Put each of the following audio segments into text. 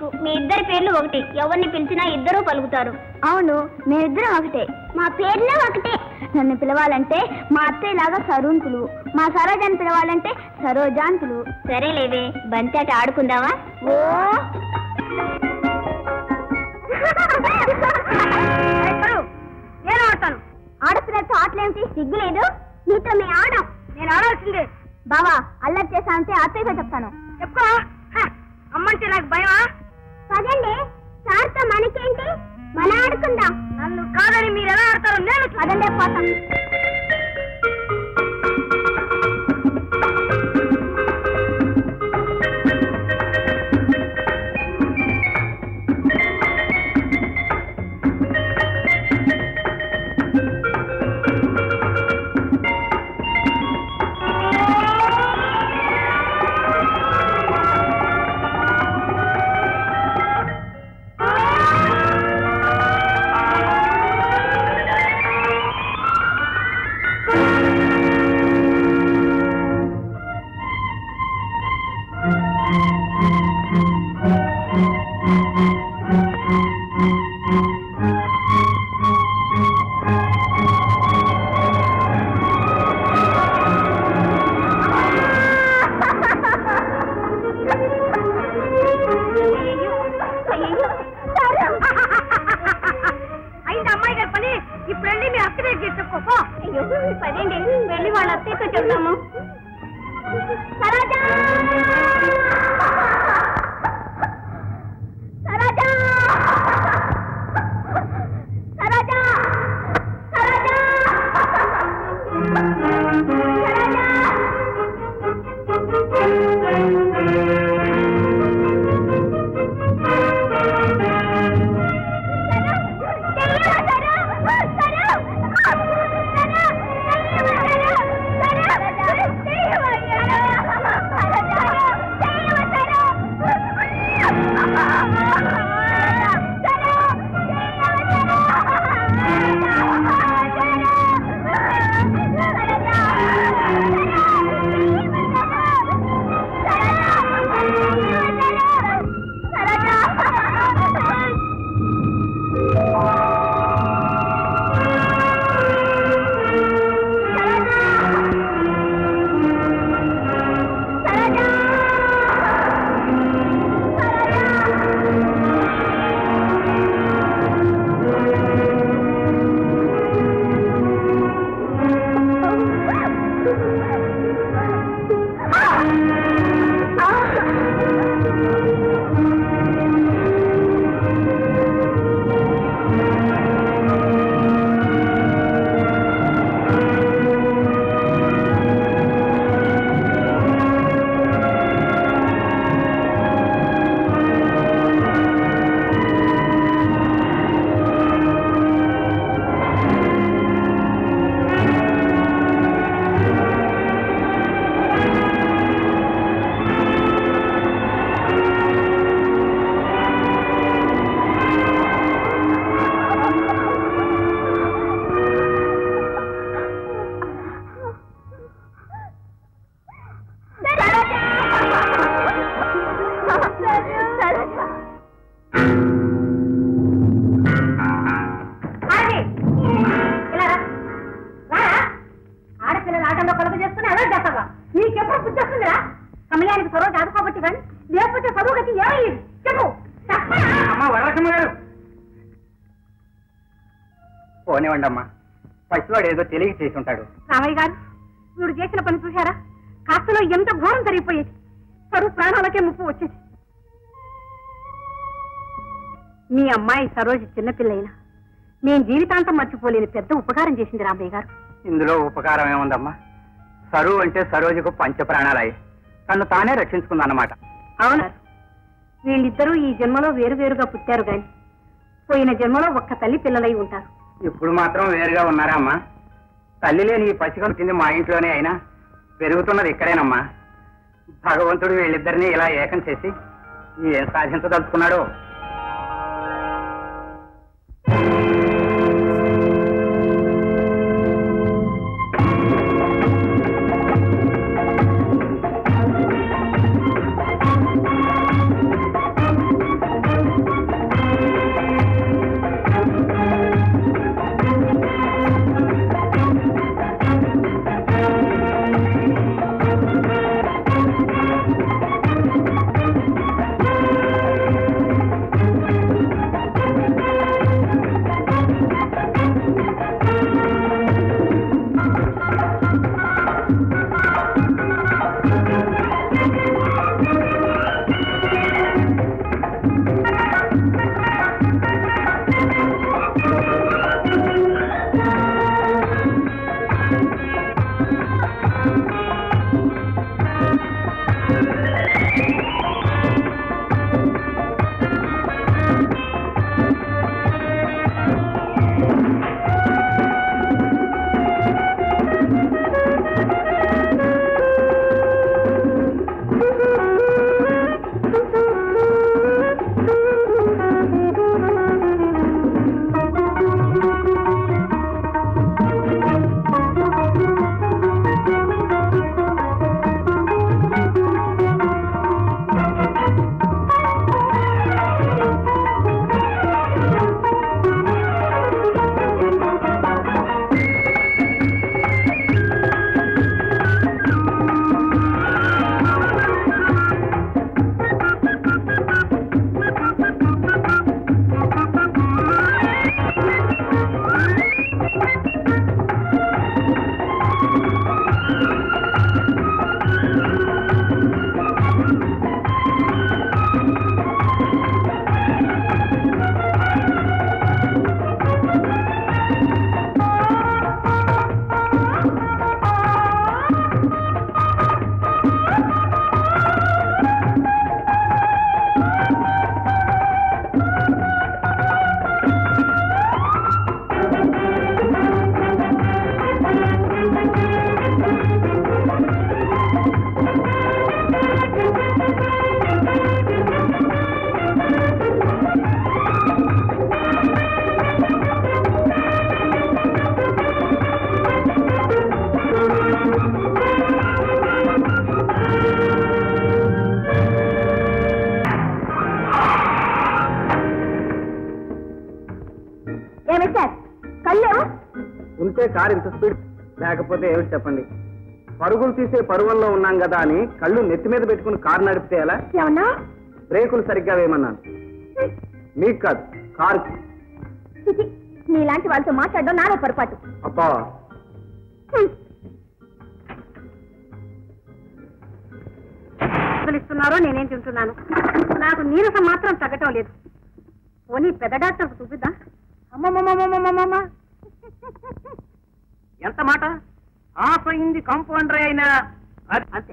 ఎందుకు, మీ ఇద్దరి పేర్లు ఒకటి, ఎవరిని పిలిచినా ఇద్దరూ పలుకుతారు. అవును, మేమిద్దరం ఒకటే, మా పేర్లు ఒకటే. నన్ను పిలవాలంటే మా అత్తయ్యలాగా సరుని పిలువు, మా సరోజాన్ని పిలవాలంటే సరోజాన్ పిలువు. సరేలేవే, బంచాట ఆడుకుందామా? ఓ నేను ఆడతాను. ఆడుతున్నట్టు ఆటలేమిటి, సిగ్గులేదు? నీతో మేము ఆడం. నేను ఆడాల్సిందే. బావా, అల్లరి చేశానంటే అత్తయ్యతో చెప్తాను. చెప్పు. అమ్మంటే నాకు భయమా? పదండి, సార్తో మనకేంటి, మన ఆడుకుందాం. నన్ను కాదని మీరు ఎలా ఆడతారో నేను పదండి పోతాం. పోనివ్వండమ్మా, పసివాడు ఏదో తెలియ చేసి ఉంటాడు. రామయ్య గారు, వీడు చేసిన పని చూశారా? కాస్తలో ఎంత ఘోరం జరిగిపోయేది, సరు ప్రాణాలకే ముప్పు వచ్చేది. మీ అమ్మాయి సరోజి చిన్నపిల్లైనా నేను జీవితాంతం మర్చిపోలేని పెద్ద ఉపకారం చేసింది రామయ్య గారు. ఇందులో ఉపకారం ఏముందమ్మా? సరు అంటే సరోజకు పంచ ప్రాణాలయ్యి తను తానే రక్షించుకుందన్నమాట. అవునా? వీళ్ళిద్దరూ ఈ జన్మలో వేరువేరుగా పుట్టారు గాని పోయిన జన్మలో ఒక్క తల్లి పిల్లలై ఉంటారు. ఇప్పుడు మాత్రం వేరుగా ఉన్నారా అమ్మా? తల్లి లేని ఈ పసికం కింద మా ఇంట్లోనే అయినా పెరుగుతున్నది ఇక్కడేనమ్మా. భగవంతుడు వీళ్ళిద్దరినీ ఇలా ఏకం చేసి ఏం సాధించదలుచుకున్నాడో. అందుకే కారు ఇంత స్పీడ్. లేకపోతే ఏమిటి చెప్పండి, పరుగులు తీసే పరువంలో ఉన్నాం కదా అని కళ్ళు నెత్తి మీద పెట్టుకుని కారు నడిపితే ఎలా? ఏమన్నా? బ్రేకులు సరిగ్గా వేయమన్నాను. మీకు కాదు, కారుకి. నీలాంటి వాళ్ళతో మాట్లాడడం నాలో పొరపాటు. అబ్బా, ఇస్తున్నారో నేనేం తింటున్నాను. నాకు నీరసం మాత్రం తగ్గటం లేదు. పోనీ పెద్ద డాక్టర్కు చూపిద్దాం. అమ్మమ్మమ్మమ్మమ్మమ్మ, ఎంత మాట! ఆఫ్ అయింది కాంపౌండర్ అయినా అంతే.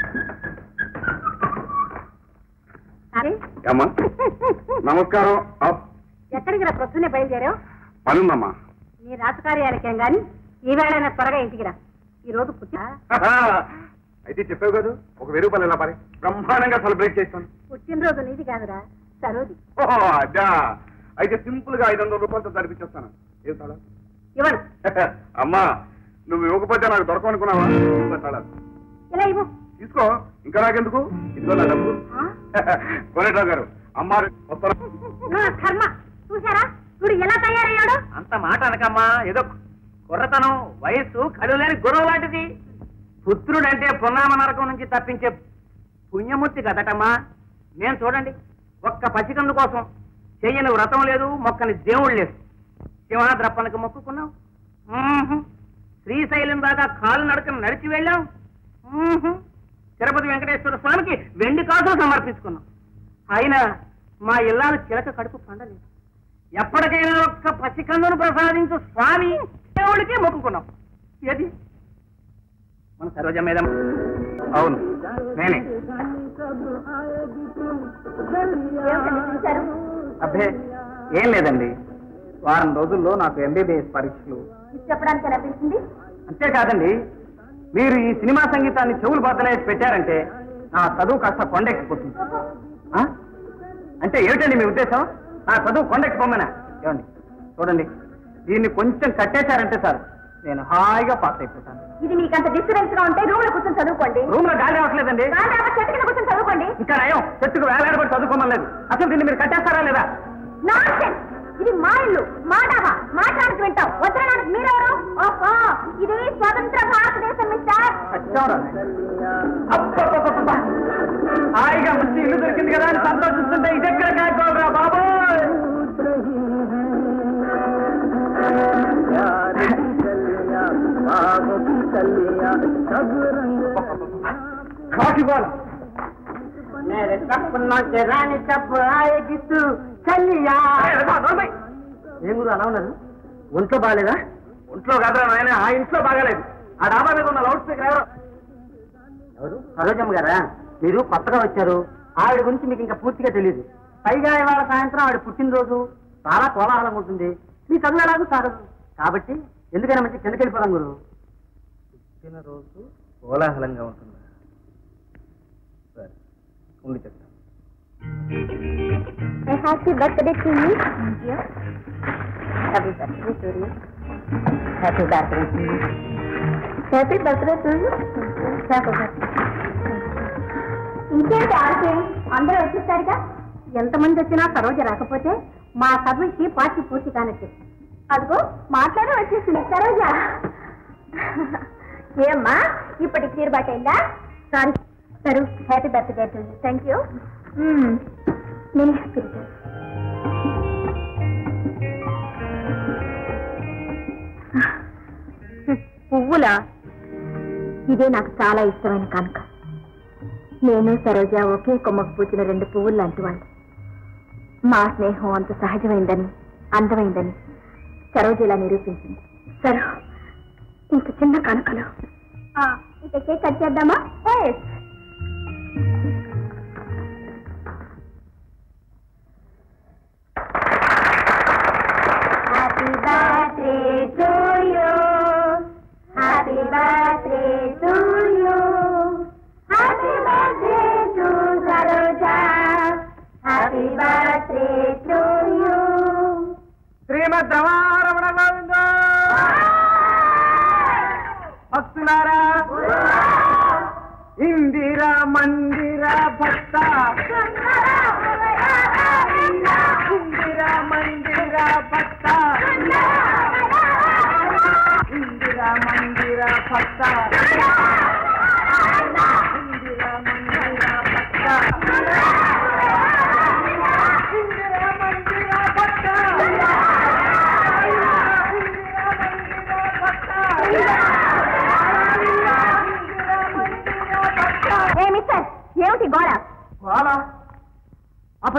సరే, నమస్కారం. ఎక్కడికి రా ప్రొద్దునే బయలుదేరావు? పనుందమ్మా. నీ రాజకార్యాలకేం గాని ఈవేళైనా త్వరగా ఇంటికి రా. ఈ రోజు పుట్టిన అయితే చెప్పావు కదా, ఒక 1000 రూపాయలు ఎలా పరి బ్రహ్మాండంగా సెలబ్రేట్ చేస్తాను. పుట్టినరోజు నీది కాదురా, సరోది. అదా, అయితే సింపుల్ గా 500 రూపాయలతో జరిపించేస్తాను. ఏం తాళాలు? ఇవ్వను. అమ్మా, నువ్వు ఇవ్వకపోతే నాకు దొరకనుకున్నావా? తాళాలు ఇలా ఇవ్వు. తీసుకో, ఇంకా నాకెందుకు? ఇదిగో నా డబ్బు. కోనేట్రావు గారు, అమ్మారు నా కర్మ చూసారా, చూడు ఎలా తయారయ్యాడు. అంత మాట అనకమ్మా, ఏదో కుర్రతనం, వయస్సు కలులేని గురువు లాంటిది. పుత్రుడంటే పున్నామ నరకం నుంచి తప్పించే పుణ్యమూర్తి కదటమ్మా. నేను చూడండి, ఒక్క పసికందు కోసం చెయ్యని వ్రతం లేదు, మొక్కని దేవుడు లేదు. సింహాద్రప్పనకు మొక్కుకున్నాం, శ్రీశైలం దాకా కాలు నడకను నడిచి వెళ్ళాం, తిరుపతి వెంకటేశ్వర స్వామికి వెండి కాసులు సమర్పించుకున్నాం. అయినా మా ఇల్లాలు చిలక కడుపు పండలేదు. ఎప్పటికైనా ఒక్క పసికందును ప్రసాదించు స్వామి దేవుడికి మొక్కుకున్నాం. ఏది మన సరోజ మీద? అవును, నేనే. అబ్బే, ఏం లేదండి, వారం రోజుల్లో నాకు MBBS పరీక్షలు. చెప్పడానికి అనిపించింది. అంతేకాదండి, మీరు ఈ సినిమా సంగీతాన్ని చెవులు బద్దలేసి పెట్టారంటే నా చదువు కాస్త కొండెక్కిపోతుంది. అంటే ఏమిటండి మీ ఉద్దేశం? నా చదువు కొండెక్కిపోమనా? ఏమండి చూడండి, దీన్ని కొంచెం కట్టేశారంటే సార్ నేను హాయిగా పాస్ అయిపోతాను. ఇది మీకంత డిస్టర్బెన్స్ గా ఉంటే రూమ్ లో కూర్చొని చదువుకోండి. రూమ్ లో గాలి రావట్లేదండి. చెట్టు కింద కూర్చొని చదువుకోండి. ఇంకా నయం, చెట్టుకు వేలాడబడి చదువుకోమలేదు. అసలు దీన్ని మీరు కట్టేస్తారా లేదా? నాన్సెన్స్! ఇది మా ఇల్లు, మా డాబా, మాట్లాడుకు వింటాం. వద్దడానికి మీరెవరు? ఓహో, ఇది స్వతంత్ర భారతదేశం మిస్టర్. హాయిగా మంచి ఇల్లు దొరికింది కదా అని సంతోషిస్తుంటే ఇదెక్కడ కాకపోరా బాబు. ఏం గురు అలా ఉన్నారు? ఒంట్లో బాగాలేదా? ఒంట్లో కాదురా నాయన, ఆ ఇంట్లో బాగాలేదు. ఆ డాబా మీద ఉన్న లౌడ్ స్పీకర్ ఎవరు? సరోజమ్మ గారా? మీరు కొత్తగా వచ్చారు, ఆవిడ గురించి మీకు ఇంకా పూర్తిగా తెలియదు. పైగా ఇవాళ సాయంత్రం ఆవిడ పుట్టినరోజు, చాలా కోలాహలంగా ఉంటుంది. మీ చదువు ఎలాగూ సాగదు కాబట్టి ఎందుకైనా మంచి కిందకి వెళ్ళిపోదాం గురు. పుట్టినరోజు కోలాహలంగా ఉంటుంది. సరే, ఉండి చెప్తాను. Happy birthday to you. Happy birthday to you. Happy birthday to you. Happy birthday to you. Happy birthday. ఇంకేంటి ఆలోచన? అందరూ వచ్చేస్తారుగా. ఎంతమంది వచ్చినా సరోజ రాకపోతే మా చదువుకి పార్టీ పూర్తి కానట్టు. అదిగో మాట్లాడే వచ్చేసింది సరోజ. ఏమ్మా, ఇప్పటికి తీరుబాటు అయిందా? Sorry sir, happy birthday to you. Thank you. నేను హ్యాపీ. పువ్వులా? ఇదే నాకు చాలా ఇష్టమైన కానుక. నేను సరోజ ఒకే కొమ్మకు పూచిన 2 పువ్వులు లాంటి వాళ్ళు. మా స్నేహం అంత సహజమైందని, అందమైందని సరోజ ఇలా నిరూపించింది. సరే, ఇంత చిన్న కానుకలు ఇక కేక్ కట్ చేద్దామా? Happy birthday to you. Happy birthday to you. Happy birthday to Saroja. Happy birthday to you. శ్రీమద్ రమారమణ గోవింద. భక్తులారా, ఇందిరా మందిర భక్త, ఇందిరా మందిర భక్త,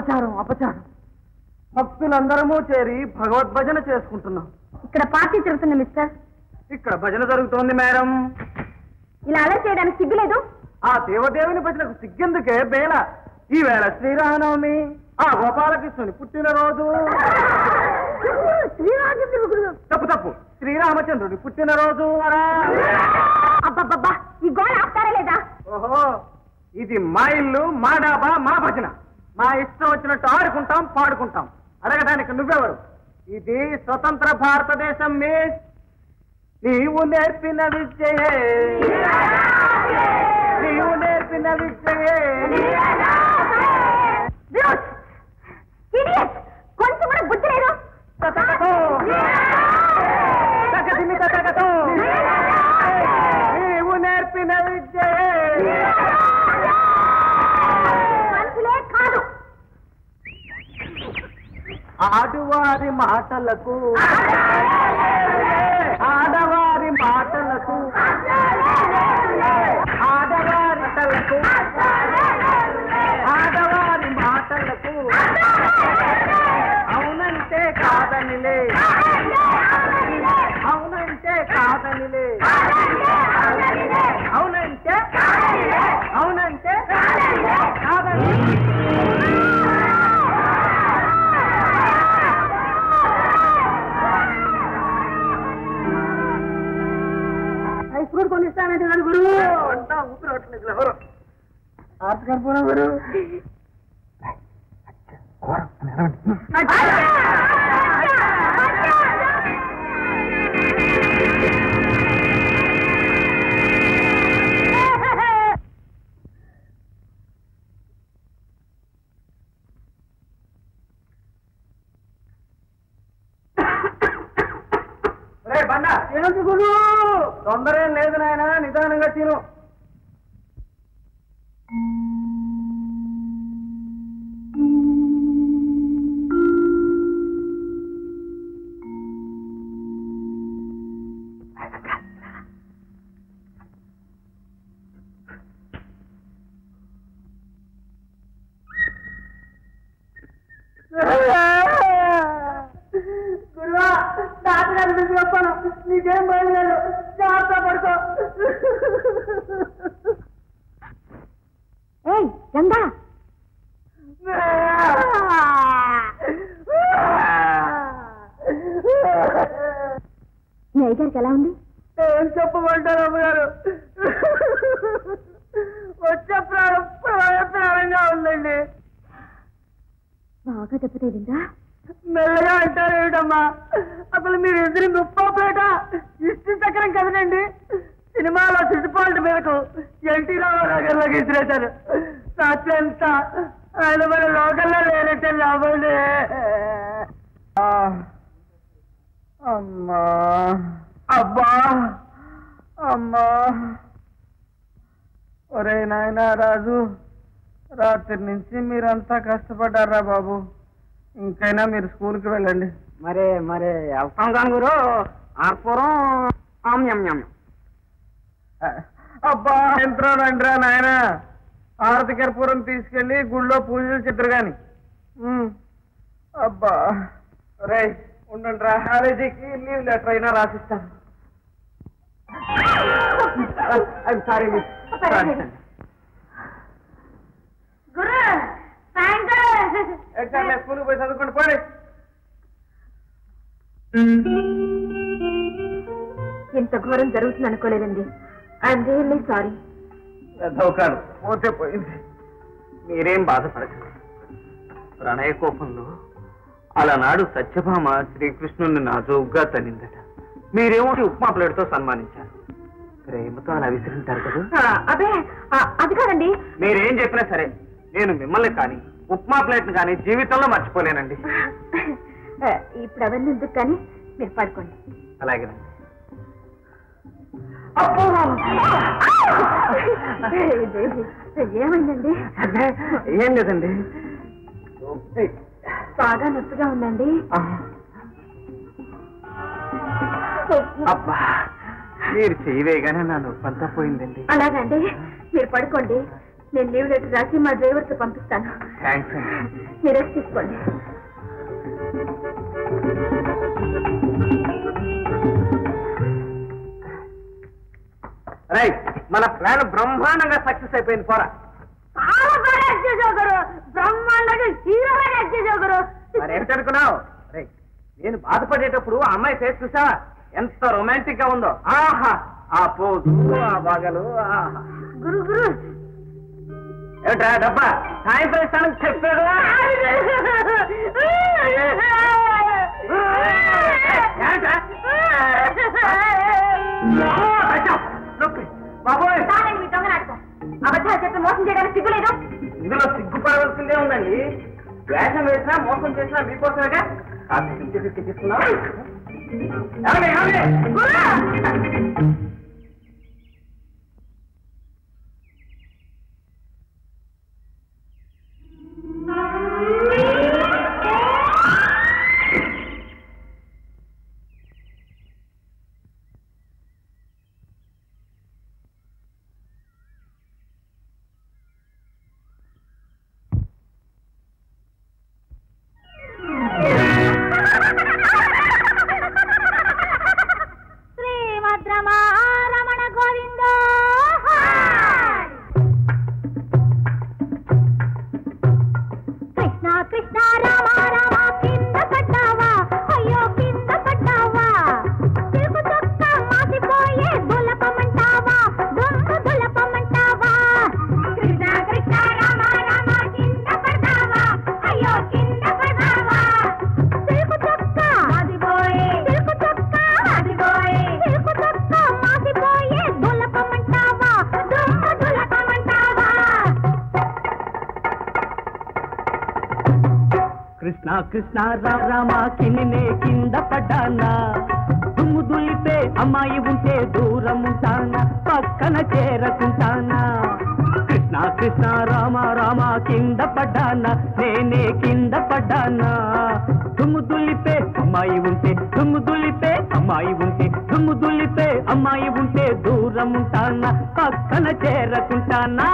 అపచారం అపచారం. భక్తులందరము చేరి భగవద్భజన చేసుకుంటున్నాం. ఇక్కడ పార్టీ జరుగుతుంది మిస్టర్. ఇక్కడ భజన జరుగుతోంది మేడం. ఇలా అలా చేయడానికి సిగ్గులేదు? ఆ దేవదేవుని భజనకు సిగ్గెందుకే బేల. ఈవేళ శ్రీరామనవమి, ఆ గోపాలకృష్ణుని పుట్టినరోజు. తప్పు తప్పు, శ్రీరామచంద్రుడి పుట్టినరోజు. అబ్బబ్బబ్బా, ఈ గోళ ఆపుతారా లేదా? ఓహో, ఇది మా ఇల్లు, మా డాబా, మా భజన. మా ఇష్టం వచ్చినట్టు ఆడుకుంటాం, పాడుకుంటాం. అడగడానికి నువ్వెవరు? ఇది స్వతంత్ర భారతదేశం. నీవు నేర్పిన విద్యయే, నీవు నేర్పిన విద్యయే. కొంచెం కూడా బుద్ధి లేదు. నీవు నేర్పిన విద్యయే. మనుషులే కాదు, ఆడువారి మాటలకు, ఆడవారి మాటలకు, ఆడవారి మాటలకు, ఆడవారి మాటలకు అవునంటే కాదనిలే, అవునంటే కాదనిలే, అవునంటే అవునంటే కాదని. ఐస్ ఫ్రూట్ కొనిస్తానంటే కదా గురు. అంతా ఊపిరి పట్టలేదు ఎవరు ఆర్తకర్పూరం గురు. తొందర ఏం లేదు నాయన, నిదానంగా తిను. గురువా, డాక్టర్ గారు చెప్పాను, నీకేం భయం లేదు, జాగ్రత్త పడుకో. ఏయ్ గంగా, మీ అయ్యగారికి ఎలా ఉంది? ఏం చెప్పమంటారు అమ్మగారు? వచ్చే ప్రారంభంగా ఉందండి. బాగా దెబ్బతేలిందా? మెల్లగా అంటారు ఏమిటమ్మా? అసలు మీరు ఎదురు ముప్పోపేట ఇష్ట చక్రం కదనండి. సినిమాలో సిద్ధిపాల్ట్ మీదకు ఎన్టీ రామారావు గారిలోకి ఇసిరేశారు. ఎంత ఆయన మన లోకల్లో లేనట్టే లాభండి. అమ్మా, అబ్బా, అమ్మా. ఒరే నాయనా రాజు, రాత్రి నుంచి మీరంతా కష్టపడ్డారా బాబు. ఇంకైనా మీరు స్కూల్కి వెళ్ళండి. మరే మరే వెళ్తాం కాను గురు. ఆర్పురం ఆమ్యం. అబ్బా, ఎంత్రో రండిరా నాయన. ఆరతి కర్పూరం తీసుకెళ్లి గుళ్ళో పూజలు చెట్టు గాని. అబ్బా రే, ఉండండి రా. కాలేజీకి లీవ్ లెటర్ అయినా రాసిస్తాను. Sorry miss. గురు, స్కూల్కి పోయి చదువుకోండి పోయి. ఇంత ఘోరం జరుగుతుంది అనుకోలేదండి. I'm really sorry. కాదు, పోతే పోయింది. మీరేం బాధపడకండి. ప్రణయ కోపంలో అలనాడు సత్యభామ శ్రీకృష్ణుని నాజుగ్గా తనిందట. మీరేమో ఉప్మా ప్లేట్తో సన్మానించారు. ప్రేమతో అలా విసిరింటారు కదా. అదే అది కాదండి. మీరేం చెప్పినా సరే, నేను మిమ్మల్ని కానీ ఉప్మా ప్లేట్ని కానీ జీవితంలో మర్చిపోలేనండి. ఇప్పుడు అవన్నీ ఎందుకు కానీ మీరు పడుకోండి. అలాగేనండి. ఏమైందండి? ఏం లేదండి, బాగా నొప్పిగా ఉందండి. అబ్బా, మీరు చేయవేగానే నా నొప్పంతా పోయిందండి. అలాగండి, మీరు పడుకోండి, నేను లీవ్ లెటర్ రాసి మా డ్రైవర్తో పంపిస్తాను. మీరు రెస్ట్ తీసుకోండి. రైట్, మన ప్లాన్ బ్రహ్మాండంగా సక్సెస్ అయిపోయింది. పోరా, బ్రహ్మాండంగా హీరోగా యాక్ట్ చేసావు గురు. మరి ఏమిటనుకున్నావు? నేను బాధపడేటప్పుడు ఆ అమ్మాయి ఫేస్ చూసావా ఎంత రొమాంటిక్ గా ఉందో? ఆహా, ఆ పోజు, ఆ బాగలు. ఆహా గురు గురు ఏమిట్రా డబ్బా సాయంత్రం ఇస్తానని చెప్పాడు. బాబోయ్, మీ దొంగ నాటకం. అబద్ధాలు చెప్పి మోసం చేయడానికి సిగ్గులేదు. ఇందులో సిగ్గుపడవలసిందే ఉందండి. వేషం వేసినా మోసం చేసినా మీకోసమేగా. కాస్త 50-50 తీసుకున్నావు. కృష్ణ కృష్ణ రామ కిన్నే కింద పడ్డానా, దుమ్ము దులిపే అమ్మాయి ఉంటే దూరం ఉంటానా, పక్కన చేరకుంటానా. కృష్ణ కృష్ణ రామ రామ కింద పడ్డానా, నేనే కింద పడ్డానా. దుమ్ము దులిపే అమ్మాయి ఉంటే, దుమ్ము దులిపే అమ్మాయి ఉంటే, దుమ్ము దులిపే అమ్మాయి ఉంటే దూరం ఉంటానా, పక్కన చేరకుంటానా.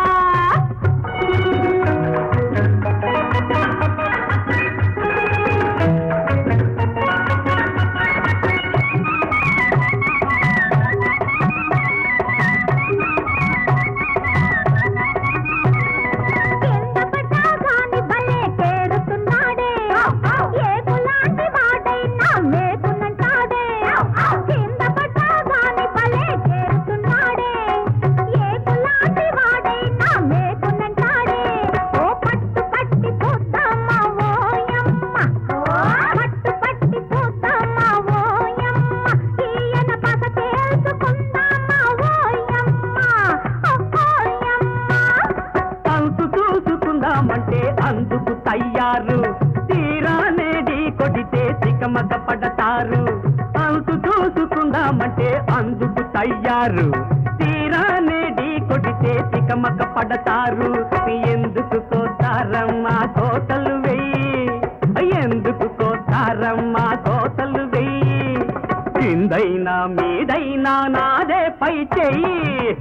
అందుకు తయ్యారు, తీరానేది కొడితే చికమక పడతారు. అంతు చూసుకుందామంటే అందుకు తయ్యారు, తీరానేది కొడితే చికమక పడతారు. ఎందుకు కోతారమ్మా కోతలు వెయ్యి, ఎందుకు కోతారమ్మా కోతలు వెయ్యి. కిందైనా మీదైనా నాదే పై చెయ్యి.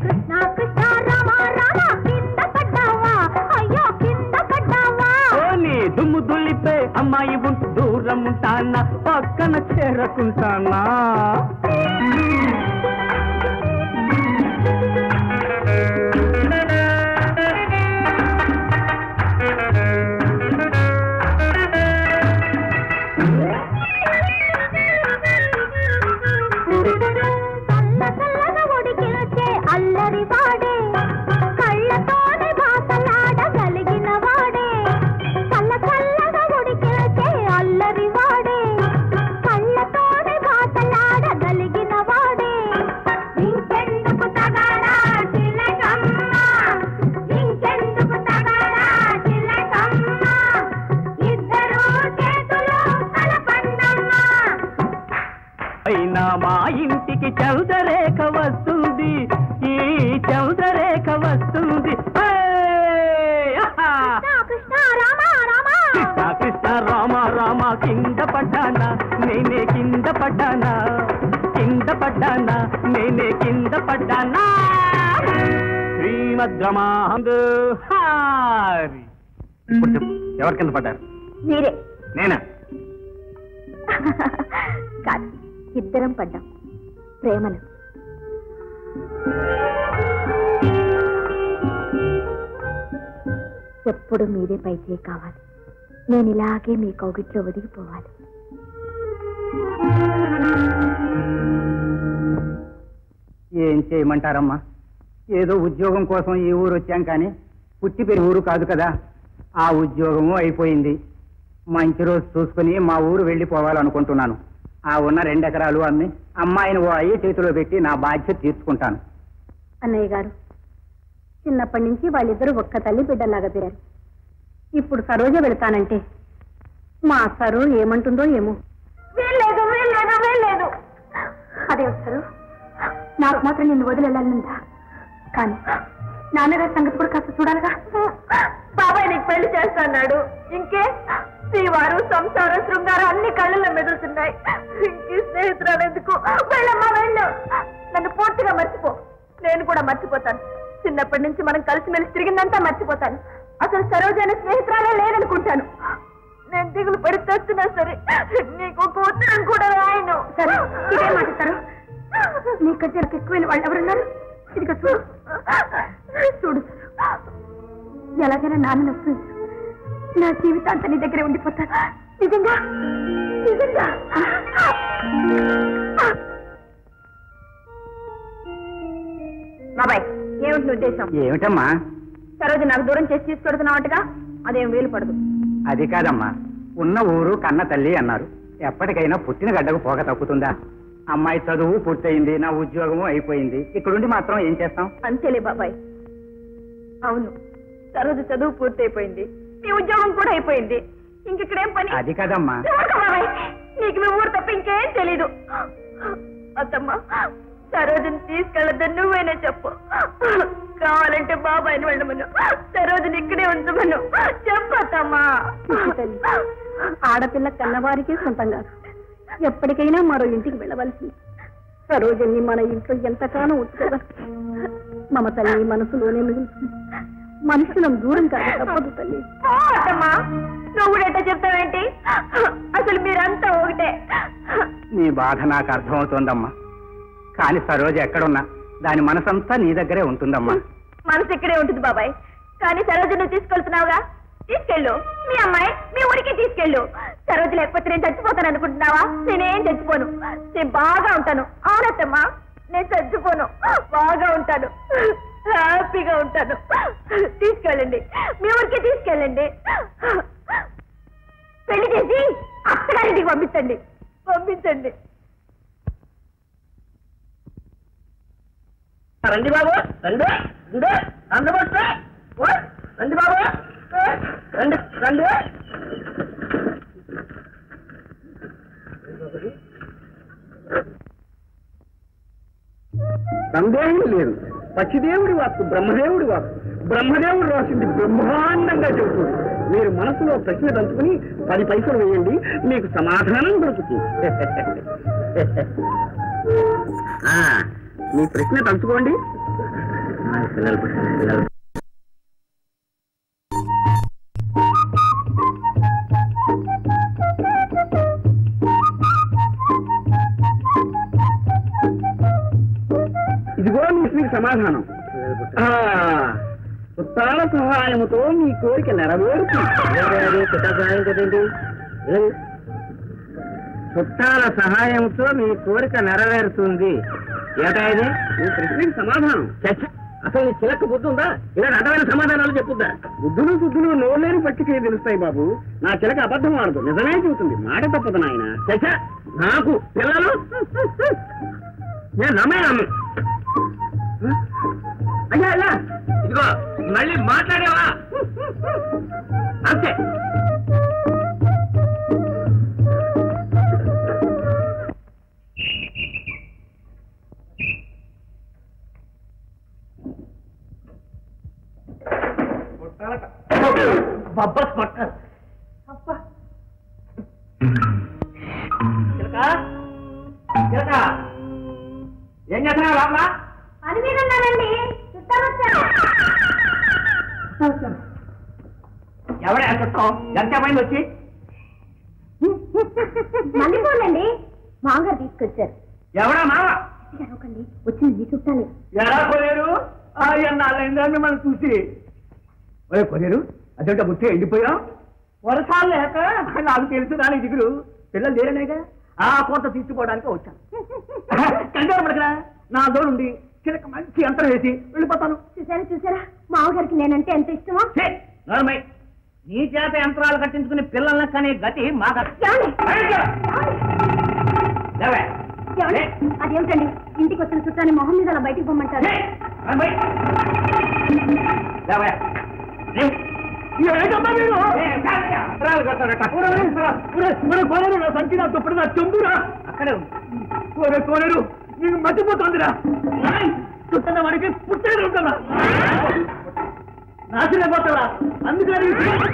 దుమ్ము దులిపే అమ్మాయి ఉంటూ దూరం ఉంటానా, పక్కన చేరకుంటానా. అల్లరి వాడే కళ్ళతోనే భాసలాడగలిగిన వాడే, చల్ల చల్లగా ఉడికితే అల్లరి వాడే కళ్ళతోనే భాసలాడగలిగిన వాడే. ఇంకెందుకు తగడా తిలకమ్మ, ఇంకెందుకు తగడా తిలకమ్మ, ఇద్దరు చేతులు కలపండమ్మ. అయినా మా ఇంటికి చౌదరేఖ వస్తుంది, ఈ చౌదరేఖ వస్తుంది. కృష్ణ రామ రామ, కృష్ణ కృష్ణ రామ రామ కింద పడ్డానా, నేనే కింద పడ్డానా, కింద పడ్డానా, నేనే కింద పడ్డానా. శ్రీమ మధ్యమాహందు హారి. ఇప్పుడు చెప్పు, ఎవరి కింద పడ్డారు? మీరే. నేనా? కాదు, ఇద్దరం పడ్డాం ప్రేమలు. ఎప్పుడు మీరే పైచే కావాలి, నేను ఇలాగే మీ కౌగిట్లో ఒదిగిపోవాలి. ఏం చేయమంటారమ్మా? ఏదో ఉద్యోగం కోసం ఈ ఊరు వచ్చాం, కానీ పుట్టి పెరిగి ఊరు కాదు కదా. ఆ ఉద్యోగము అయిపోయింది. మంచి రోజు చూసుకుని మా ఊరు వెళ్ళిపోవాలనుకుంటున్నాను. ఆ ఉన్న 2 ఎకరాలు అమ్మి అమ్మాయిని ఓ అయ్యే చేతిలో పెట్టి నా బాధ్యత తీర్చుకుంటాను. అన్నయ్య గారు, చిన్నప్పటి నుంచి వాళ్ళిద్దరూ ఒక్క తల్లి బిడ్డలాగా పెరారు. ఇప్పుడు సరోజ వెళ్తానంటే మా సరు ఏమంటుందో ఏమో. వెళ్ళలేదు వెళ్ళలేదు వెళ్ళలేదు. అదే వస్తారు, నాకు మాత్రం నిన్ను వదిలేళ్ళనుందా? కానీ నాన్నగారి సంగతి కూడా కాస్త చూడాలిగా. బాబాయ్ నీకు పెళ్లి చేస్తాడు. ఇంకే శ్రీవారు సంసారం శృంగారం అన్ని కళ్ళల్లో మెదులుతున్నాయి. ఇంకే స్నేహితురాలు ఎందుకు? వెళ్ళమ్మా వెళ్ళు. నన్ను పూర్తిగా మర్చిపో, నేను కూడా మర్చిపోతాను. చిన్నప్పటి నుంచి మనం కలిసిమెలిసి తిరిగిందంతా మర్చిపోతాను. అసలు సరోజైన స్నేహితురాలే లేదనుకుంటాను. నేను దిగులు పడి తెస్తున్నా సరే నీకు ఒక ఉత్తరం కూడా రాయను. సరే, ఇదే మాట్లాడతారు. నీకంటే నాకు ఎక్కువైన వాళ్ళు ఎవరున్నారు? ఇదిగో చూడు చూడు, ఎలాగైనా నాన్న వస్తుంది. నా జీవితాంతా నీ దగ్గరే ఉండిపోతాను. నిజంగా నిజంగా. బాబాయ్, ఏమిటి ఉద్దేశం? ఏమిటమ్మా? సరోజు నాకు దూరం చేసి తీసుకెడుతున్నావుగా, అదేం వీలు పడదు. అది కాదమ్మా, ఉన్న ఊరు కన్న తల్లి అన్నారు. ఎప్పటికైనా పుట్టిన గడ్డకు పోక తప్పుతుందా? అమ్మాయి చదువు పూర్తయింది, నా ఉద్యోగము అయిపోయింది. ఇక్కడుండి మాత్రం ఏం చేస్తాం? అంతేలే బాబాయ్. అవును, సరోజు చదువు పూర్తయిపోయింది, నీ ఉద్యోగం కూడా అయిపోయింది. ఇంకెక్కడేం పని? అది కాదమ్మా. బాబాయ్, నీకు మీ ఊరు తప్ప ఇంకేం తెలీదు. అత్తమ్మా, సరోజుని తీసుకెళ్ళద్దని నువ్వైనా చెప్పు. కావాలంటే బాబాయ్ని వెళ్ళమను, సరోజుని ఇక్కడే ఉంచమను చెప్పు అత్తమ్మా. ఆడపిల్ల కన్నవారికే సొంతం కాదు, ఎప్పటికైనా మరో ఇంటికి వెళ్ళవలసింది. సరోజని మన ఇంట్లో ఎంతగానో ఉంచుకోగా మమ తల్లి మనసులోనే మిగులుతుంది. మనుషులం దూరం కాదు, తప్పదు తల్లి. అత్తమ్మా, నువ్వు కూడా ఎట్లా చెప్తావేంటి? అసలు మీరంతా ఒకటే. నీ బాధ నాకు అర్థమవుతోందమ్మా, కానీ సరోజ ఎక్కడున్నా దాని మనసంతా నీ దగ్గరే ఉంటుందమ్మా. మనసు ఇక్కడే ఉంటుంది బాబాయ్, కానీ సరోజు నువ్వు తీసుకెళ్తున్నావుగా, తీసుకెళ్ళు. మీ అమ్మాయి మీ ఊరికి తీసుకెళ్ళు. సరోజు లేకపోతే నేను చచ్చిపోతాను అనుకుంటున్నావా? నేనేం చచ్చిపోను, నేను బాగా ఉంటాను. అవునత్తమ్మా, నేను చచ్చిపోను, బాగా ఉంటాను, హ్యాపీగా ఉంటాను. తీసుకెళ్ళండి, మీ ఊరికి తీసుకెళ్ళండి. పెళ్లి చేసి అత్తగారింటికి పంపించండి, పంపించండి. రండి బాబు, రండి అందుబాటు రండి బాబు, రండి రండి. సందేహం లేదు, పక్షిదేవుడి వాక్కు బ్రహ్మదేవుడి వాక్కు. బ్రహ్మదేవుడు రాసింది బ్రహ్మాండంగా చెబుతుంది. మీరు మనసులో ప్రశ్న తలుచుకుని 10 పైసలు వేయండి, మీకు సమాధానం దొరుకుతుంది. మీ ప్రశ్న తలుచుకోండి. ఇదిగో మీకు సమాధానం. చుట్టాల సహాయముతో మీ కోరిక నెరవేరుతుంది. సహాయం కదండి, చుట్టాల సహాయంతో మీ కోరిక నెరవేరుతుంది. ఏటా ఇది? ఈ ప్రశ్నకి సమాధానం. అసలు నీ చిలక బుద్ధి ఉందా? ఇలా అడ్డమైన సమాధానాలు చెప్పుద్దా? బుద్ధులు శుద్ధులు నోలేని పట్టికే తెలుస్తాయి బాబు. నా చిలక అబద్ధం ఆడదు, నిజమే చెబుతుంది, మాట తప్పదు నాయన. చచ్చ, నాకు పిల్లలు నేను నమ్ము. అయ్యా అయ్యా, ఇదిగో మళ్ళీ మాట్లాడేవా? అంతే. ఏం చేస్తున్నా బాబా? పని మీద ఉన్నానండి, చుట్టాలు వచ్చారు. ఎవడే చుట్టం ఎంతమంది వచ్చి మళ్ళీపోండి మామగారు తీసుకొచ్చారు. ఎవడా మామ వచ్చింది మీ చుట్టాలే. ఎలా కొలేరు నాలుగైందా మిమ్మల్ని చూసి ఒరే కొలేరు అదంటే ముట్టే ఎండిపోయాం వర్షాలు లేక నాకు తెలుసు దాని దిగురు పిల్లలు లేరనేగా ఆ కొంత తీసుకోవడానికి వచ్చాను. కంగారు పడకరా నా దోడుండి చిలక మంచి యంత్రం వేసి వెళ్ళిపోతాను. చూసారా మామగారికి నేనంటే ఎంత ఇష్టమో. నోర్మై నీ చేత యంత్రాలు కట్టించుకుని పిల్లల్ని కానీ గతి మాకు అదేమిటండి ఇంటికి వచ్చిన చుట్టాన్ని మొహం మీద అలా బయటికి పొమ్మంటారు. సంచి నా దుప్పటి నా చెంబురా అక్కడే ఉంది. కోరేరు నీకు మర్చిపోతుందిరా చుట్టన్న వాడికి పుట్టేది ఉంటుందా నాశనైపోతావా అందుకని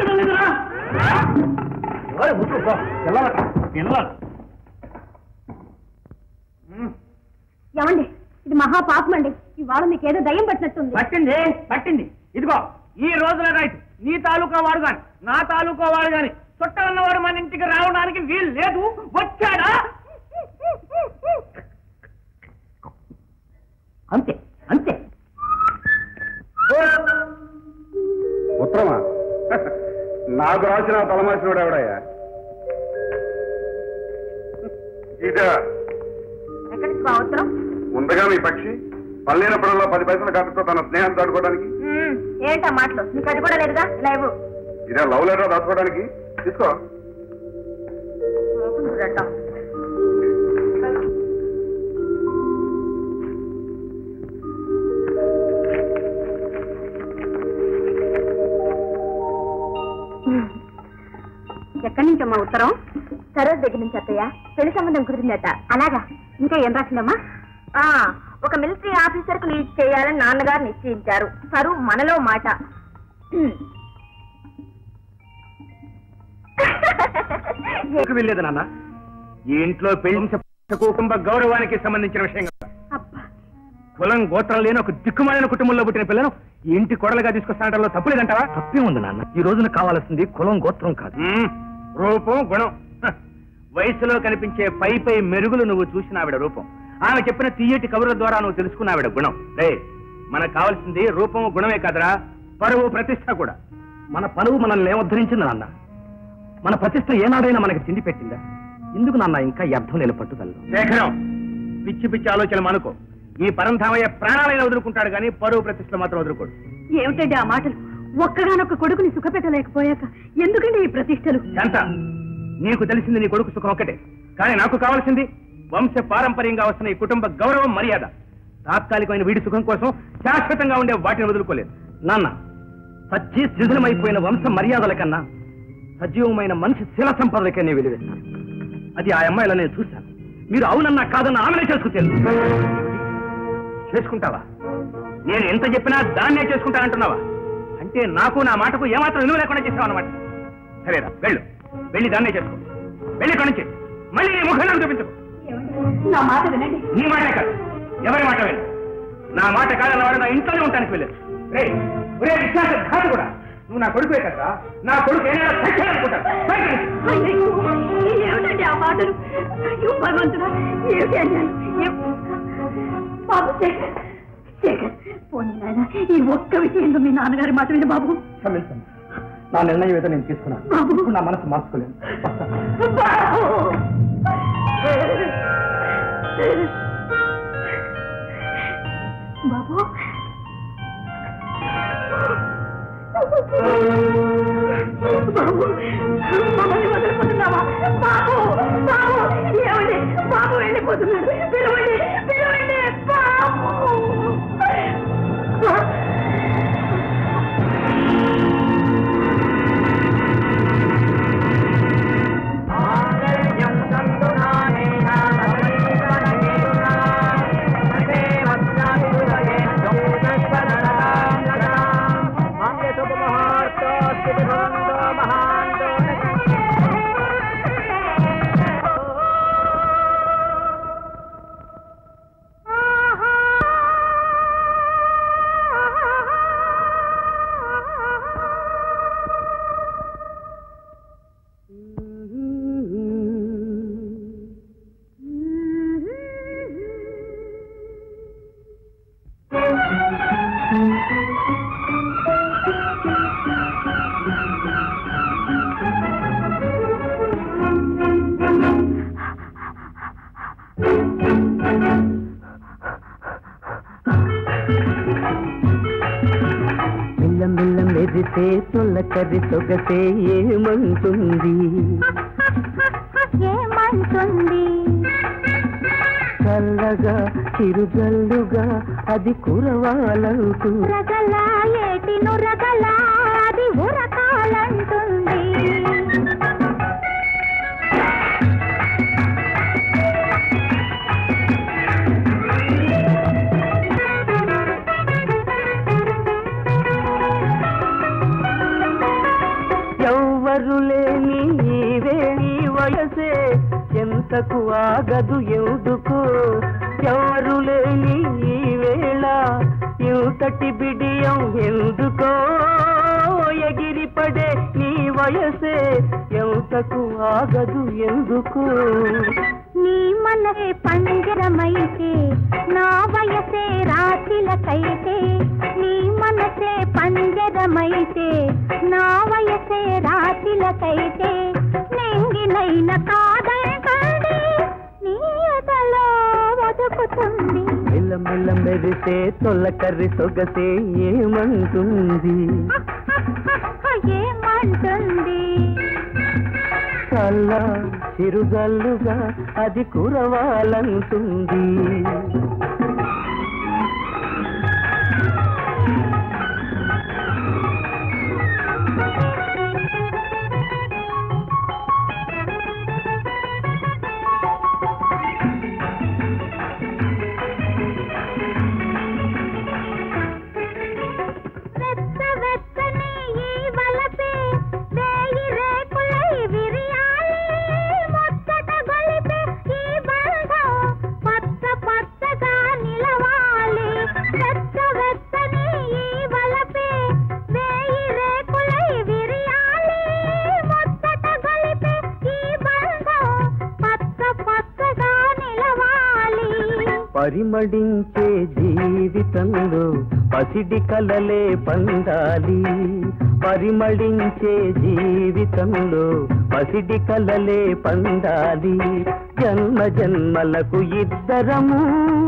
ఏమండి ఇది మహా పాపం అండి. ఇవాళ మీకేదో దయ్యం పట్టినట్టుంది. పట్టింది ఇదిగో ఈ రోజున రైతు నీ తాలూకా వాడు గాని నా తాలూకా వాడు గాని చుట్టాలన్నవాడు మన ఇంటికి రావడానికి వీలు లేదు. వచ్చాడా అంతే అంతే. ఉత్తరమా నాకు రాసిన తలమాసినోడు ఎవడయ్యా? ఇదా ఎక్కడి నుంచి ఉత్తరం? ముందుగా మీ పక్షి పల్లెనప్పుడల్లా 10 పైసల ఖర్చుతో తన స్నేహం దాటుకోవడానికి. ఏంటా మాటలు? నీకు అది కూడా లేదుగా. ఇలా ఇవ్వు. ఇదే లవ్ లెటర్ దాచుకోవడానికి. తీసుకో. ఎక్కడి నుంచమ్మా ఉత్తరం? సరోజ్ దగ్గర నుంచి అత్తయ్య. పెళ్లి సంబంధం కుదిరిందట. అలాగా? ఇంకా ఏం రాసిందమ్మా? ఒక మిలిటరీ ఆఫీసర్ కు లీడ్ చేయాలని నాన్నగారు నిశ్చయించారు. సరు మనలో మాట. వెళ్ళలేదు నాన్న ఈ ఇంట్లో పెళ్లి కుటుంబ గౌరవానికి సంబంధించిన విషయం కదా. కులం గోత్రం లేని ఒక దిక్కుమాలిన కుటుంబంలో పుట్టిన పిల్లను ఈ ఇంటి కొడలుగా తీసుకొస్తానటంలో తప్పులేదంటావా? తప్పే ఉంది నాన్న. ఈ రోజున కావాల్సింది కులం గోత్రం కాదు, రూపం గుణం. వయసులో కనిపించే పై పై మెరుగులు నువ్వు చూసిన ఆవిడ రూపం, ఆమె చెప్పిన తీయటి కబుర్ల ద్వారా నువ్వు తెలుసుకున్న ఆవిడ గుణం. రే మనకు కావాల్సింది రూపం గుణమే కాదురా, పరువు ప్రతిష్ట కూడా. మన పరువు మనల్ని ఏమోద్ధరించింది నాన్న? మన ప్రతిష్ట ఏనాడైనా మనకి తిండి పెట్టిందా? ఎందుకు నాన్న ఇంకా ఈ అర్థం లేని పట్టుదల? శేఖరం పిచ్చి పిచ్చి ఆలోచన మానుకో. ఈ పరంధామయ్య ప్రాణాలైనా వదులుకుంటాడు కానీ పరువు ప్రతిష్ట మాత్రం వదులుకోడు. ఏమిటండి ఆ మాటలు? ఒక్కగానొక్క కొడుకుని సుఖపెట్టలేకపోయాక ఎందుకండి ఈ ప్రతిష్టలు? శాంత, నీకు తెలిసింది నీ కొడుకు సుఖం ఒక్కటే, కానీ నాకు కావాల్సింది వంశ పారంపర్యంగా వస్తున్న ఈ కుటుంబ గౌరవం మర్యాద. తాత్కాలికమైన వీడి సుఖం కోసం శాశ్వతంగా ఉండే వాటిని వదులుకోలేదు నాన్న. సచ్చి శిథిలమైపోయిన వంశ మర్యాదల కన్నా సజీవమైన మనిషి శీల సంపదలకే నేను విలువేస్తాను. అది ఆ అమ్మాయిలో నేను చూశాను. మీరు అవునన్నా కాదన్నా ఆమెనే చేసుకుంటావా? నేను ఎంత చెప్పినా దాన్నే చేసుకుంటానంటున్నావా? అంటే నాకు నా మాటకు ఏమాత్రం విలువ లేకుండా చేసావు అన్నమాట. సరేరా వెళ్ళి దాన్నే చేసుకో. వెళ్ళి ఇక్కడి నుంచి మళ్ళీ నీ ముఖాలను చూపించకు. నా మాట వినండి. నీ మాటే కాదు, ఎవరి మాట వెళ్ళి నా మాట కాదన్నవాడు నా ఇంట్లోనే ఉంటానికి వెళ్ళారు. ఒరే విశ్వాసఘాతు కూడా, నువ్వు నా కొడుకువే కదా, నా కొడుకు ఏదైనా సత్యాలనుకుంటాను. ఏమిటండి ఆ మాటలు? భగవంతుడా ఏమిటి అన్నాను? బాబు శేఖర్ పోనీ నాయన, ఈ ఒక్క విషయంలో మీ నాన్నగారి మాట విని బాబు. క్షమించండి, నా నిర్ణయం ఏదో నేను తీసుకున్నాను. ఇప్పుడు నా మనసు మార్చుకోలేను. బాబు బాబు మమ్మల్ని వదిలిపోతున్నావా? బాబు బాబు ఏమండి? బాబు వెళ్ళిపోతున్నాడు. పిలవండి బాబు. మెరిసే తొలకరి సొగసే ఏమంటుంది ఏమంటుంది చల్లగా చిరుజల్లుగా అది కురవాలంటూ రగలా ఏటి నురగలా అది ఉరకాలంటుంది ఎవ్వరు లేని వేణి వయసే ఎంతకు ఆగదు ఎందుకో ఎవరు లేని ఈ వేళ ఇంతటి బిడియం ఎందుకో ఎగిరిపడే నీ వయసే ఎంతకు ఆగదు ఎందుకో నీ మనసే పంజరమైతే నా వయసే రాతిలకైతే నీ మనసే పంజరమైతే నా వయసే రాతిలకైతే నింగినైన కాదంటుంది నీ ఎదలో వదుకుతుంది మెల్ల మెల్ల మెరిసే తొలకర్రి సొగసే ఏమంటుంది ఏమంటుంది చల్ల చిరుగల్లుగా అది కురవాలంటుంది పరిమళించే జీవితంలో పసిడి కలలే పండాలి పరిమళించే జీవితంలో పసిడి కలలే పండాలి జన్మ జన్మలకు ఇద్దరము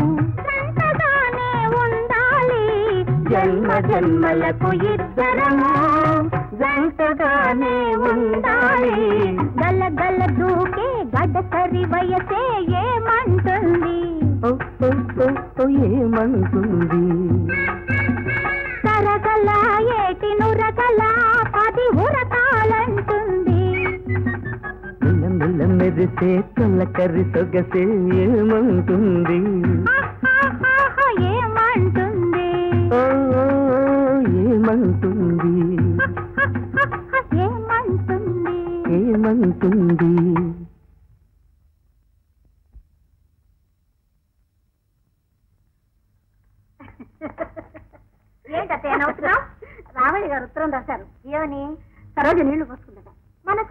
ఉండాలి జన్మ జన్మలకు ఇద్దరము జంటగానే ఉండాలి గల గల దూకే గడసరి వయసే ఏమంటుంది ఏమంటుంది తరగల ఏటి నురగల అది ఉరకాలంటుంది మెల్ల మెల్ల మెరిసే తొలకరి సొగసే ఏమంటుంది ఏమంటుంది ఏమంటుంది ఏమంటుంది ఏమంటుంది ఏంటత్తయ్య నవ్వుతున్నావు? రామయ్య గారు ఉత్తరం రాశారు. ఏమని? సరోజ నీళ్లు పోసుకుందట. మన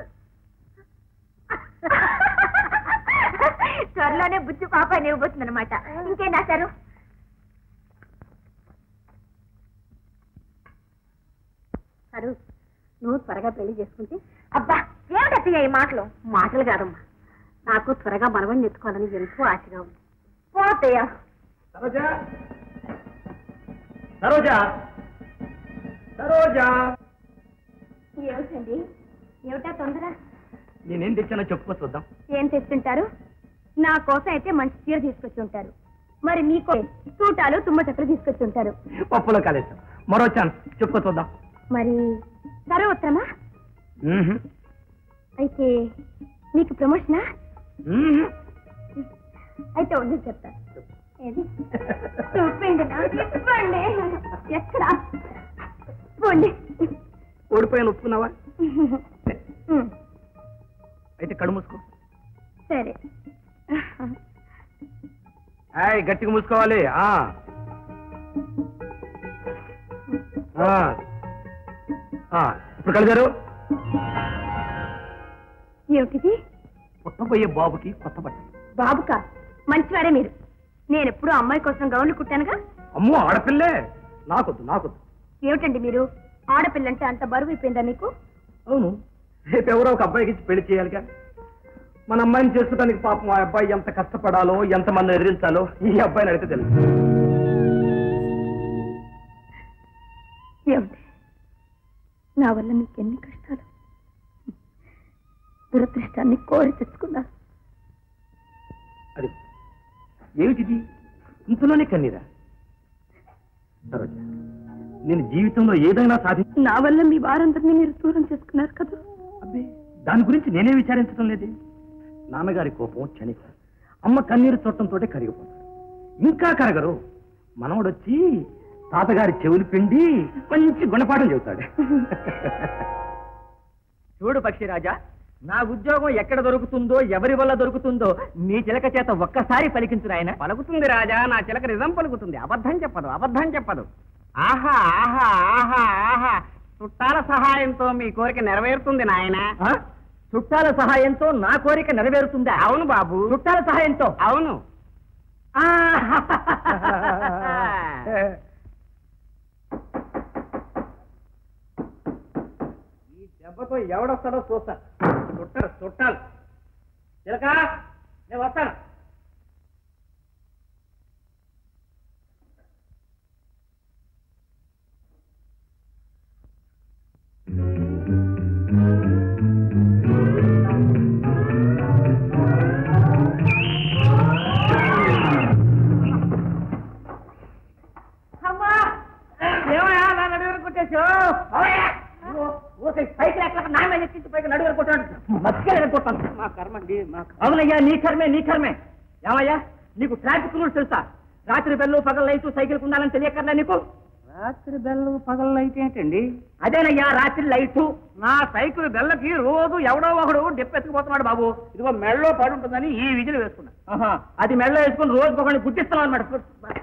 త్వరలోనే బుద్ధి పాప నివ్వబోతుందన్నమాట. ఇంకేం రాశారు? సరు నువ్వు త్వరగా పెళ్లి చేసుకుంటే అబ్బా ఏమిటత్తయ్య ఈ మాటలు? మాటలు కాదమ్మా, నాకు త్వరగా మనవని ఎత్తుకోవాలని ఎంతో ఆశగా ఉంది. పోతయ్య సరోజా సరోజా ఏమిటండి? ఏమిటా తొందర? నేనేం తెచ్చానో చెప్పుకో చూద్దాం. ఏం తెచ్చుంటారు? నా కోసం అయితే మంచి చీర తీసుకొచ్చి ఉంటారు. మరి మీకు సూటాలు తుమ్మ చెక్కలు తీసుకొచ్చి ఉంటారు. పప్పులో కాలేసాం. మరో ఛాన్స్ చెప్పుకో చూద్దాం. మరి సరే ఉత్తరమా? అయితే మీకు ప్రమోషనా? అయితే ఉంది చెప్తా. ఏది? చూపండి నాకు, ఇవ్వండి. ఎక్కడ పోండి. ఓడిపోయాను ఒప్పుకున్నావా? అయితే కళ్ళు మూసుకో. సరే గట్టిగా మూసుకోవాలి. ఇప్పుడు కలిగారు. ఏమిటిది? పుట్టబోయే బాబుకి కొత్త బట్టలు. బాబుకా? మంచివారే మీరు. నేనెప్పుడు అమ్మాయి కోసం గౌన్లు కుట్టానుగా. అమ్మో ఆడపిల్లే. నాకొద్దు నాకొద్దు. ఏమిటండి మీరు? ఆడపిల్లంటే అంత బరువు అయిపోయిందా మీకు? అవును, రేపు ఎవరో ఒక అబ్బాయికి ఇచ్చి పెళ్లి చేయాలిగా. మన అమ్మాయిని చేసుకోవడానికి పాపం ఆ అబ్బాయి ఎంత కష్టపడాలో, ఎంతమంది ఎదిరించాలో ఈ అబ్బాయిని అడిగితే తెలుసు. ఏమిటి నా వల్ల నీకెన్ని కష్టాలు. దురదృష్టాన్ని కోరి తెచ్చుకున్నాను. అది ఏమిటిది? ఇంతలోనే కన్నీరా? సరోజ, నేను జీవితంలో ఏదైనా నా వల్ల మీ వారందరినీ మీరు దూరం చేసుకున్నారు కదా. అబ్బే, దాని గురించి నేనే విచారించడం లేదే. నాన్నగారి కోపం క్షణిక, అమ్మ కన్నీరు చూడటంతో కరిగిపోతాడు. ఇంకా కరగరు. మనవడొచ్చి తాతగారి చెవులు పిండి మంచి గుణపాఠం చెబుతాడు. చూడు పక్షిరాజా, నా ఉద్యోగం ఎక్కడ దొరుకుతుందో, ఎవరి వల్ల దొరుకుతుందో నీ చిలక చేత ఒక్కసారి పలికించు ఆయన. పలుకుతుంది రాజా, నా చిలక నిజం పలుకుతుంది. అబద్ధం చెప్పదు, అబద్ధం చెప్పదు. ఆహా ఆహా ఆహా ఆహా, చుట్టాల సహాయంతో మీ కోరిక నెరవేరుతుంది నాయన. చుట్టాల సహాయంతో నా కోరిక నెరవేరుతుందా? అవును బాబు, చుట్టాల సహాయంతో. అవును. ఈ దెబ్బతో ఎవడొస్తాడో చూస్తా. చుట్టాలు చిలక, నేను వస్తాను. అవునయ్యా, నీ కర్మే, నీ కర్మే. ఏమయ్యా, నీకు ట్రాఫిక్ రూల్స్ తెలుసా? రాత్రి బెల్లు పగల లైట్ సైకిల్ ఉండాలని తెలియకర్లే నీకు? రాత్రి బెల్లు పగల లైట్ ఏంటండి? అదేనయ్యా రాత్రి లైటు. నా సైకిల్ బెల్లకి రోజు ఎవడో ఒకడు డెప్పెత్తుకుపోతున్నాడు బాబు. ఇదిగో మెళ్ళో పడి ఉంటుందని ఈ విజిల్ వేసుకున్నా. అది మెళ్ళో వేసుకుని రోజుకి ఒకరిని గుర్తిస్తున్నాం అన్నమాట.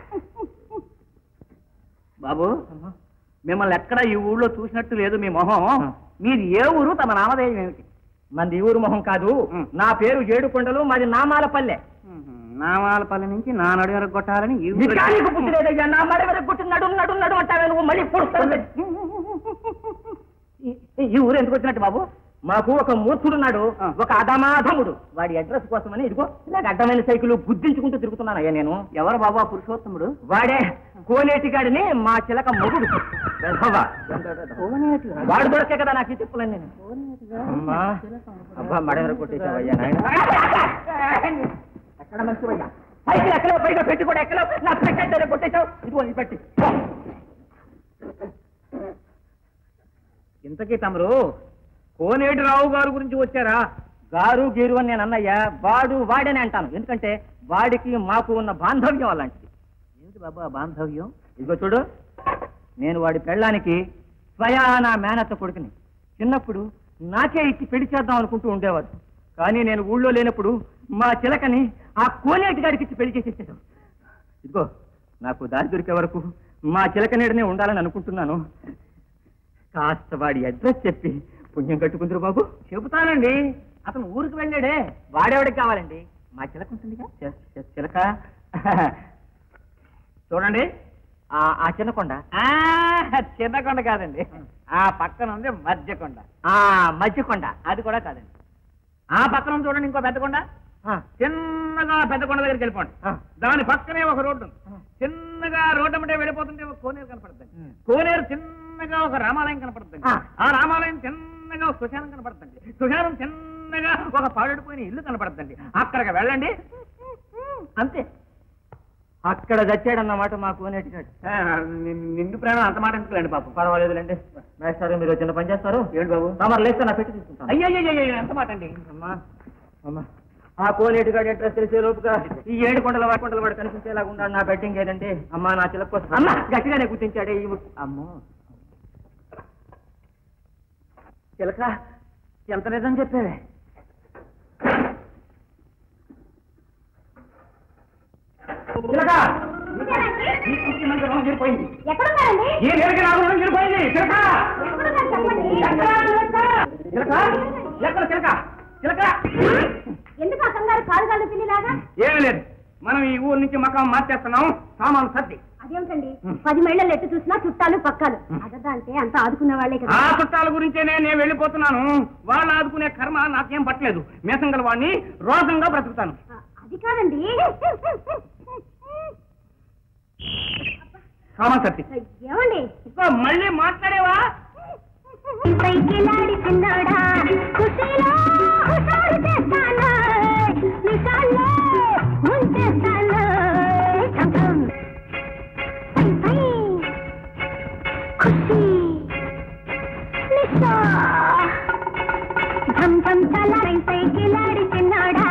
బాబు, మిమ్మల్ని ఎక్కడ ఈ ఊళ్ళో చూసినట్టు లేదు మీ మొహం. మీది ఏ ఊరు, తమ నామధేయం ఏమిటి? మంది ఊరు మొహం కాదు, నా పేరు ఏడుకొండలు, మాది నామాలపల్లె. నామాలపల్లి నుంచి నా నడు వరకు కొట్టాలని పుట్టిలేదయ్యా, నా మడి వరకు కొట్టి నడు నడు నడు అంటావే నువ్వు. మళ్ళీ ఈ ఊరు ఎందుకు వచ్చినట్టు బాబు? మాకు ఒక మూర్ఖుడున్నాడు, ఒక అధమాధముడు. వాడి అడ్రస్ కోసమని ఇదిగో ఇలాగ అడ్డమైన సైకిల్ గుద్దించుకుంటూ తిరుగుతున్నానయ్యా నేను. ఎవరు బాబు ఆ పురుషోత్తముడు? వాడే కోనేటిగాడిని, మా చిలక మొగుడు. వాడు దొరికే కదా నాకు ఈ చెప్పులని నేను. అబ్బా మడ కొట్టేసావయ్యా నాయన. ఎక్కడ మంచివయ్యా, సైకిల్ ఎక్కడో పైగా పెట్టి కూడా ఎక్కడో నా పెట్టే కొట్టేసావు. ఇదిగో ఈ పెట్టి. ఇంతకీ తమరు కోనేటి రావు గారు గురించి వచ్చారా? గారు గీరు అని నేను అన్నయ్యా, వాడు వాడని అంటాను. ఎందుకంటే వాడికి మాకు ఉన్న బాంధవ్యం అలాంటిది. ఏంటి బాబు ఆ బాంధవ్యం? ఇదిగో చూడు, నేను వాడి పెళ్ళానికి స్వయానా మేనత్త కొడుకుని. చిన్నప్పుడు నాకే ఇచ్చి పెళ్లి చేద్దాం అనుకుంటూ ఉండేవాడు. కానీ నేను ఊళ్ళో లేనప్పుడు మా చిలకని ఆ కోనేటి గారికి ఇచ్చి పెళ్లి చేసేసాడు. ఇదిగో నాకు దారి దొరికే వరకు మా చిలక నీడనే ఉండాలని అనుకుంటున్నాను. కాస్త వాడి అడ్రస్ చెప్పి పుణ్యం కట్టుకుందరు బాబు. చెబుతానండి. అతను ఊరికి వెళ్ళాడే. వాడేవాడికి కావాలండి? మా చిలక ఉంటుందిగా. చిలక చూడండి, ఆ చిన్నకొండ. చిన్నకొండ కాదండి, ఆ పక్కన ఉంది మధ్యకొండ. మధ్యకొండ అది కూడా కాదండి. ఆ పక్కన చూడండి ఇంకో పెద్ద కొండ. చిన్నగా పెద్ద కొండ దగ్గరికి వెళ్ళిపోండి. దాని పక్కనే ఒక రోడ్డు ఉంది. చిన్నగా రోడ్డు అంటే వెళ్ళిపోతుంటే ఒక కోనేరు కనపడుతుంది. కోనేరు చిన్నగా ఒక రామాలయం కనపడుతుంది. ఆ రామాలయం చిన్నగా ఒక శ్మశానం కనపడుతుంది. శ్మశానం చిన్నగా ఒక పాడైపోయిన ఇల్లు కనపడుతుంది. అక్కడికి వెళ్ళండి, అంతే. అక్కడ చచ్చాడన్నమాట మా కోనేటి గారు. నిండు ప్రాణం అంత మాట ఎందుకులేండి పాపం. పర్వాలేదులేండి మేస్టారు, మీరు చిన్న పని చేస్తారు. ఏంటి బాబు? తమరు లేస్తే నా పెట్టి తీసుకుంటాను. అయ్యయ్యో ఎంత మాట అండి. అమ్మా అమ్మా, ఆ కోనేటి గారి అడ్రస్ తెలిసే లోపుగా ఈ 7 కొండల వాడు కనిపించేలాగా ఉన్నాడు. నా బెట్టింగ్ ఏదండి? అమ్మా నా చిలక కోసం. అమ్మా గట్టిగానే గుర్తించాడే ఈ అమ్మో చిలక, ఎంత నిజం చెప్పావే. చిలక ఎక్కడున్నారండి? ఈ నేరుగా రావడం జరిపోయింది. చిలక ఎక్కడ చిలక? చిలక ఎందుకు ఆ కంగారు కాలుగాలు పిల్లిలాగా? ఏమీ లేదు, మనం ఈ ఊరు నుంచి మకాం మార్చేస్తున్నాం. సామాను సర్ది. అదేమిటండి 10 మైళ్ళ ఎట్టు చూసినా చుట్టాలు పక్కాలు అదదా అంటే అంత ఆదుకున్న వాళ్ళే కదా. ఆ చుట్టాల గురించేనే నేను వెళ్ళిపోతున్నాను. వాళ్ళు ఆదుకునే కర్మ నాకేం పట్టలేదు. మేసంగల వాడిని రోగంగా బ్రతుకుతాను. అది కాదండి. సామాన్ సర్ది. ఏమండి మళ్ళీ మాట్లాడేవా? సైకిల్ ఆడి చిన్నోడా ఖుషీలో హుషారు చేస్తాను నిషాల్లో ముంచేస్తాను ఖుషీ నిషా ఝమ్ ఝమ్ చలారై సైకిల్ ఆడి చిన్నోడా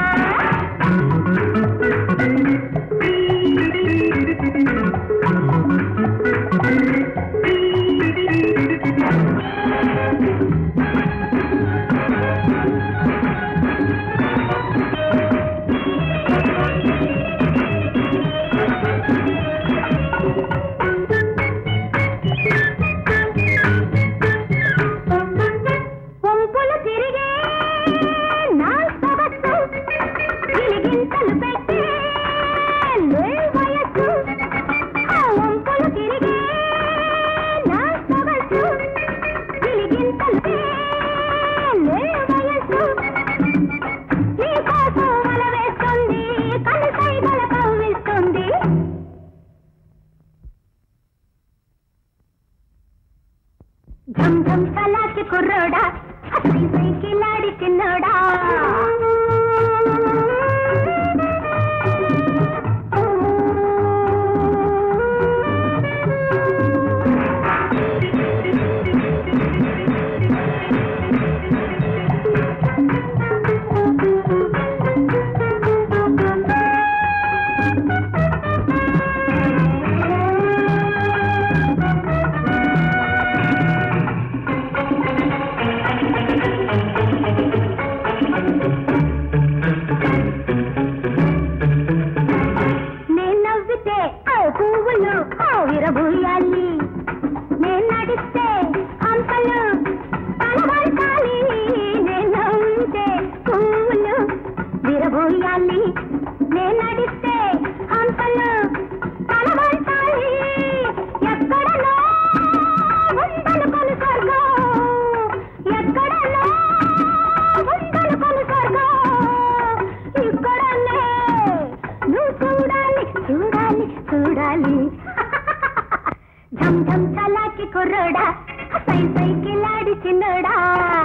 ఝమ్ ఝమ్ చలాకి కుర్రోడా సైకిల్ ఆడి చిన్నోడా విరబూయాలి నేను నడిస్తే హంసలు కనబడతాలి నేను ఉంటే పువ్వులు విరబూయాలి నేను నడిస్తే హంసలు కనబడతాలి ఎక్కడలో ఉందనుకొని స్వర్గం ఎక్కడలో ఉందనుకొని స్వర్గం ఇక్కడనే నువ్వు చూడాలి చూడాలి చూడాలి ఝమ్ ఝమ్ చలాకి కుర్రోడా సైకిల్ ఆడి చిన్నోడా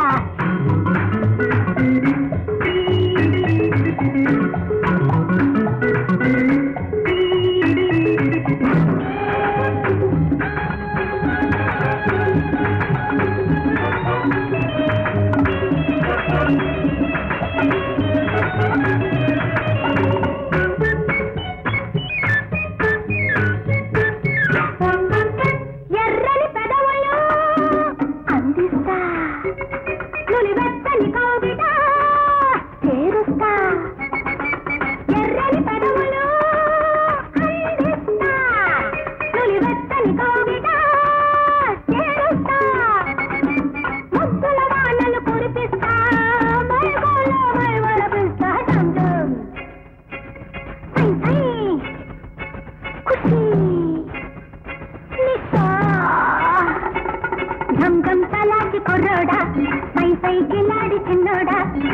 సైకిల్ ఆడి చిన్నోడా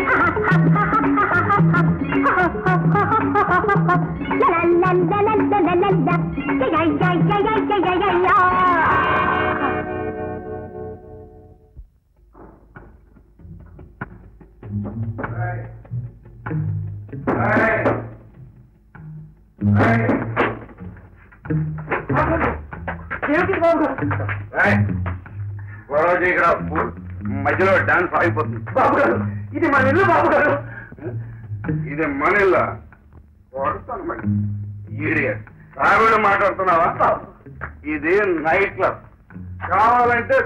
మధ్యలో డాన్స్ ఆగిపోతుంది. బాబు గారు ఇది మన ఇల్లు. బాబు గారు ఇది మన ఇల్లా? కొడతాను మరి. సాగుడు మాట్లాడుతున్నావా? ఇది నైట్ క్లబ్. కావాలంటే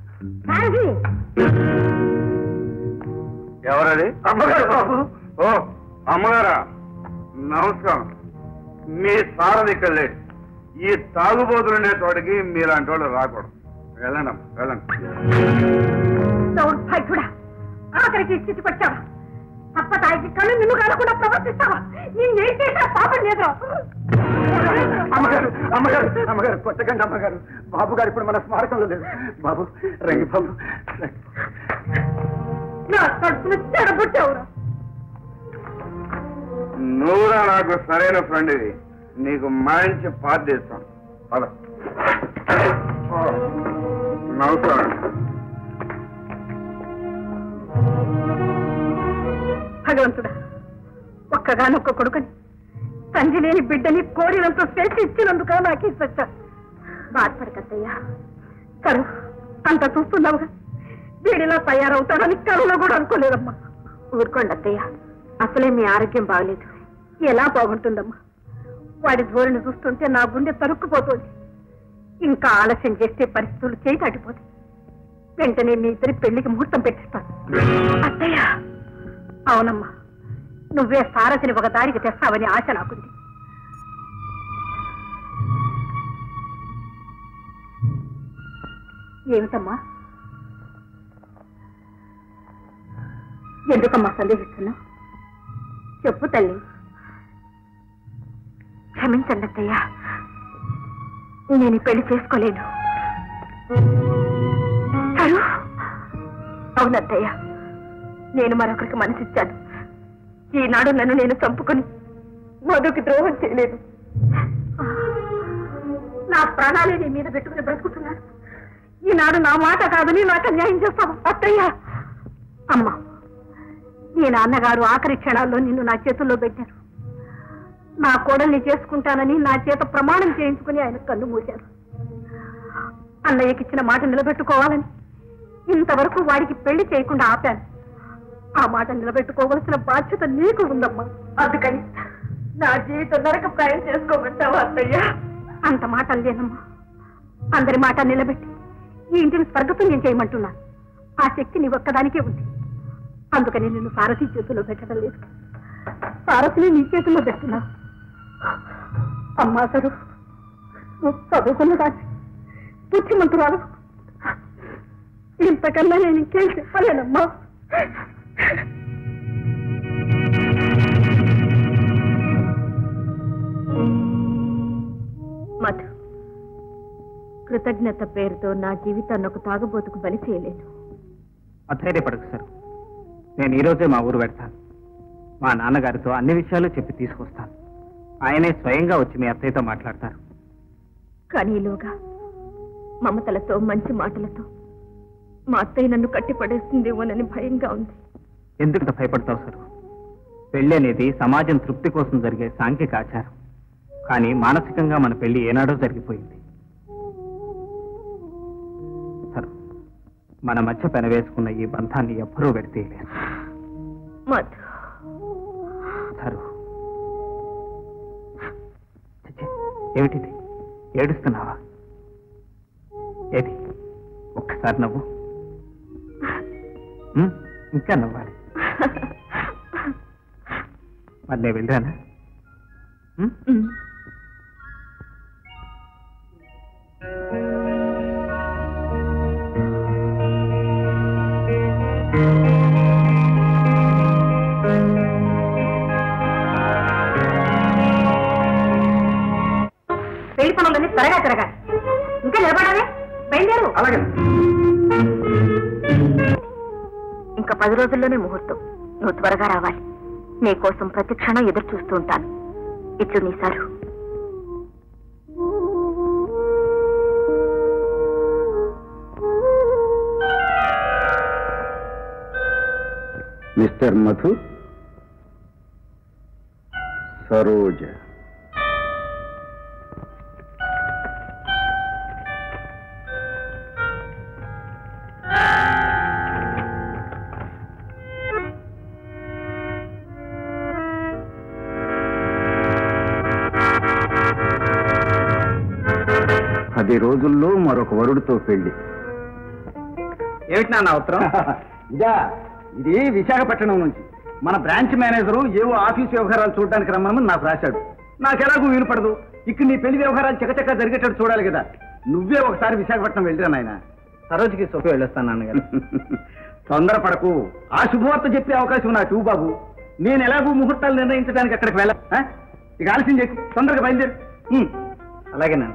ఎవరది? అమ్మగారు. బాబు ఓ అమ్మగారా, నమస్కారం. మీ సారది ఇక్కడ లేడు. ఈ తాగుబోతులుండే తోటికి మీలాంటి వాళ్ళు రాకూడదు. వెళ్ళండి వెళ్ళండి. దౌర్భాగ్యుడా, ఆఖరికి స్థితి పట్టావా? తప్పతాయికి కళ్ళు నిన్ను కాకుండా ప్రవర్తిస్తావా? నేనేం చేసినా పాపం లేదు. అమ్మగారు అమ్మగారు అమ్మగారు కొట్టకండి అమ్మగారు. బాబు గారు ఇప్పుడు మన స్మారకంలో లేదు. బాబు రంగి బాబు. నా కడుపును చెడగొట్టావురా. నువ్వురా నాకు సరైన ఫ్రెండ్. ఇది నీకు మంచి పార్టీ ఇస్తాను. నమస్కారం. భగవంతుడా, ఒక్కగానొక్క కొడుకని తండ్రి లేని బిడ్డని కోరినంత స్వేచ్ఛ ఇచ్చినందుక నాకు ఈ సత్య. బాధపడకత్తయ్యా, కరు అంత చూస్తున్నావుగా, వీడిలా తయారవుతాడని కరులో కూడా అనుకోలేదమ్మా. ఊరుకోండి అత్తయ్య, అసలే మీ ఆరోగ్యం బాగలేదు. ఎలా బాగుంటుందమ్మా? వాడి ధోరణి చూస్తుంటే నా గుండె తరుక్కుపోతుంది. ఇంకా ఆలస్యం చేస్తే పరిస్థితులు చేయి దాటిపోతాయి. వెంటనే మీ ఇద్దరి పెళ్లికి ముహూర్తం పెట్టిస్తాను. అత్తయ్య, అవునమ్మా, నువ్వే సారథిని ఒక దారికి తెస్తావని ఆశ నాకుంది. ఏమిటమ్మా, ఎందుకమ్మా సందేహిస్తున్నా? చెప్పు తల్లి. క్షమించండి అత్తయ్య, నేను ఈ పెళ్లి చేసుకోలేను. అవునత్తయ్య, నేను మరొకరికి మనసిచ్చాను. ఈనాడు నన్ను నేను చంపుకొని మధుకి ద్రోహం చేయలేదు. నా ప్రాణాలే నీ మీద పెట్టుకుని బ్రతుకుతున్నాను. ఈనాడు నా మాట కాదని నాకు అన్యాయం చేస్తావు అత్తయ్య. అమ్మా, నీ నాన్నగారు ఆఖరి క్షణాల్లో నిన్ను నా చేతుల్లో పెట్టారు. నా కోడల్ని చేసుకుంటానని నా చేత ప్రమాణం చేయించుకుని ఆయన కన్ను మూశారు. అన్నయ్యకిచ్చిన మాట నిలబెట్టుకోవాలని ఇంతవరకు వాడికి పెళ్లి చేయకుండా ఆపాను. ఆ మాట నిలబెట్టుకోవలసిన బాధ్యత నీకు ఉందమ్మా. అందుకని నా జీవితం నరకప్రాయం చేసుకోమంటావా అత్తయ్య? అంత మాట లేనమ్మా. అందరి మాట నిలబెట్టి ఈ ఇంటిని స్వర్గతుల్యం చేయమంటున్నాను. ఆ శక్తి నీ ఒక్కదానికే ఉంది. అందుకని నిన్ను సారథి చేతుల్లో పెట్టడం లేదు, సారథిని నీ చేతుల్లో పెడుతున్నావు. అమ్మా సరు, నువ్వు చదువుకున్న దాన్ని బుద్ధిమంతురాలు. ఇంతకన్నా నేను ఇంకేం చెప్పలేనమ్మా. మధు, కృతజ్ఞత పేరుతో నా జీవితాన్ని ఒక తాగుబోతుకు బలి చేయలేను. అధైర్యపడకు సార్, నేను ఈరోజే మా ఊరు పెడతాను. మా నాన్నగారితో అన్ని విషయాలు చెప్పి తీసుకొస్తాను. ఆయనే స్వయంగా వచ్చి మీ అత్తయ్యతో మాట్లాడతారు. కానీ ఈలోగా మమతలతో మంచి మాటలతో మా అత్తయ్య నన్ను కట్టిపడేస్తుందేమోనని భయంగా ఉంది. ఎందుకు భయపడతావు సార్? పెళ్లి అనేది సమాజం తృప్తి కోసం జరిగే సాంఘిక ఆచారం. కానీ మానసికంగా మన పెళ్లి ఏనాడో జరిగిపోయింది. సార్, మన మధ్య పెనవేసుకున్న ఈ బంధాన్ని ఎవ్వరూ విడతీయలేరు. సారు, ఏమిటిది? ఏడుస్తున్నావా? ఏది? ఒక్కసారి నవ్వు. ఇంకా నవ్వాలి. మరి నేను వెళ్ళానా? పెళ్లి పనులన్నీ త్వరగా తిరగాలి. ఇంకా నిలబడాలి. బయలుదేరు. అలాగే. ఇంకా 10 రోజుల్లోనే ముహూర్తం. నువ్వు త్వరగా రావాలి. నీ కోసం ప్రతి క్షణం ఎదురు చూస్తూ ఉంటాను. ఇట్లు నీ సారు. మిస్టర్ మధు, సరోజ. పది రోజుల్లో మరొక వరుడితో పెళ్లి. ఏమిటి నాన్న ఉత్తరం? ఇదా, ఇది విశాఖపట్నం నుంచి మన బ్రాంచ్ మేనేజరు ఏవో ఆఫీస్ వ్యవహారాలు చూడడానికి రమ్మని నాకు రాశాడు. నాకెలాగూ వీలు పడదు. ఇక్కడ నీ పెళ్లి వ్యవహారాలు చకచకా జరిగేటట్టు చూడాలి కదా. నువ్వే ఒకసారి విశాఖపట్నం వెళ్ళిరా నాయన. సరోజ్కి సోఫీ వెళ్ళొస్తాను నాన్నగారు. తొందరపడకు. ఆ శుభవార్త చెప్పే అవకాశం నాకు ఇవ్వు బాబు. నేను ఎలాగూ ముహూర్తాలు నిర్ణయించడానికి అక్కడికి వెళ్ళా. ఇక ఆలస్యం చేయకు, తొందరగా బయలుదేరు. అలాగే నాన్న.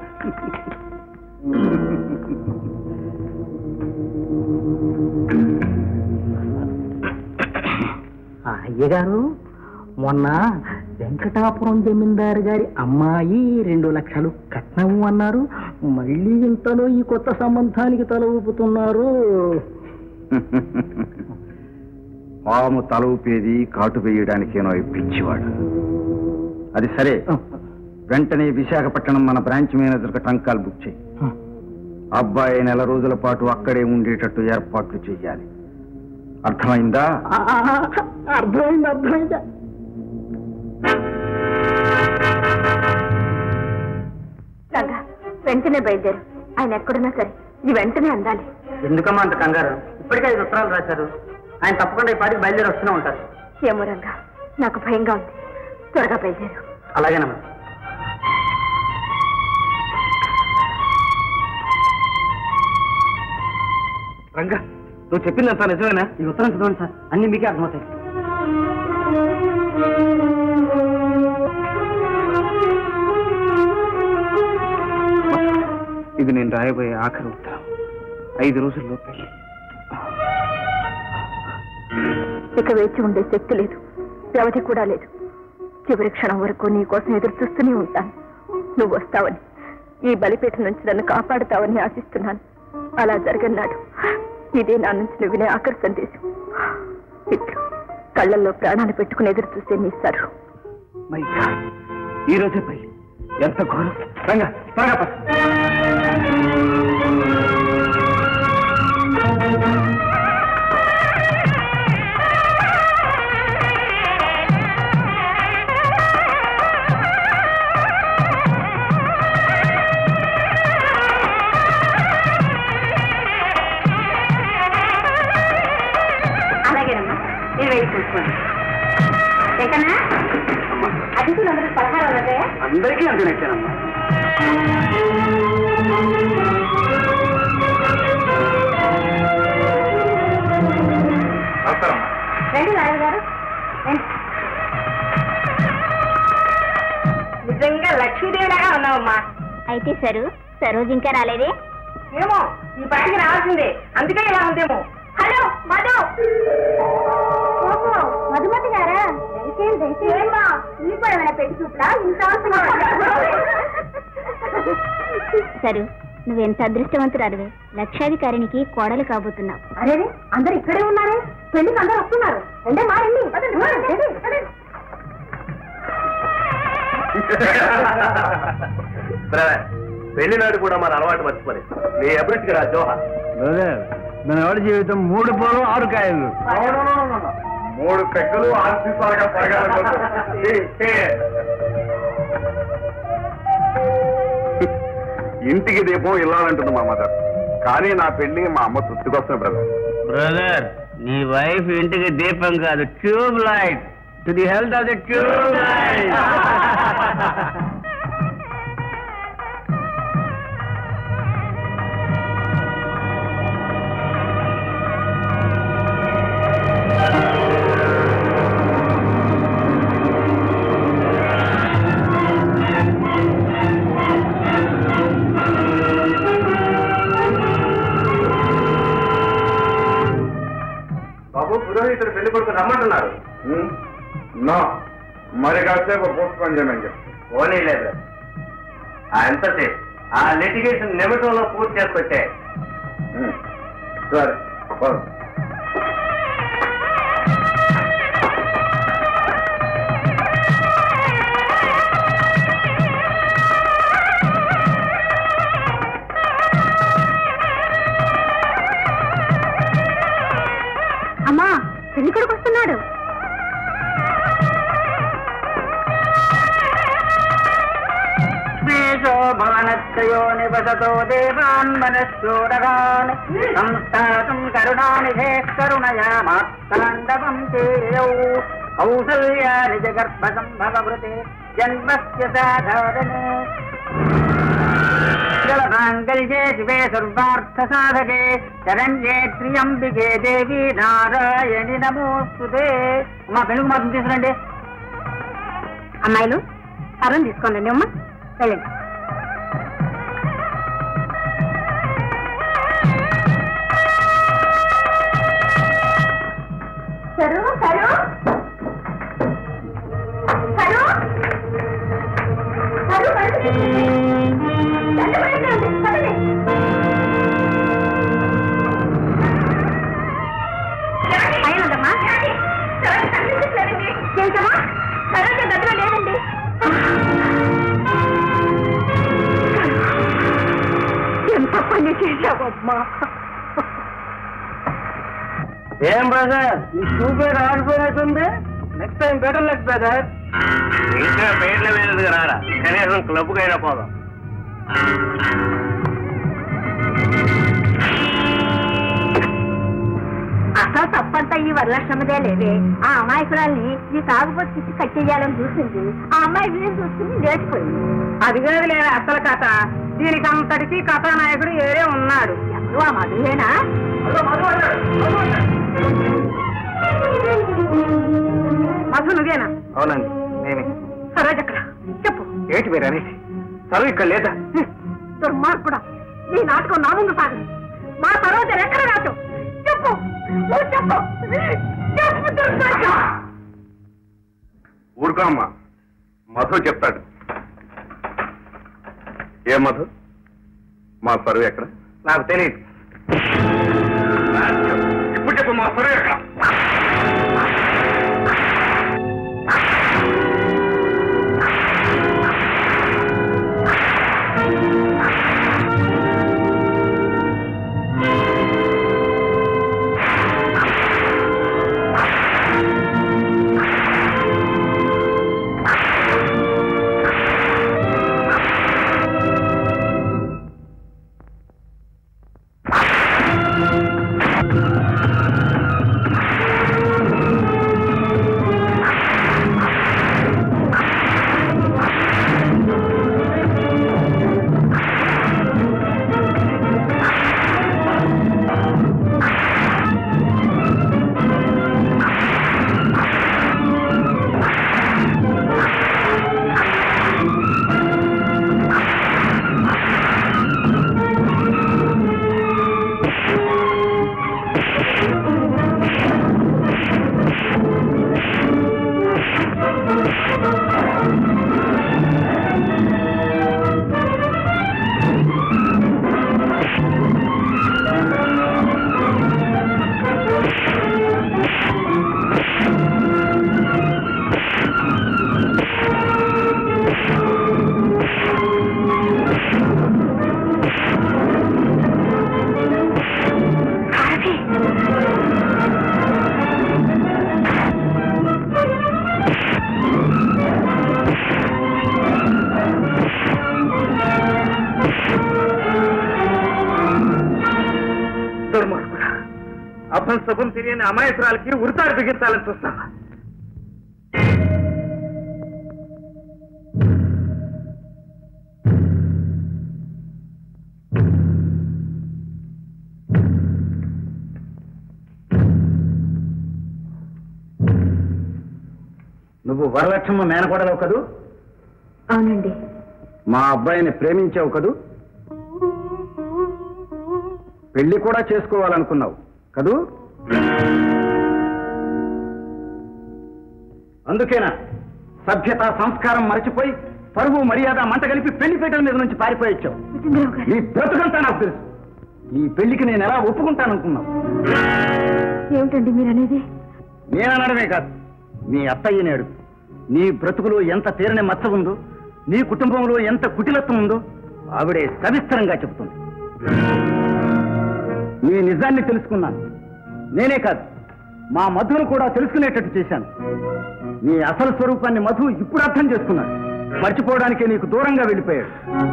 అయ్యగారు, మొన్న వెంకటాపురం జమీందారు గారి అమ్మాయి 2 లక్షలు కట్నము అన్నారు. మళ్ళీ ఇంతలో ఈ కొత్త సంబంధానికి తల ఊపుతున్నారు. పాము తల ఊపేది కాటు వేయడానికేనో పిచ్చివాడు. అది సరే, వెంటనే విశాఖపట్నం మన బ్రాంచ్ మేనేజర్కి ట్రంకాలు బుక్ చేయి. అబ్బాయి నెల రోజుల పాటు అక్కడే ఉండేటట్టు ఏర్పాట్లు చెయ్యాలి. అర్థమైందా? అర్థమైందా? రంగా, వెంటనే బయలుదేరు. ఆయన ఎక్కడున్నా సరే ఇది వెంటనే అందాలి. ఎందుకమ్మా అంత కంగారు? ఇప్పటికే 5 ఉత్తరాలు రాశారు. ఆయన తప్పకుండా ఈ పాటికి బయలుదేరి వస్తూనే ఉంటారు. ఏమో రంగా, నాకు భయంగా ఉంది. త్వరగా బయలుదేరు. అలాగేనమ్మా. రంగా, నువ్వు చెప్పిందంతా నిజమేనా? ఈ ఉత్తరం చదవండి సార్, అన్ని మీకే అర్థమవుతాయి. ఇది నేను రాయబోయే ఆఖరి ఉత్తరం. 5 రోజుల్లో పెళ్లి. ఇక వేచి ఉండే శక్తి లేదు, వ్యవధి కూడా లేదు. చివరి క్షణం వరకు నీ కోసం ఎదురు చూస్తూనే ఉంటాను. నువ్వు వస్తావని, ఈ బలిపీఠ నుంచి నన్ను కాపాడుతావని ఆశిస్తున్నాను. అలా జరగన్నాడు. ఇదే నా నుంచి నువ్వు వినే ఆఖరి సందేశం. ఇట్లు కళ్ళల్లో ప్రాణాలు పెట్టుకుని ఎదురు చూసే నీ సరు. ఈ రోజే పెళ్లి. ఎంత ఘోరం! రంగా, త్వరగా పద. అలాగేనమ్మా, నేను వెళ్ళి చూసుకోండి. ఎక్కనా అతిథులు అందరూ పలహారాలు అదే అందరికీ అంతే నచ్చానమ్మా. రండి రాజు గారు. నిజంగా లక్ష్మీదేవిలాగా ఉన్నావమ్మా. అయితే సరోజ్ ఇంకా రాలేదే? ఏమో, ఈ పాటికి రావాల్సిందే, అందుకే ఇలా ఉందేమో. హలో మధు. మధుమతి గారా? పెట్టి చూపులా ఇంత సరు, నువ్వెంత అదృష్టవంతురాలువే. లక్షాధికారినికి కోడలు కాబోతున్నావు. అరే, అందరు ఇక్కడే ఉన్నారే. పెళ్లికి అందరు వస్తున్నారు. రెండే మారండి. పెళ్లినాడు కూడా మన అలవాటు మర్చిపోలేదు. నీ అభివృద్ధికి రా జోహర్. మన వాడి జీవితం 3 పూలు 6 కాయలు. 3 పెక్కలు ఆశిస్తారుగా ఇంటికి దీపం ఇల్లాలంటుంది మా మదర్. కానీ నా పెళ్లి మా అమ్మ తృప్తి కోసమే బ్రదర్, నీ వైఫ్ ఇంటికి దీపం కాదు, tube light. To the health of the tube light. పురోహితుడు పెళ్లి కొడుకు రమ్మంటున్నారు. మరి కాసేపు పోస్ట్ పోన్ చేయమని చెప్పి పోనీ లేదు. అంతసేపు ఆ లిటిగేషన్ నిమిషంలో పూర్తి చేసుకొచ్చే. సరే. అమ్మా, పెళ్లి కొడుకు వస్తున్నాడు. శోభానత్రయో నివసతో దేవాన్ మనస్సూరగాన్ సంస్థాతం కరుణానిధే కరుణయా మాత్తాండవం తేయౌ కౌసల్యా నిజ గర్భ సంభవృతే జన్మస్య సాధారణే జలమాంగళ్యే శివే సర్వార్థ సాధకే శరణ్యే త్ర్యంబికే దేవి నారాయణి నమోస్తుతే. మా పెళ్లికి మాత్రం తీసుకురండి. అమ్మాయిలు సరం తీసుకోండి అమ్మ, వెళ్ళండి. సరు సరు సరు సరు అయినదమ్మా. చేశావమ్మా. ఏం బ్రదర్ ఈ చూపేరు ఆడిపోయినట్టుంది. Next time better luck brother. ఇంకా పేర్ల మీద రారా, కనీసం క్లబ్కి అయినా పోదాం. అసలు తప్పంతా ఈ వరలక్ష్మదే లేవే. ఆ అమాయకురాల్ని ఈ తాగుబోతు పిచ్చి కట్టేయాలని చూసింది. ఆ అమ్మాయి వీడిని చూసుకుని లేచిపోయింది. అది కాదు లేదా అసలు కథ. దీనికి అంతటికీ కథానాయకుడు ఏరే ఉన్నాడు. ఎవరు ఆ మధువేనా? మధు నువ్వేనా? అవునండి నేనే. సరోజ్ అక్కడ చెప్పు. ఏంటి మీరు అనేసి? సరళ ఇక్కడ లేదా? దుర్మార్గుడా, నీ నాటకం నా ముందు సాగు. మా సరోజ ఎక్కడ రాదు? చెప్పు, నువ్వు చెప్పు. చెప్పు దుర్మార్గుడా. ఊరుకో అమ్మా, మధు చెప్తాడు. ఏ మధు, మా సరువు ఎక్కడ? నాకు తెలియదు. ఇప్పుడు చెప్పు, మా సరువు ఎక్కడ? అభం శుభం తెలియని అమాయకురాలకి ఉరితాడు బిగించాలని చూస్తావా? నువ్వు వరలక్ష్మ మేనకోడలవు కదూ? అవునండి. మా అబ్బాయిని ప్రేమించావు కదూ? పెళ్లి కూడా చేసుకోవాలనుకున్నావు కదూ? అందుకేనా సభ్యత సంస్కారం మరచిపోయి పరువు మర్యాద మంట కలిపి పెళ్లిపేటల మీద నుంచి పారిపోయొచ్చావు? నీ బ్రతుకంతా నాకు తెలుసు. ఈ పెళ్లికి నేను ఎలా ఒప్పుకుంటాననుకున్నావు? ఏమిటండి మీరనేది? నేననడమే కాదు, నీ అత్తయ్యని అడుగు. నీ బ్రతుకులో ఎంత తీరని మచ్చ ఉందో, నీ కుటుంబంలో ఎంత కుటిలత్వం ఉందో ఆవిడే సవిస్తరంగా చెబుతుంది. నీ నిజాన్ని తెలుసుకున్నాను. నేనే కాదు, మా మధును కూడా తెలుసుకునేటట్టు చేశాను. నీ అసలు స్వరూపాన్ని మధు ఇప్పుడు అర్థం చేసుకున్నాడు. మర్చిపోవడానికే నీకు దూరంగా వెళ్ళిపోయాడు.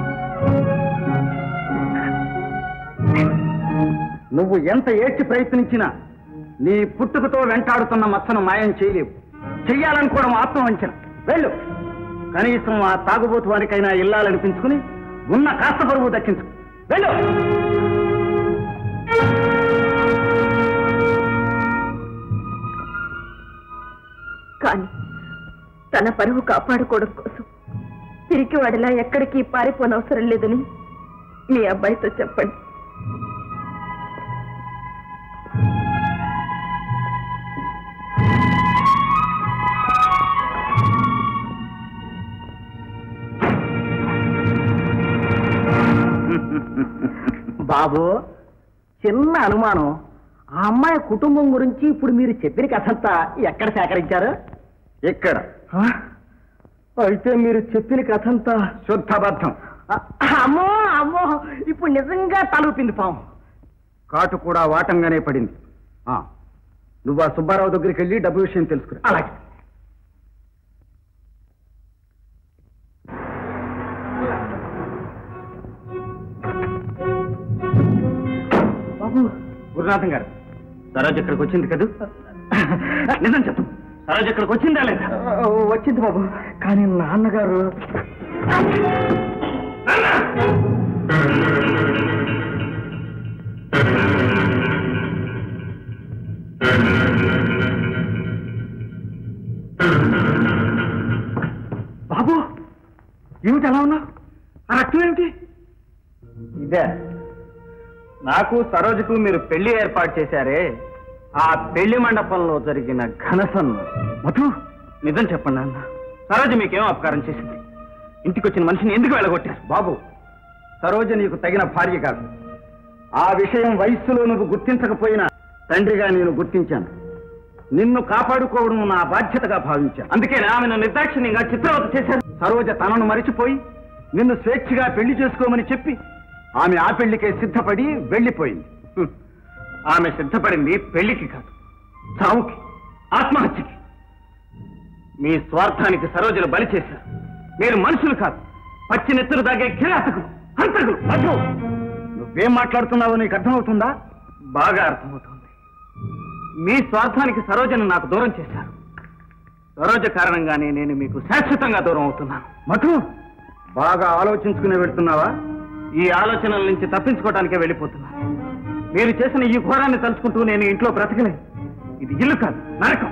నువ్వు ఎంత ఏడ్చి ప్రయత్నించినా నీ పుట్టుకతో వెంటాడుతున్న మచ్చను మాయం చేయలేవు. చెయ్యాలనుకోవడం ఆత్మవంచన. వెళ్ళు, కనీసం ఆ తాగుబోతు వారికైనా ఇల్లాలనిపించుకుని ఉన్న కాస్త పరువు దక్కించు. వెళ్ళు. కానీ తన పరువు కాపాడుకోవడం కోసం తిరిగి వాడిలా ఎక్కడికి పారిపోనవసరం లేదని మీ అబ్బాయితో చెప్పండి. బాబు, చిన్న అనుమానం. ఆ అమ్మాయి కుటుంబం గురించి ఇప్పుడు మీరు చెప్పిన కథంతా ఎక్కడ సేకరించారు? ఇక్కడ. అయితే మీరు చెప్పిన కథంతా శుద్ధబద్ధం. అమ్మో అమ్మో ఇప్పుడు నిజంగా తలూపింది పాము. కాటు కూడా వాటంగానే పడింది. నువ్వు ఆ సుబ్బారావు దగ్గరికి వెళ్ళి డబ్బు విషయం తెలుసుకురా. అలాగే. బాబు, గురునాథం గారు, సరోజ్ ఇక్కడికి వచ్చింది కదూ? నిజం చెప్పు, సరోజ్ ఇక్కడికి వచ్చిందా లేదా? వచ్చింది బాబు, కానీ నాన్నగారు బాబు, ఏమిటి అలా ఉన్నావు? ఆ రక్తం ఏమిటి? ఇదే, నాకు సరోజకు మీరు పెళ్లి ఏర్పాటు చేశారే, ఆ పెళ్లి మండపంలో జరిగిన ఘనసన్ను. మధు, నిజం చెప్పండి అన్న, సరోజ మీకేం అపకారం చేసింది? ఇంటికి వచ్చిన మనిషిని ఎందుకు వెళ్ళగొట్టారు? బాబు, సరోజ నీకు తగిన భార్య కాదు. ఆ విషయం వయస్సులో నువ్వు గుర్తించకపోయినా తండ్రిగా నేను గుర్తించాను. నిన్ను కాపాడుకోవడం నా బాధ్యతగా భావించాను. అందుకే ఆమెను నిర్దాక్షిణ్యంగా చిత్రవత చేశారు. సరోజ తనను మరిచిపోయి నిన్ను స్వేచ్ఛగా పెళ్లి చేసుకోమని చెప్పి ఆమె ఆ పెళ్లికే సిద్ధపడి వెళ్ళిపోయింది. ఆమె సిద్ధపడింది పెళ్లికి కాదు, చావుకి, ఆత్మహత్యకి. మీ స్వార్థానికి సరోజను బలి చేశారు. మీరు మనుషులు కాదు, పచ్చి నెత్తులు దాగే కిరాతకులు, హంతకులు. మధు, నువ్వేం మాట్లాడుతున్నావో నీకు అర్థమవుతుందా? బాగా అర్థమవుతుంది. మీ స్వార్థానికి సరోజను నాకు దూరం చేశారు. సరోజ కారణంగానే నేను మీకు శాశ్వతంగా దూరం అవుతున్నాను. మధు, బాగా ఆలోచించుకునే వెళ్తున్నావా? ఈ ఆలోచనల నుంచి తప్పించుకోవడానికే వెళ్ళిపోతున్నాను. మీరు చేసిన ఈ ఘోరాన్ని తలుచుకుంటూ నేను ఇంట్లో బ్రతకలేదు. ఇది ఇల్లు కాదు, నరకం.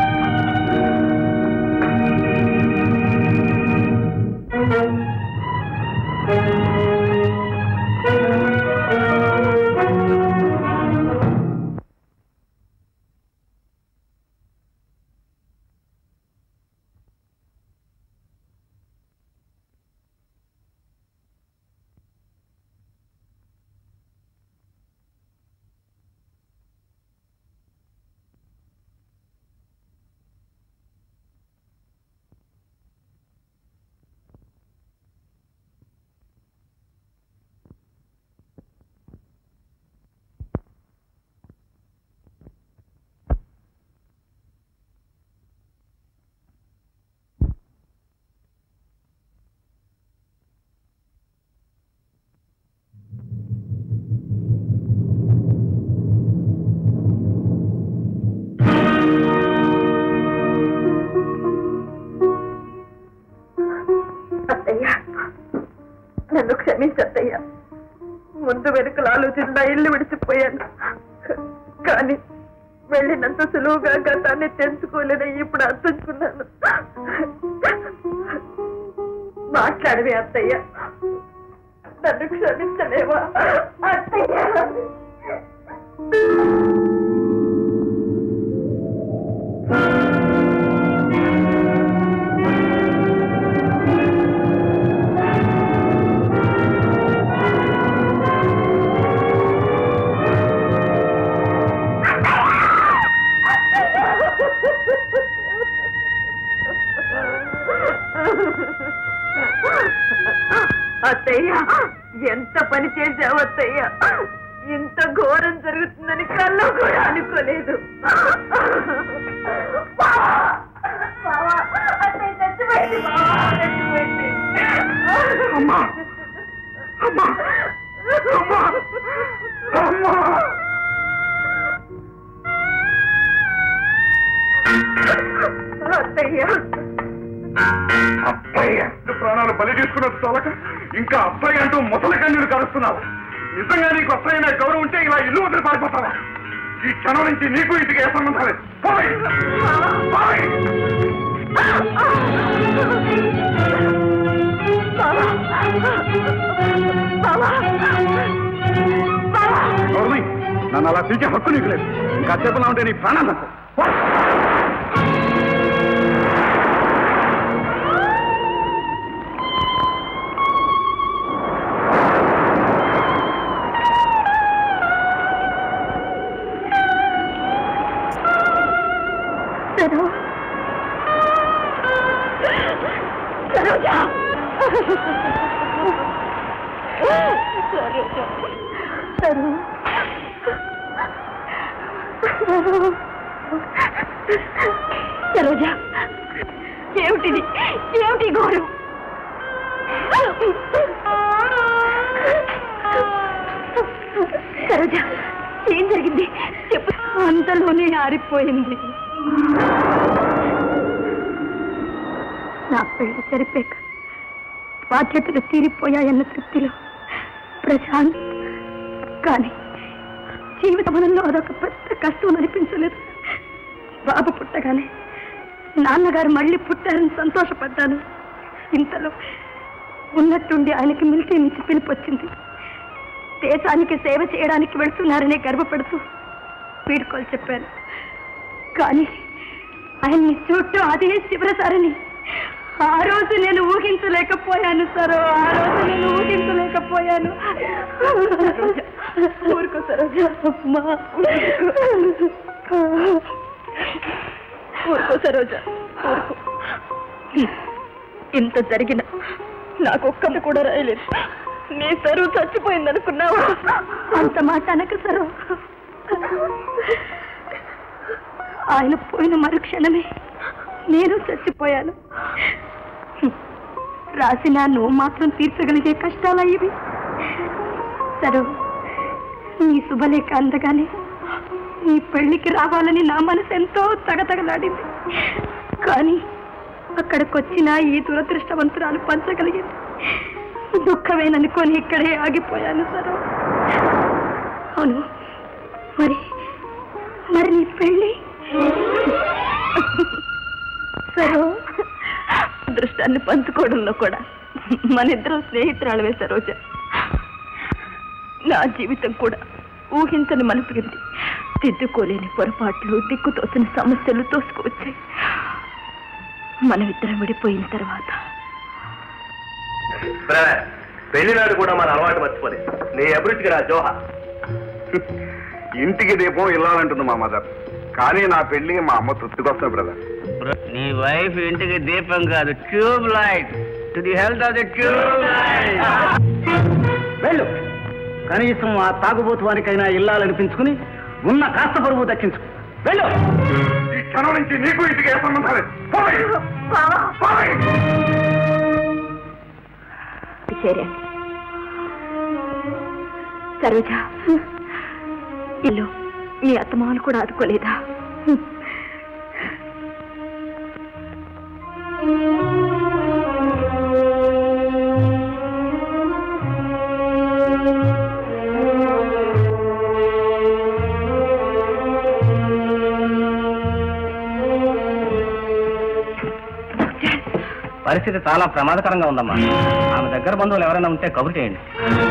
నన్ను క్షమించత్తయ్యా. ముందు వెనుకలు ఆలోచన ఇల్లు విడిచిపోయాను. కానీ వెళ్ళినంత సులువుగా గతాన్ని తెలుసుకోలేదని ఇప్పుడు అర్థించుకున్నాను. మాట్లాడవే అత్తయ్య, నన్ను క్షమించలేవా అత్తయ్య? అత్తయ్య, ఎంత పని చేశావు అత్తయ్య. ఇంత ఘోరం జరుగుతుందని కల్లో కూడా అనుకోలేదు. అత్తయ్య, అత్తయ్య ప్రాణాలు బలి తీసుకున్నది చాలక ఇంకా అత్తయ్య అంటూ ముసలి కన్నీరు కలుస్తున్నావు. నిజంగా నీకు అత్తయ్య మీద గౌరవం ఉంటే ఇలా ఇల్లు వదిలి పారిపోతావా? ఈ క్షణం నుంచి నీకు ఇంటికి ఏ సంబంధం లేదు. నన్ను అలా పీకే హక్కు నీకు లేదు. ఇంకా చెప్పలా ఉంటే నీ ప్రాణం నాకు. సరోజ, ఏమిటిది? ఏమిటి ఘోరం? సరోజ, ఏం జరిగింది చెప్పు. అంతలోనే ఆరిపోయింది. నా పెళ్లి సరిపోయాక బాధ్యతలు తీరిపోయాయన్న తృప్తిలో ప్రశాంత్. కానీ జీవిత బలంలో అదొక పెద్ద కష్టం అనిపించలేదు. బాబు పుట్టగానే నాన్నగారు మళ్ళీ పుట్టారని సంతోషపడ్డాను. ఇంతలో ఉన్నట్టుండి ఆయనకి మిలిటరీ నుంచి పిలుపొచ్చింది. దేశానికి సేవ చేయడానికి వెళ్తున్నారనే గర్వపడుతూ వీడుకోలు చెప్పాను. కానీ ఆయన్ని చూడటం అదే చివరిసారని ఆ రోజు నేను ఊహించలేకపోయాను సరో. ఆ రోజు నేను ఊహించలేకపోయాను. ఊరుకో సరోజ, ఊరుకో సరోజ, ఊరుకో. ఇంత జరిగిన నాకు ఒక్కటి కూడా రాయలేదు. నీ సరు చచ్చిపోయిందనుకున్నావా? అంత మాట అనక సరు. ఆయన పోయిన మరుక్షణమే నేను చచ్చిపోయాను. రాసినా నువ్వు మాత్రం తీర్చగలిగే కష్టాలా ఇవి? సరు, నీ శుభలేఖ అందగానే నీ పెళ్లికి రావాలని నా మనసు ఎంతో తగతగలాడింది. కానీ అక్కడికొచ్చినా ఈ దురదృష్టవంతురాలు పంచగలిగింది. దుఃఖమేననుకొని ఇక్కడే ఆగిపోయాను సరు. అవును, మరి మరి నీ పెళ్ళి సరు. దృష్టాన్ని పంచుకోవడంలో కూడా మన ఇద్దరం స్నేహితురాలవే సరోజ. నా జీవితం కూడా ఊహించని మలుపుగింది. దిద్దుకోలేని పొరపాట్లు, దిక్కుతోసిన సమస్యలు తోసుకువచ్చాయి. మనమిద్దరం విడిపోయిన తర్వాత పెళ్లినాడు కూడా మన అలవాటు మర్చిపోలేదు. నీ అభిరుచికి రా జోహ. ఇంటికి దీపం ఇల్లాలంటుంది మా మదర్, కానీ నా పెళ్లికి మా అమ్మ తృప్తికొస్తాను బ్రదర్. నీ వైఫ్ ఇంటికి దీపం కాదు, tube light. To the health of the tube light. వెళ్ళు, కనీసం ఆ తాగుబోతు వారికైనా ఇల్లాలనిపించుకుని ఉన్న కాస్త పరువు దక్కించు. వెళ్ళు. ఈ క్షణం నుంచి నీకు ఇంటికి ఏ సంబంధాలు? చేరండి సరోజ. ఇల్లు మీ అత్తమామలు కూడా ఆదుకోలేదా? పరిస్థితి చాలా ప్రమాదకరంగా ఉందమ్మా. ఆమె దగ్గర బంధువులు ఎవరైనా ఉంటే కబురు చేయండి.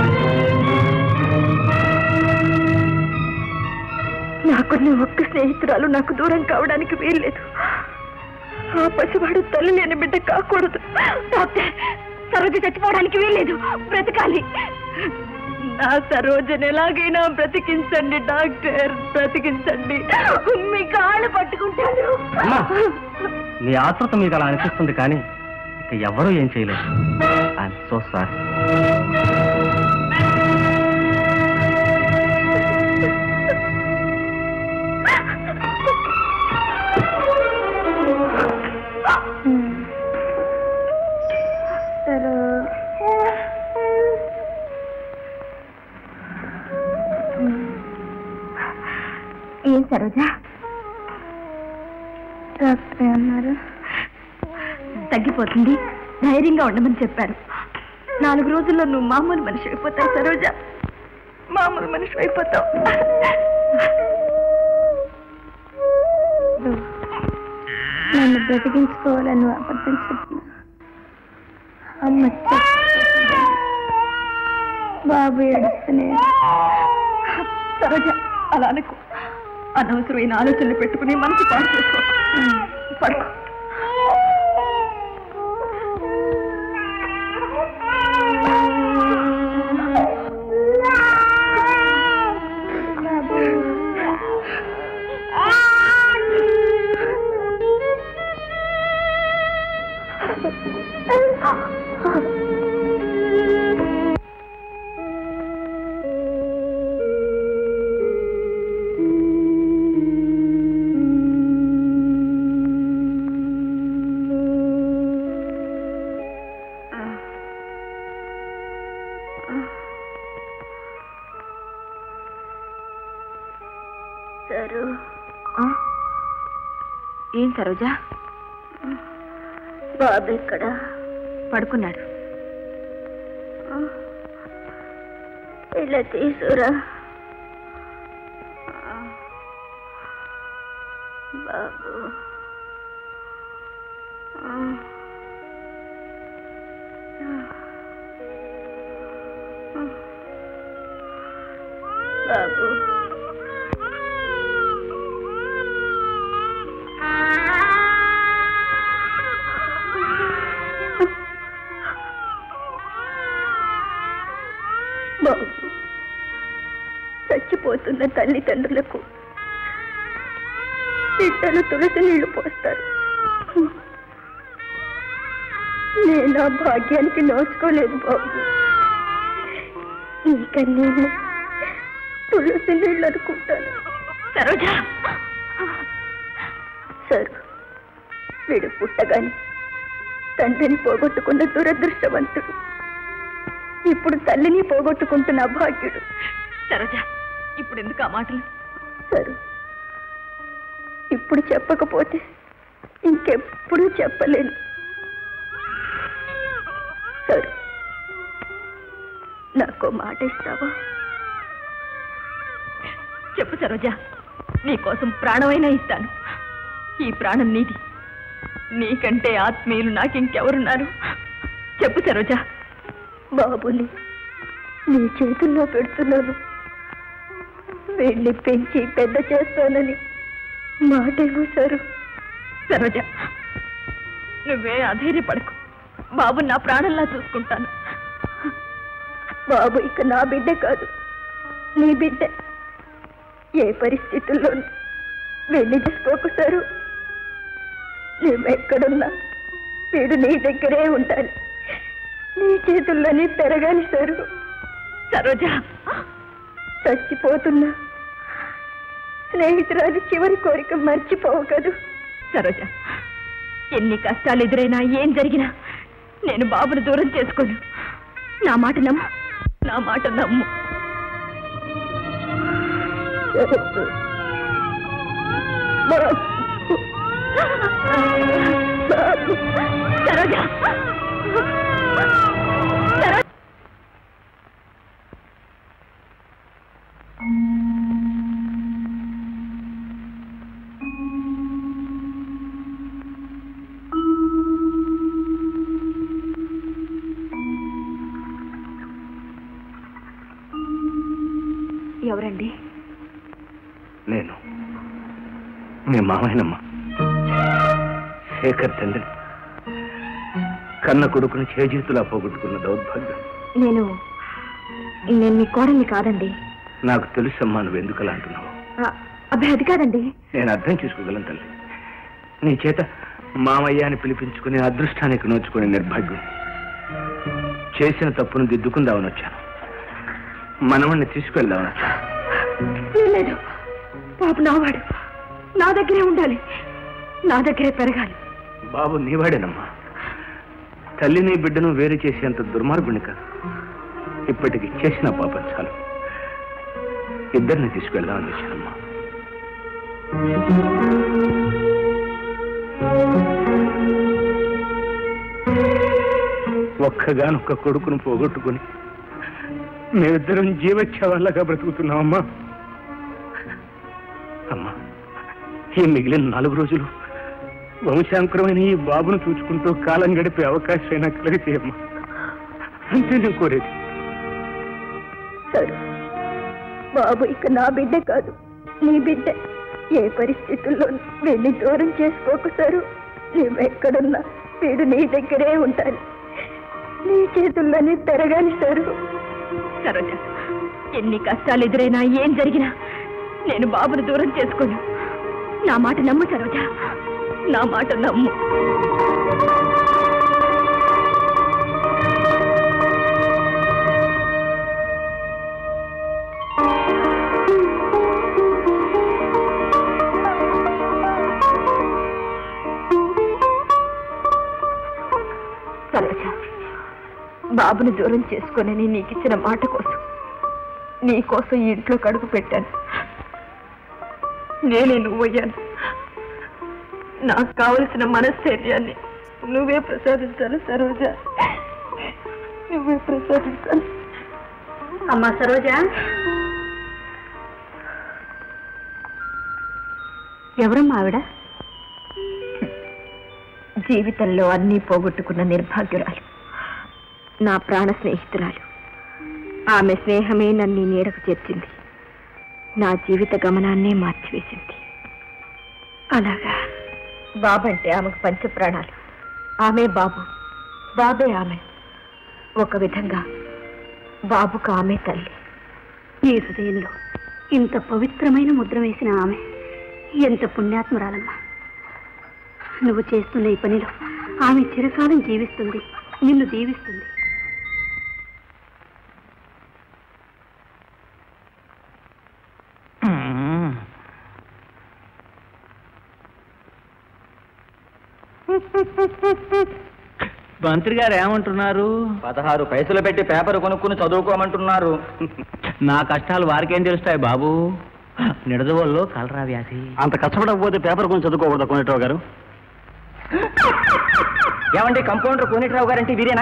నాకున్న ఒక్క స్నేహితురాలు నాకు దూరం కావడానికి వీల్లేదు. ఆ పసివాడు తల్లి లేని బిడ్డ కాకూడదు. డాక్టర్, సరోజ చచ్చిపోవడానికి వీల్లేదు, బ్రతకాలి. నా సరోజని ఎలాగైనా బ్రతికించండి డాక్టర్, బ్రతికించండి. మీ కాళ్ళు పట్టుకుంటాను. మీ ఆతృత మీకు అలా అనిపిస్తుంది, కానీ ఇక ఎవరూ ఏం చేయలేదు. I'm so sorry. ఏం సరోజా? డాక్టర్ అన్నారు తగ్గిపోతుంది, ధైర్యంగా ఉండమని చెప్పారు. 4 రోజుల్లో నువ్వు మామూలు మనిషి అయిపోతావు సరోజ, మామూలు మనిషి అయిపోతావు. నన్ను బ్రతికించుకోవాలని అబద్ధం చెప్పిన అమ్మ బాబు ఏడుస్తూనే. సరోజ, అలా అనుకో. అనవసరమైన ఆలోచనలు పెట్టుకుని మనసు పాడు చేసుకో. పడుకో. సరు ఏం సరోజా బాబు ఇక్కడ పడుకున్నాడు ఇలా తీసురా బాబు బాబు బాబు చచ్చిపోతున్న తల్లిదండ్రులకు బిడ్డలు తులసి నీళ్లు పోస్తారు. నేను ఆ భాగ్యానికి నోచుకోలేదు బాబు. ఈ కన్నీళ్ళు తులసి నీళ్ళు అనుకుంటాను. సరోజా సరు వీడు పుట్టగాని తండ్రిని పోగొట్టుకున్న దురదృష్టవంతుడు, ఇప్పుడు తల్లిని పోగొట్టుకుంటున్న అభాగ్యుడు. సరోజా ఇప్పుడు ఎందుకు ఆ మాటలు? సరు ఇప్పుడు చెప్పకపోతే ఇంకెప్పుడు చెప్పలేను. సరు నాకు మాట ఇస్తావా? చెప్పు సరోజా, నీకోసం ప్రాణమైనా ఇస్తాను. ఈ ప్రాణం నీది, నీకంటే ఆత్మీయులు నాకింకెవరున్నారు? చెప్పు సరోజా. బాబుని నీ చేతుల్లో పెడుతున్నాను, వీళ్ళని పెంచి పెద్ద చేస్తానని మాటేమో సరు. సరోజా నువ్వే అధైర్యపడకు, బాబు నా ప్రాణంలా చూసుకుంటాను. బాబు ఇక నా బిడ్డే కాదు, నీ బిడ్డే. ఏ పరిస్థితుల్లోనూ వెళ్ళి చేసుకోకు సరు. నువ్వెక్కడున్నా వీడు నీ దగ్గరే ఉండాలి, నీ చేతుల్లోనే పెరగాలి సరు. సరోజా చచ్చిపోతున్నా స్నేహితురాలు చివరి కోరిక మర్చిపోవు కదూ. సరోజా ఎన్ని కష్టాలు ఎదురైనా ఏం జరిగినా నేను బాబును దూరం చేసుకోను. నా మాట నమ్ము, నా మాట నమ్ము. సరోజా ఎవరండి? నేను మీ మామయ్యనమ్మ, శేఖర్ తండ్రి. కన్న కొడుకుని చేజేతులా పోగొట్టుకున్న దౌర్భాగ్యం. నేను మీ కోడల్ని కాదండి. నాకు తెలుసమ్మా నువ్వు ఎందుకలా అంటున్నావు. అబ్బాయి అది కాదండి. నేను అర్థం చేసుకోగలను తల్లి. నీ చేత మామయ్య అని పిలిపించుకుని అదృష్టానికి నోచుకునే నిర్భాగ్యం. చేసిన తప్పును దిద్దుకుందామని వచ్చాను, మనవణ్ణి తీసుకెళ్దామని వచ్చాను. లేదు, బాబు నావాడు, నా దగ్గరే ఉండాలి, నా దగ్గరే పెరగాలి. బాబు నీవాడేనమ్మా, తల్లిని బిడ్డను వేరు చేసేంత దుర్మార్గుని కాదు. ఇప్పటికి చేసిన పాపం చాలు, ఇద్దరిని తీసుకెళ్దామని వచ్చానమ్మా. ఒక్కగానొక్క కొడుకును పోగొట్టుకుని మేమిద్దరం జీవచ్ఛవాళ్ళగా బ్రతుకుతున్నామమ్మా. అమ్మా, ఈ మిగిలిన 4 రోజులు వంశాంకురమైన ఈ బాబును చూసుకుంటూ కాలం గడిపే అవకాశం అయినా కలిగితేయమ్మా, అంతే నేను కోరేది. సరే, బాబు ఇక నా బిడ్డ కాదు, నీ బిడ్డ. ఏ పరిస్థితుల్లో వెళ్ళి దూరం చేసుకోకు సరు. నువ్వెక్కడున్నా వీడు నీ దగ్గరే ఉండాలి, నీ చేతుల్లోనే పెరగాలి సరు. సరోజ ఎన్ని కష్టాలు ఎదురైనా ఏం జరిగినా నేను బాబును దూరం చేసుకోను. నా మాట నమ్ము సరోజ, నా మాట నమ్ము. సరోజ, బాబుని దూరం చేసుకోనని నీకిచ్చిన మాట కోసం, నీ కోసం ఈ ఇంట్లో కడుగు పెట్టాను. నేనే నువ్వయ్యాను. నాకు కావలసిన మనస్థైర్యాన్ని నువ్వే ప్రసాదించాలి సరోజ, నువ్వే ప్రసాదించాలి. అమ్మా సరోజ, ఎవరమ్మా ఆవిడ? జీవితంలో అన్నీ పోగొట్టుకున్న నిర్భాగ్యురాలు, నా ప్రాణ స్నేహితురాలు. ఆమె స్నేహమే నన్ను నీడకు చేర్చింది, నా జీవిత గమనాన్నే మార్చివేసింది. అలాగా, బాబంటే ఆమెకు పంచప్రాణాలు. ఆమె బాబు, బాబే ఆమె. ఒక విధంగా బాబుకు ఆమె తల్లి. ఈ హృదయంలో ఇంత పవిత్రమైన ముద్ర వేసిన ఆమె ఎంత పుణ్యాత్మురాలమ్మా. నువ్వు చేస్తున్న ఈ పనిలో ఆమె చిరకాలం జీవిస్తుంది, నిన్ను దీవిస్తుంది. మంత్రి గారు ఏమంటున్నారు? 16 పైసలు పెట్టి పేపర్ కొనుక్కుని చదువుకోమంటున్నారు. నా కష్టాలు వారికేం తెలుస్తాయి బాబు. నిడదవోల్లో కలరా వ్యాధి. అంత కష్టపడకపోతే పేపర్ కొని చదువుకోకూడదు కోనేట్రావు గారు. ఏమండి, కంపౌండర్ కోనేట్రావు గారంటే వీరేనా?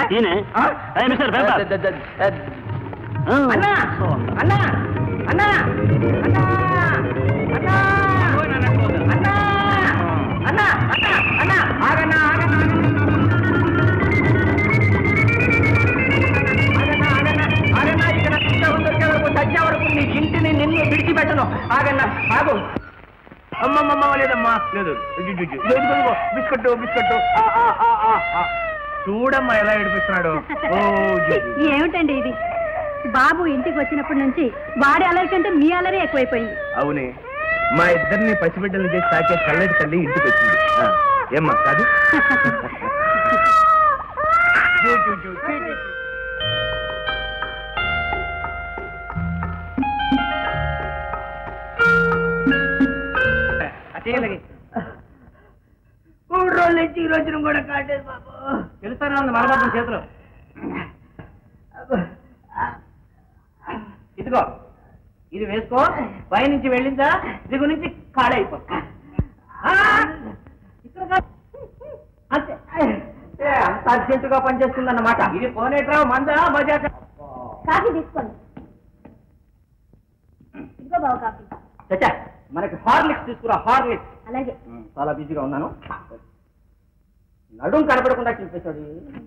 అన్నా అన్నా అన్నా అన్నా అన్నా అన్నా ఆగన్నా ఆగన్నా ఇక్కడ సజ్జా వరకు నీ ఇంటిని నిన్ను విడిచిపెట్టను. ఆగన్నా ఆగు. అమ్మమ్మ లేదమ్మా, లేదు. బిస్కట్టు బిస్కట్టు. చూడమ్మా ఎలా ఏడిపిస్తున్నాడు. ఏమిటండి ఇది? బాబు ఇంటికి వచ్చినప్పటి నుంచి వాడి అలరి కంటే మీ అలరి ఎక్కువైపోయింది. అవునే, మా ఇద్దరిని పసిబిడ్డలు చేసి తాకే కళ్ళటి తల్లి ఇంటికి వచ్చింది. ఏమ్మా కాదు? మూడు రోజుల నుంచి ఈ రోజున కూడా కాటేది బాబు. తెలుస్తానే ఉంది మరబాబు చేతిలో. ఇదిగో ఇది వేసుకో. పైనుంచి వెళ్ళిందా దిగు నుంచి కాడైపో. అంతే, అంత అర్జెంటుగా పనిచేస్తుందన్నమాట. ఇది కోనేట్రావు మందా మజా. కాఫీ తీసుకోండి. ఇదిగో బాబు కాఫీ. చచ్చా, మనకి హార్లిక్స్ తీసుకురా. హార్లిక్స్. అలాగే. చాలా బిజీగా ఉన్నాను. నడుం కనపడకుండా చూపేశాడు.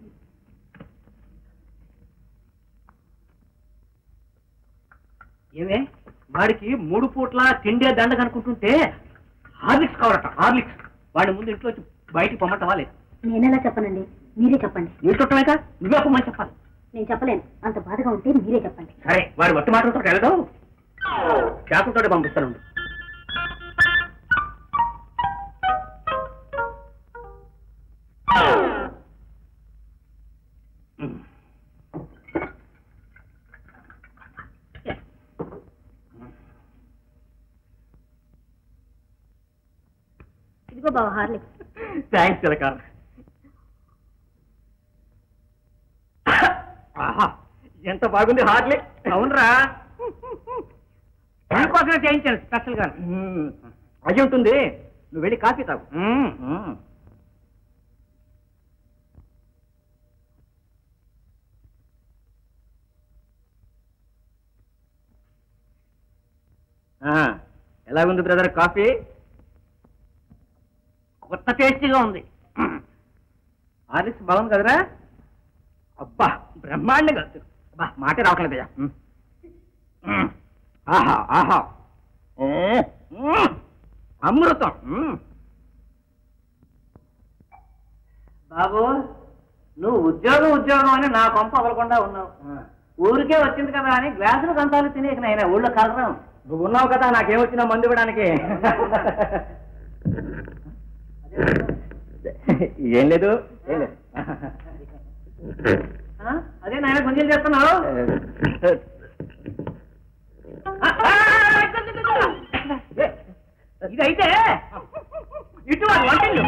ఏమే, వాడికి 3 పూట్ల తిండే దండ కనుకుంటుంటే హార్లిక్స్ కావాలట. హార్లిక్స్. వాడి ముందు ఇంట్లో వచ్చి బయటికి పొమ్మంటవా లేదు? నేనెలా చెప్పనండి, మీరే చెప్పండి. నీ చుట్టమేక నువ్వే పొమ్మని చెప్పాలి. నేను చెప్పలేను, అంత బాధగా ఉంటే మీరే చెప్పండి. సరే, వాడి వట్టి మాటలతో వెళ్ళదు. చాకుతోటి పంపిస్తాను. ఇదిగో బాబు హార్లిక్స్. థ్యాంక్స్ చిలక. ఎంత బాగుంది హార్లిక్స్. అవునరా, నీకోసమే చేయించాను స్పెషల్ గా. అయ్యి ఉంటుంది, నువ్వు వెళ్ళి కాఫీ తాగు. ఎలాగుంది బ్రదర్ కాఫీ? కొత్త టేస్టీగా ఉంది. హార్లిక్స్ బాగుంది కదరా? అబ్బా బ్రహ్మాండంగా. అబ్బా మాటే రావట్లేదయ్యా. ఆహా ఆహా, అమృతం. బాబు, నువ్వు ఉద్యోగం అని నా కొంప అవ్వకుండా ఉన్నావు. ఊరికే వచ్చింది కదా అని గ్లాసులు కంతాలు తినేక నాయన ఊళ్ళో కలరం. నువ్వు ఉన్నావు కదా, నాకేమొచ్చినా మందు ఇవ్వడానికి. ఏం లేదు, ఏం లేదు. అదే నాయన గుంజలు చేస్తున్నావు. ఇదైతే ఇటు వంటలు.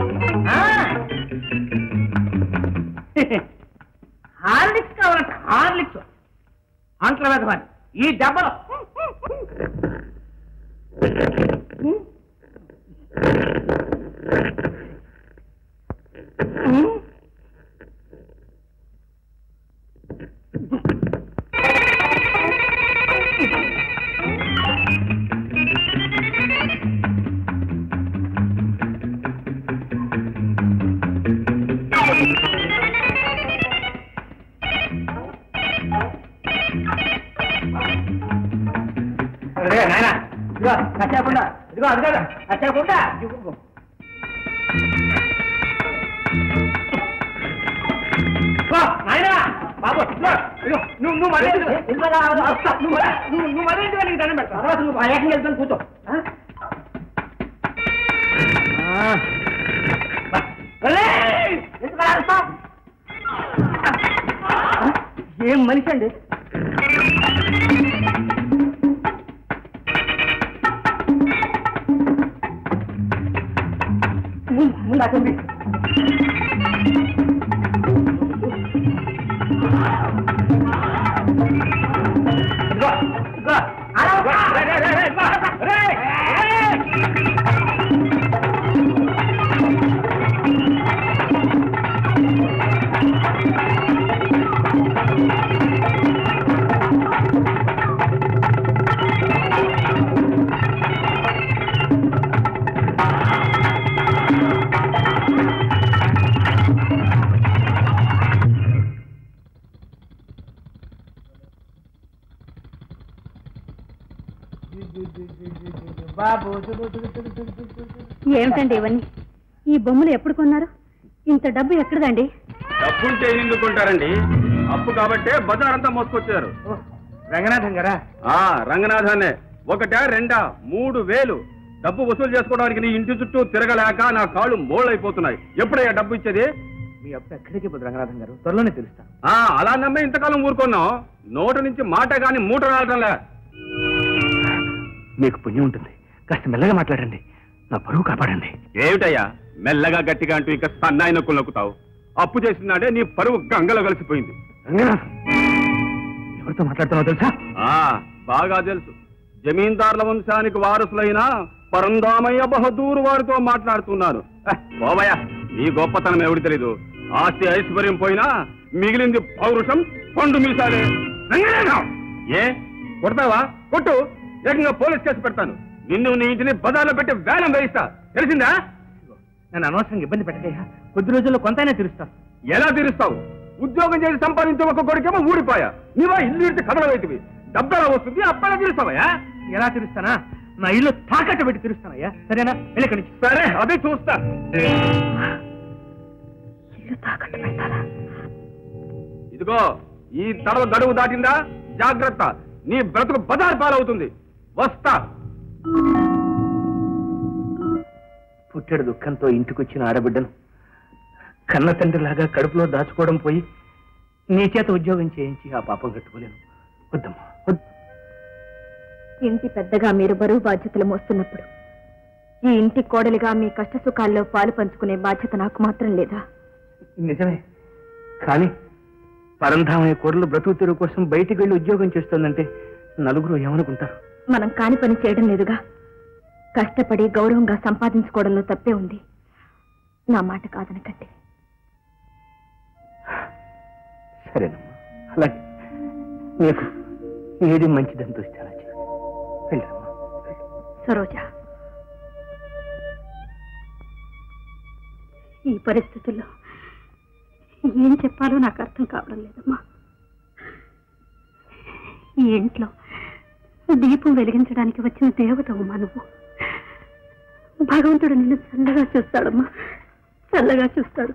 హార్లిక్స్ కావాలంట. హార్లిక్స్ అంట్ల వేదవాడి. ఈ డబ్బలు దీనికి నాయన ఇదిగో కచ్చాకుండా ఇదిగో అది కదా కచ్చాకుండా నాయన బాబు నువ్వు మళ్ళీ నువ్వు మళ్ళీ నీకు దండం పెడతా తర్వాత నువ్వు ఏకంగా వెళ్తాను కూర్చో ఏం మనిషి అండి ముందు అక్కడ ఏమిటండి ఇవన్నీ? ఈ బొమ్మలు ఎప్పుడు కొన్నారు? ఇంత డబ్బు ఎక్కడదండి? డబ్బుంటే ఎందుకుంటారండి? అప్పు కాబట్టే బజార్ అంతా మోసుకొచ్చారు. రంగనాథం గారా? రంగనాథాన్నే. ఒకటా రెండా 3000 డబ్బు వసూలు చేసుకోవడానికి నీ ఇంటి చుట్టూ తిరగలేక నా కాళ్ళు మోళ్ళైపోతున్నాయి. ఎప్పుడయ్యా డబ్బు ఇచ్చేది? మీ అప్పు ఎక్కడికి పోదు రంగనాథం గారు, త్వరలోనే తెలుస్తా. అలా నమ్మే ఇంతకాలం ఊరుకున్నావు. నోట నుంచి మాట గాని మూట రావటంలే. మీకు పుణ్యం ఉంటుంది, కాస్త మెల్లగా మాట్లాడండి, నా పరువు కాపాడండి. ఏమిటయ్యా మెల్లగా గట్టిగా అంటూ ఇంకా సన్నాయి నొక్కులు నొక్కుతావు? అప్పు చేసినాడే నీ పరువు గంగలో కలిసిపోయింది. రంగనాథం, ఎవరితో మాట్లాడుతున్నావు తెలుసా? బాగా తెలుసు. జమీందారుల వంశానికి వారసులైన పరందామయ్య బహదూర్ వారితో మాట్లాడుతున్నాను. ఓవయ్య, నీ గొప్పతనం ఎవడి తెలీదు. ఆస్తి ఐశ్వర్యం పోయినా మిగిలింది పౌరుషం, పండు మీసాలే. ఏ కొడతావా? కొట్టు, ఏకంగా పోలీస్ కేసు పెడతాను. నిన్ను నీ ఇంటిని బజార్లో పెట్టి వేలం వేయిస్తా, తెలిసిందా? నన్ను అనవసరంగా ఇబ్బంది పెట్టకయ్యా, కొద్ది రోజుల్లో కొంతైనా తీరుస్తాను. ఎలా తీరుస్తావు? ఉద్యోగం చేసి సంపాదించే ఒక కొడుకేమో ఊడిపోయా, నీవా ఇల్లు ఇడిచి కదలవైతివి. డబ్బెలా వస్తుంది? అప్పలా తీరుస్తావయ్యా? ఎలా తీరుస్తానా? నా ఇల్లు తాకట్టు పెట్టి తీరుస్తానయ్యా, సరేనా? వెళ్ళక్కడి నుంచి. సరే, అదే చూస్తా. ఇల్లు తాకట్టు పెట్టాలా? ఇదిగో, ఈ తడవ గడువు దాటిందా జాగ్రత్త, నీ బ్రతుకు బజార్ పాలవుతుంది. వస్తా. పుట్టెడు దుఃఖంతో ఇంటికొచ్చిన ఆడబిడ్డను కన్న తండ్రిలాగా కడుపులో దాచుకోవడం పోయి నీ చేత ఉద్యోగం చేయించి ఆ పాపం కట్టుకోలేను. వద్దమ్మా, వద్దు. ఇంటి పెద్దగా మీరు బరువు బాధ్యతలు మోస్తున్నప్పుడు ఈ ఇంటి కోడలిగా మీ కష్ట సుఖాల్లో పాలు పంచుకునే బాధ్యత నాకు మాత్రం లేదా? నిజమే, కానీ పరంధామయ్య కోడలు బ్రతుకు తెరువు కోసం బయటికి వెళ్ళి ఉద్యోగం చేస్తోందంటే నలుగురు ఏమనుకుంటారు? మనం కాని పని చేయడం లేదుగా. కష్టపడి గౌరవంగా సంపాదించుకోవడంలో తప్పే ఉంది. నా మాట కాదనకండి. సరేనమ్మా, అలాగే నీకు ఏది మంచిదని చూస్తే అలా చేయి. వెళ్ళమ్మా. సరోజ, ఈ పరిస్థితుల్లో ఏం చెప్పాలో నాకు అర్థం కావడం లేదమ్మా. ఈ ఇంట్లో దీపం వెలిగించడానికి వచ్చిన దేవతమ్మా నువ్వు. భగవంతుడు నిన్ను చల్లగా చూస్తాడమ్మా, చల్లగా చూస్తాడు.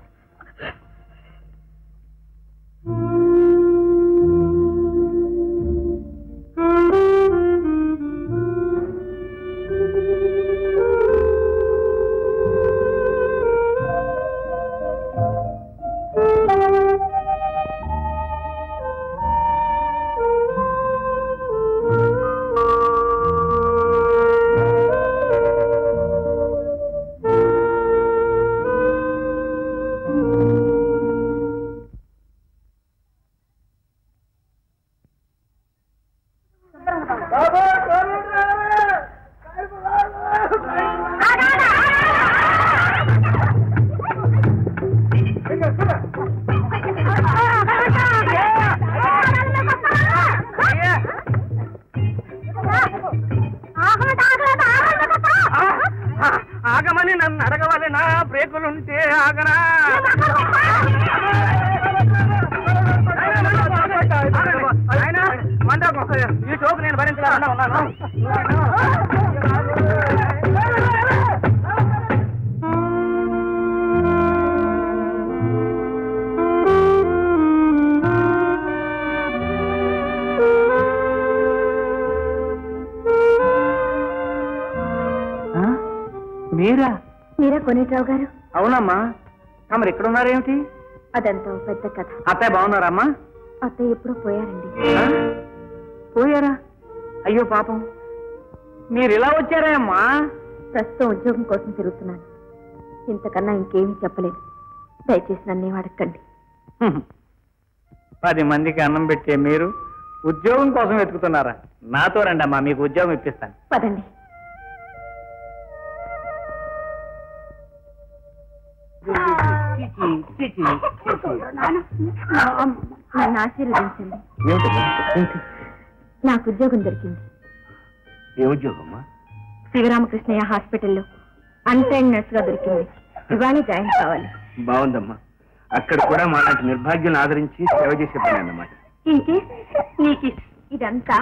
ఈ టోపు నేను భరించలేకుండా ఉన్నాను. మీరా కొనేట్రావు గారు? అవునమ్మా. తమరు ఇక్కడ ఉన్నారేమిటి? అదంతా పెద్ద కథ. అత్తయ్య బాగున్నారమ్మా? అత్తయ్య ఎప్పుడో పోయారండి. పోయారా? అయ్యో పాపం. మీరు ఇలా వచ్చారా అమ్మా? ప్రస్తుతం ఉద్యోగం కోసం తిరుగుతున్నాను. ఇంతకన్నా ఇంకేమీ చెప్పలేదు. దయచేసి నన్నేం అడగండి. 10 మందికి అన్నం పెట్టే మీరు ఉద్యోగం కోసం వెతుకుతున్నారా? నాతో రండి అమ్మా, మీకు ఉద్యోగం ఇప్పిస్తాను. పదండి. నన్ను ఆశీర్వదించండి. నాకు ఉద్యోగం దొరికింది. ఏ ఉద్యోగమ్మా? శివరామకృష్ణయ్య హాస్పిటల్లో అన్ట్రైన్డ్ నర్స్ గా దొరికింది. ఇవాళ జాయిన్ కావాలి. బాగుందమ్మా. అక్కడ కూడా మా లాంటి నిర్భాగ్యం ఆదరించి సేవ చేసే పని అన్నమాట. ఇంకే నీకు ఇదంతా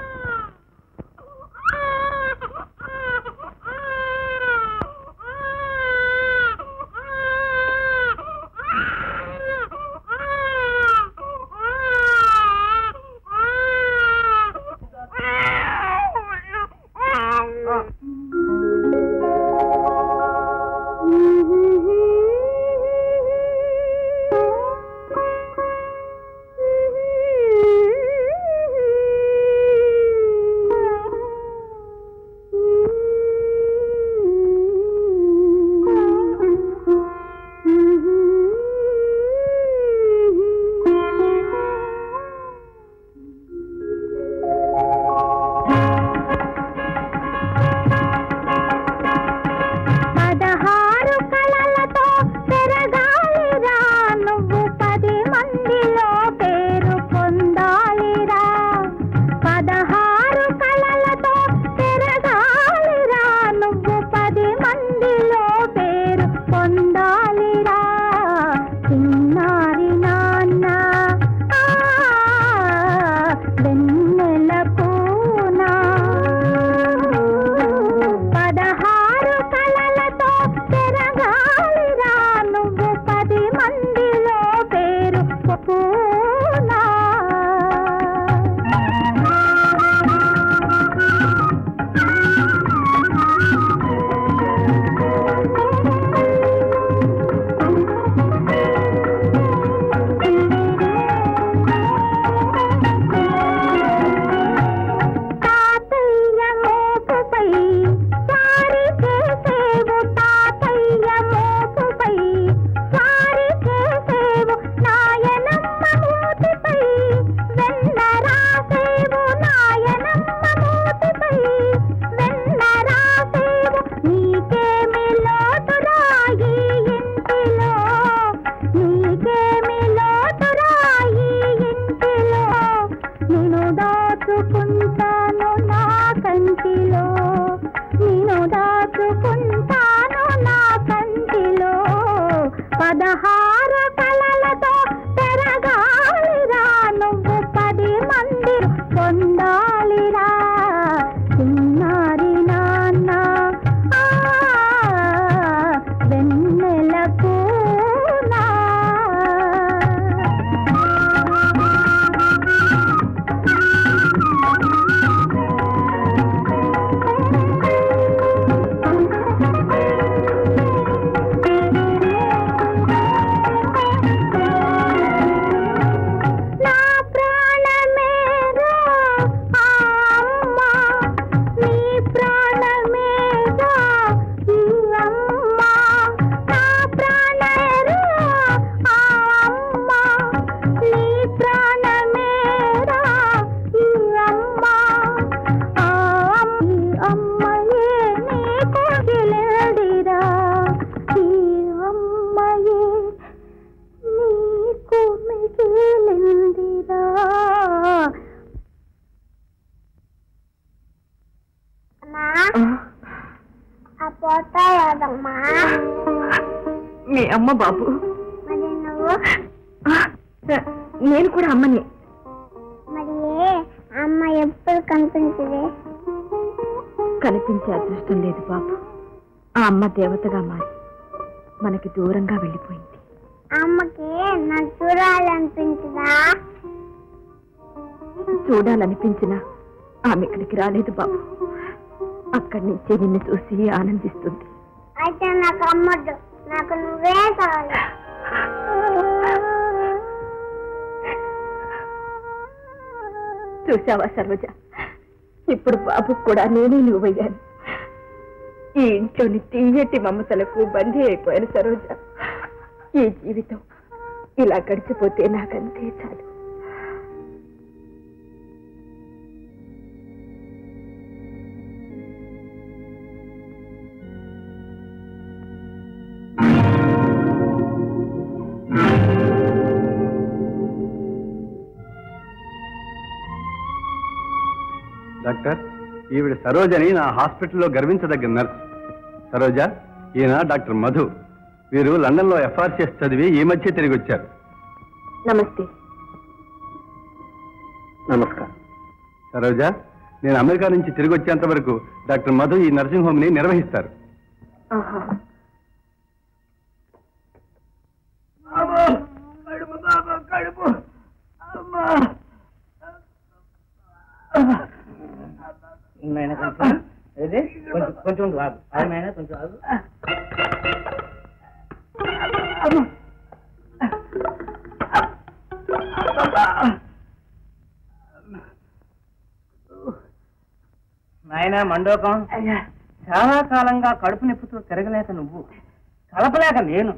మీ అమ్మ బాబు. నేను కూడా అమ్మని. మరి అమ్మ కనిపించదే. కనిపించే అదృష్టం లేదు బాబు. ఆ అమ్మ దేవతగా మారి మనకి దూరంగా వెళ్ళిపోయింది. అమ్మకి నాకు చూడాలనిపించదా? చూడాలనిపించినా ఆమె ఇక్కడికి రాలేదు బాబు. అక్కడి నుంచే నిన్ను చూసి ఆనందిస్తుంది. అయితే నాకు అమ్మద్దు, నాకు నువ్వే కావాలి. చూసావా సరోజ, ఇప్పుడు బాబు కూడా నేనే నువ్వయ్యాను. ఈ ఇంట్లోని తీయటి మమతలకు బందీ అయిపోయాను సరోజ. ఈ జీవితం ఇలా గడిచిపోతే నాకంతే చాలు. డాక్టర్, ఈవిడ సరోజని నా హాస్పిటల్లో గర్వించదగ్గ నర్స్. సరోజ, ఈయన డాక్టర్ మధు. వీరు లండన్లో FRCS చదివి ఈ మధ్య తిరిగి వచ్చారు. నమస్తే. నమస్కారం. సరోజ, నేను అమెరికా నుంచి తిరిగి వచ్చేంత వరకు డాక్టర్ మధు ఈ నర్సింగ్ హోమ్ ని నిర్వహిస్తారు. కొంచెం ఆగు, కొంచెం ఆగు. నాయనా మండోకం, చాలా కాలంగా కడుపు నొప్పితో తిరగలేక నువ్వు, కలపలేక నేను,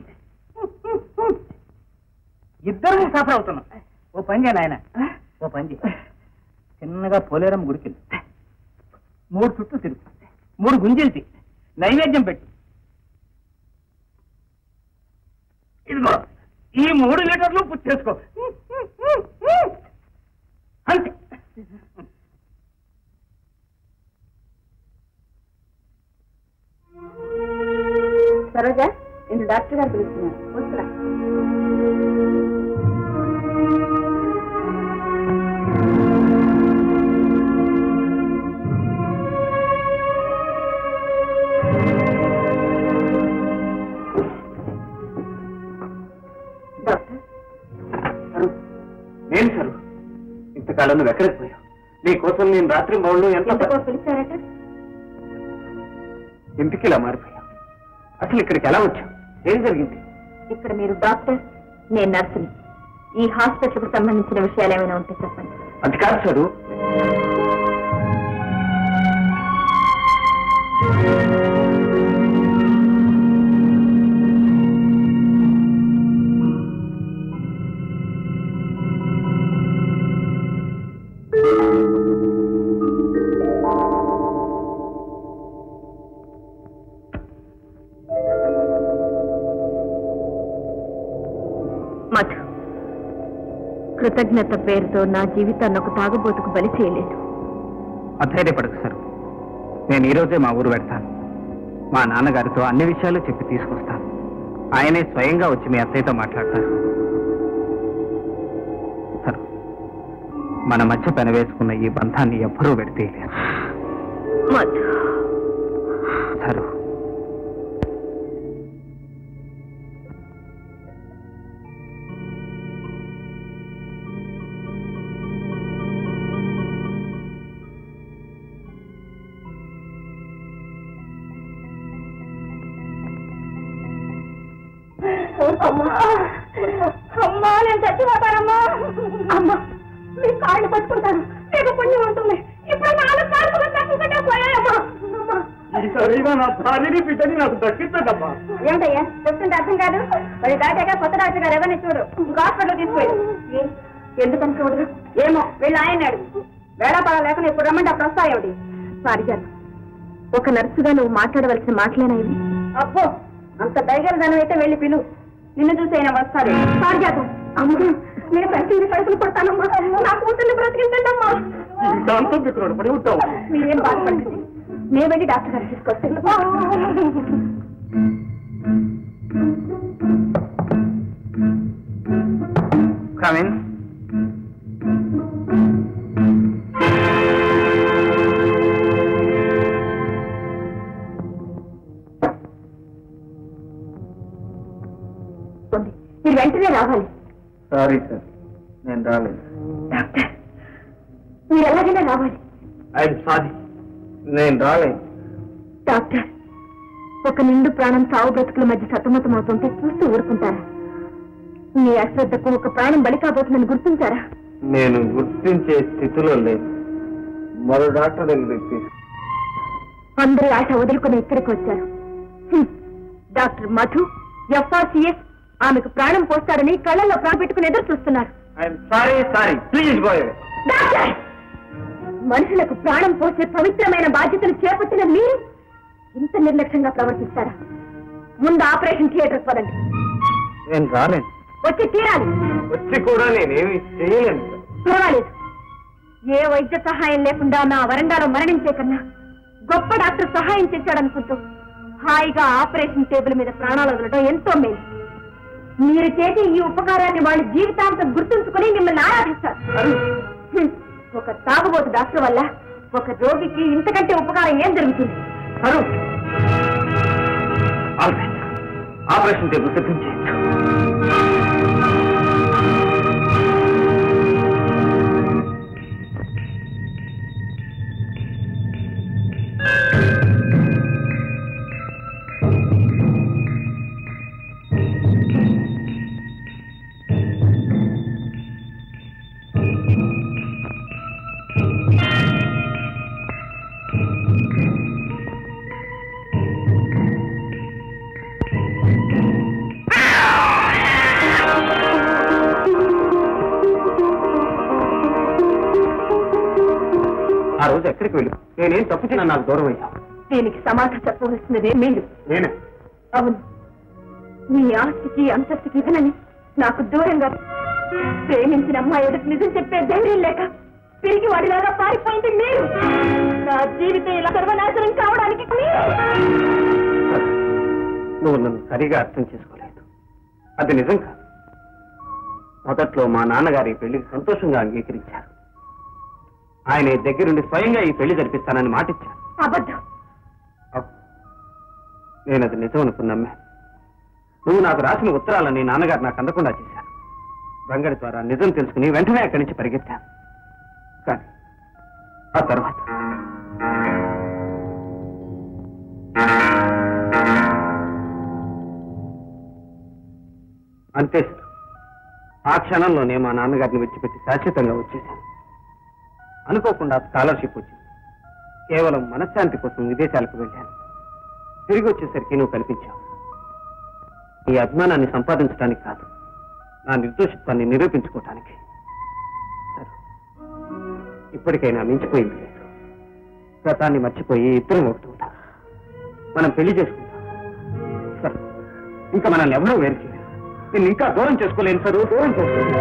ఇద్దరు సఫర్ అవుతున్నాం. ఓ పని చేయ నాయన, ఓ పని చేయ. చిన్నగా పోలేరమ్మ గుడికి 3 చుట్టూ తిరుగు, 3 గుంజీలు నైవేద్యం పెట్టు. ఇదిగో ఈ 3 లీటర్లు పుచ్చేసుకో అంతే. సరోజ, నేను డాక్టర్ గారు పిలుస్తున్నాను, వస్తున్నా. నేను సరు, ఇంతకాలం నువ్వు ఎక్కడికి పోయావు? నీకోసం నేను రాత్రి బౌళ్ళు ఎంత పిలిచారట? ఇంటికి ఇలా మారిపోయావు. అసలు ఇక్కడికి ఎలా వచ్చావు? ఏం జరిగింది? ఇక్కడ మీరు డాక్టర్, నేను నర్సుని. ఈ హాస్పిటల్కు సంబంధించిన విషయాలు ఏమైనా ఉంటే చెప్పండి. అది కాదు సరు. మధు, కృతజ్ఞత పేరుతో నా జీవితాన్ని ఒక తాగుబోతుకు బలి చేయలేదు. అధైర్యపడకు సార్, నేను ఈరోజే మా ఊరు పెడతాను. మా నాన్నగారితో అన్ని విషయాలు చెప్పి తీసుకొస్తాను. ఆయనే స్వయంగా వచ్చి మీ అత్తయ్యతో మాట్లాడతారు. సార్, మన మధ్య పెనవేసుకున్న ఈ బంధాన్ని ఎవ్వరూ విడతీయలేరు. మధు, సార్, అమ్మా, నేను చచ్చిపోతానమ్మా. అమ్మా, మీ కాళ్ళు పట్టుకుంటాను, మీకు పుణ్యం ఉంటుంది. ఇప్పుడు 4 కాళ్ళు తక్కువ పోయాయమ్మా. నా భార్యని బిడ్డని నాకు దక్కించదమ్మా. ఏమిటయ్యా చెప్తుంటే అర్థం కాదు? మరి దాటాక కొత్త డాక్టర్ గారు ఎవరిని చూడు, ఇంకో హాస్పిటల్ తీసుకుపోయి. ఎందుకని చూడరు? ఏమో, వీళ్ళు ఆయన్నాడు. వేళాపాల లేకుండా ఇప్పుడు రమ్మంటే అప్పుడు వస్తాయేమిటి? పారిజాతం, ఒక నర్సుగా నువ్వు మాట్లాడవలసిన మాటలేనా ఇవి? అబ్బో, అంత దయగలదనం అయితే వెళ్ళి పిలు. నిన్ను చూసి అయినా వస్తాడు. పారిజాతం, అమ్మ, నేను ప్రతి పైసలు కొడతానమ్మా. నా కూతుర్ని బ్రతికించండి అమ్మా. పడి ఉంటావు. మీరేం బాధపడండి, నేను వెళ్ళి డాక్టర్ గారు తీసుకొస్తాను. కమిన్. సారీ సార్, నేను రాలేదు. డాక్టర్, మీరు ఎలాగైనా రావాలి. ఐఎమ్ సారీ, నేను రాలేదు. డాక్టర్, ఒక నిండు ప్రాణం సావు బ్రతుకుల మధ్య సతమతం అవుతుంటే చూస్తూ ఊరుకుంటారా? మీ అశ్రద్ధకు ఒక ప్రాణం బలి కాబోతుందని గుర్తించారా? నేను గుర్తించే స్థితిలో లేదు. మరో డాక్టర్ దగ్గరికి తీసుకు. అందరూ ఆశ వదులుకుని ఇక్కడికి వచ్చారు. డాక్టర్ మధు, FRCS, ఆమెకు ప్రాణం పోస్తారని కళ్ళల్లో ప్రాణం పెట్టుకుని ఎదురు చూస్తున్నారు. Please go. డాక్టర్, మనుషులకు ప్రాణం పోసే పవిత్రమైన బాధ్యతను చేపట్టిన మీరు ఇంత నిర్లక్ష్యంగా ప్రవర్తిస్తారా? ముందు ఆపరేషన్ థియేటర్ పదండి. నేను రాలేను. వచ్చి తీరాలి. వచ్చి కూడా నేనేమి చేయలేను. పర్వాలేదు. ఏ వైద్య సహాయం లేకుండా నా వరండాలో మరణించే కన్నా గొప్ప డాక్టర్ సహాయం చేశాడనుకుంటూ హాయిగా ఆపరేషన్ టేబుల్ మీద ప్రాణాలు వదలడం ఎంతో మేలు. మీరు చేసే ఈ ఉపకారాన్ని వాళ్ళ జీవితాంతం గుర్తుంచుకుని మిమ్మల్ని ఆరాధిస్తారు. ఒక తాగుబోతు డాక్టర్ వల్ల ఒక రోగికి ఇంతకంటే ఉపకారం ఏం జరుగుతుంది? ఆపరేషన్ టేబుల్ సిద్ధం చేయొచ్చు. ఆ రోజు ఎక్కడికి వెళ్ళు? నేనేం తప్పు చేయను, నాకు దూరం అయ్యా. దీనికి సమాధానం చెప్పవలసినదే మీరు. నేనే? అవును, మీ ఆస్తికి అంతస్తుకి ఇదనని నాకు దూరంగా ప్రేమించిన అమ్మాయి ఎదుటి నిజం చెప్పే ధైర్యం లేక తిరిగి వాడిలాగా పారిపోయింది మీరు. నా జీవితం ఇలా సర్వనాశనం కావడానికి నువ్వు నన్ను సరిగా అర్థం చేసుకోలేదు. అది నిజం కాదు. మొదట్లో మా నాన్నగారి పెళ్లికి సంతోషంగా అంగీకరించారు. ఆయన దగ్గరుండి స్వయంగా ఈ పెళ్లి జరిపిస్తానని మాటిచ్చారు. అబద్ధం. నేను అది నిజం అనుకున్నామే. నువ్వు నాకు రాసిన ఉత్తరాలని నాన్నగారు నాకు అందకుండా చేశారు. రంగడి ద్వారా నిజం తెలుసుకుని వెంటనే అక్కడి నుంచి పరిగెత్తాను. కానీ ఆ తర్వాత అంతే సార్. ఆ క్షణంలోనే మా నాన్నగారిని విడిచిపెట్టి శాశ్వతంగా వచ్చేశాను. అనుకోకుండా స్కాలర్షిప్ వచ్చింది. కేవలం మనశ్శాంతి కోసం విదేశాలకు వెళ్ళాను. తిరిగి వచ్చేసరికి నువ్వు కనిపించావు. ఈ అభిమానాన్ని సంపాదించడానికి కాదు, నా నిర్దోషిత్వాన్ని నిరూపించుకోవటానికి. సరే, ఇప్పటికైనా మించిపోయింది లేదు. గతాన్ని మర్చిపోయి ఇద్దరం ఒకటి మనం పెళ్లి చేసుకుంటాం. సరే, ఇంకా మనల్ని ఎవరూ వేరు చేయలేదు. నేను ఇంకా దూరం చేసుకోలేను సార్, దూరం చేసుకోలేదు.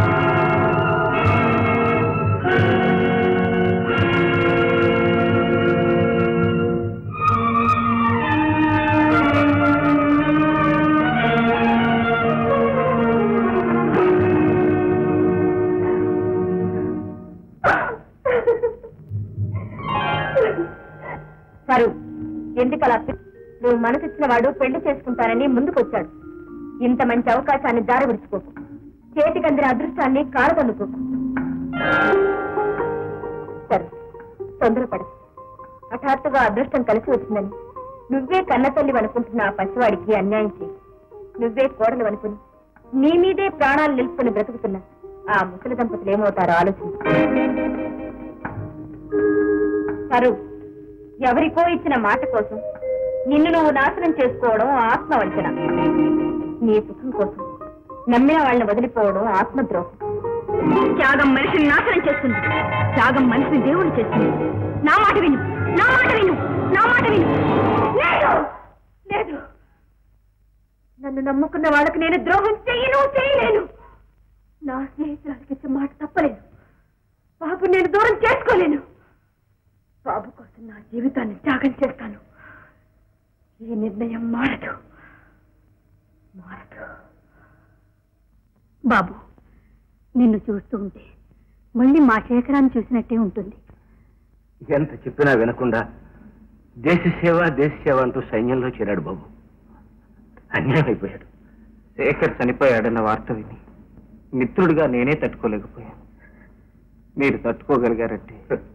సరు, ఎందుకలా? నువ్వు మనసిచ్చిన వాడు పెళ్లి చేసుకుంటానని ముందుకొచ్చాడు. ఇంత మంచి అవకాశాన్ని జార విడుచుకోకు. చేతికందిన అదృష్టాన్ని కారదనుకోకు. సరే, తొందరపడు. హఠాత్తుగా అదృష్టం కలిసి వచ్చిందని నువ్వే కన్నతల్లి అనుకుంటున్న ఆ పసివాడికి అన్యాయం చేయి. నువ్వే కోడలు అనుకుని నీ మీదే ప్రాణాలు నిలుపుకుని బ్రతుకుతున్నా ఆ ముసలి దంపతులు ఏమవుతారో ఆలోచించు. సరు, ఎవరికో ఇచ్చిన మాట కోసం నిన్ను నువ్వు నాశనం చేసుకోవడం ఆత్మవంచన. నీ సుఖం కోసం నమ్మిన వాళ్ళని వదిలిపోవడం ఆత్మద్రోహం. త్యాగం మనిషిని నాశనం చేస్తుంది. త్యాగం మనిషిని దేవుడు చేస్తుంది. నా మాట విను, నా మాట విను, నా మాట విను. లేదు, లేదు, నన్ను నమ్ముకున్న వాళ్ళకి నేను ద్రోహం చేయలేను. నా స్నేహితురాలకి ఇచ్చే మాట తప్పలేదు. బాబు నేను దూరం చేసుకోలేను. బాబు కోసం నా జీవితాన్ని త్యాగం చేస్తాను. ఈ నిర్ణయం మారదు. బాబు, నిన్ను చూస్తూ ఉంటే మళ్ళీ మా శేఖరాన్ని చూసినట్టే ఉంటుంది. ఎంత చెప్పినా వినకుండా దేశ సేవ అంటూ సైన్యంలో చేరాడు బాబు. అన్యాయం అయిపోయాడు. శేఖర్ చనిపోయాడన్న వార్త విని మిత్రుడిగా నేనే తట్టుకోలేకపోయాను. మీరు తట్టుకోగలిగారంటే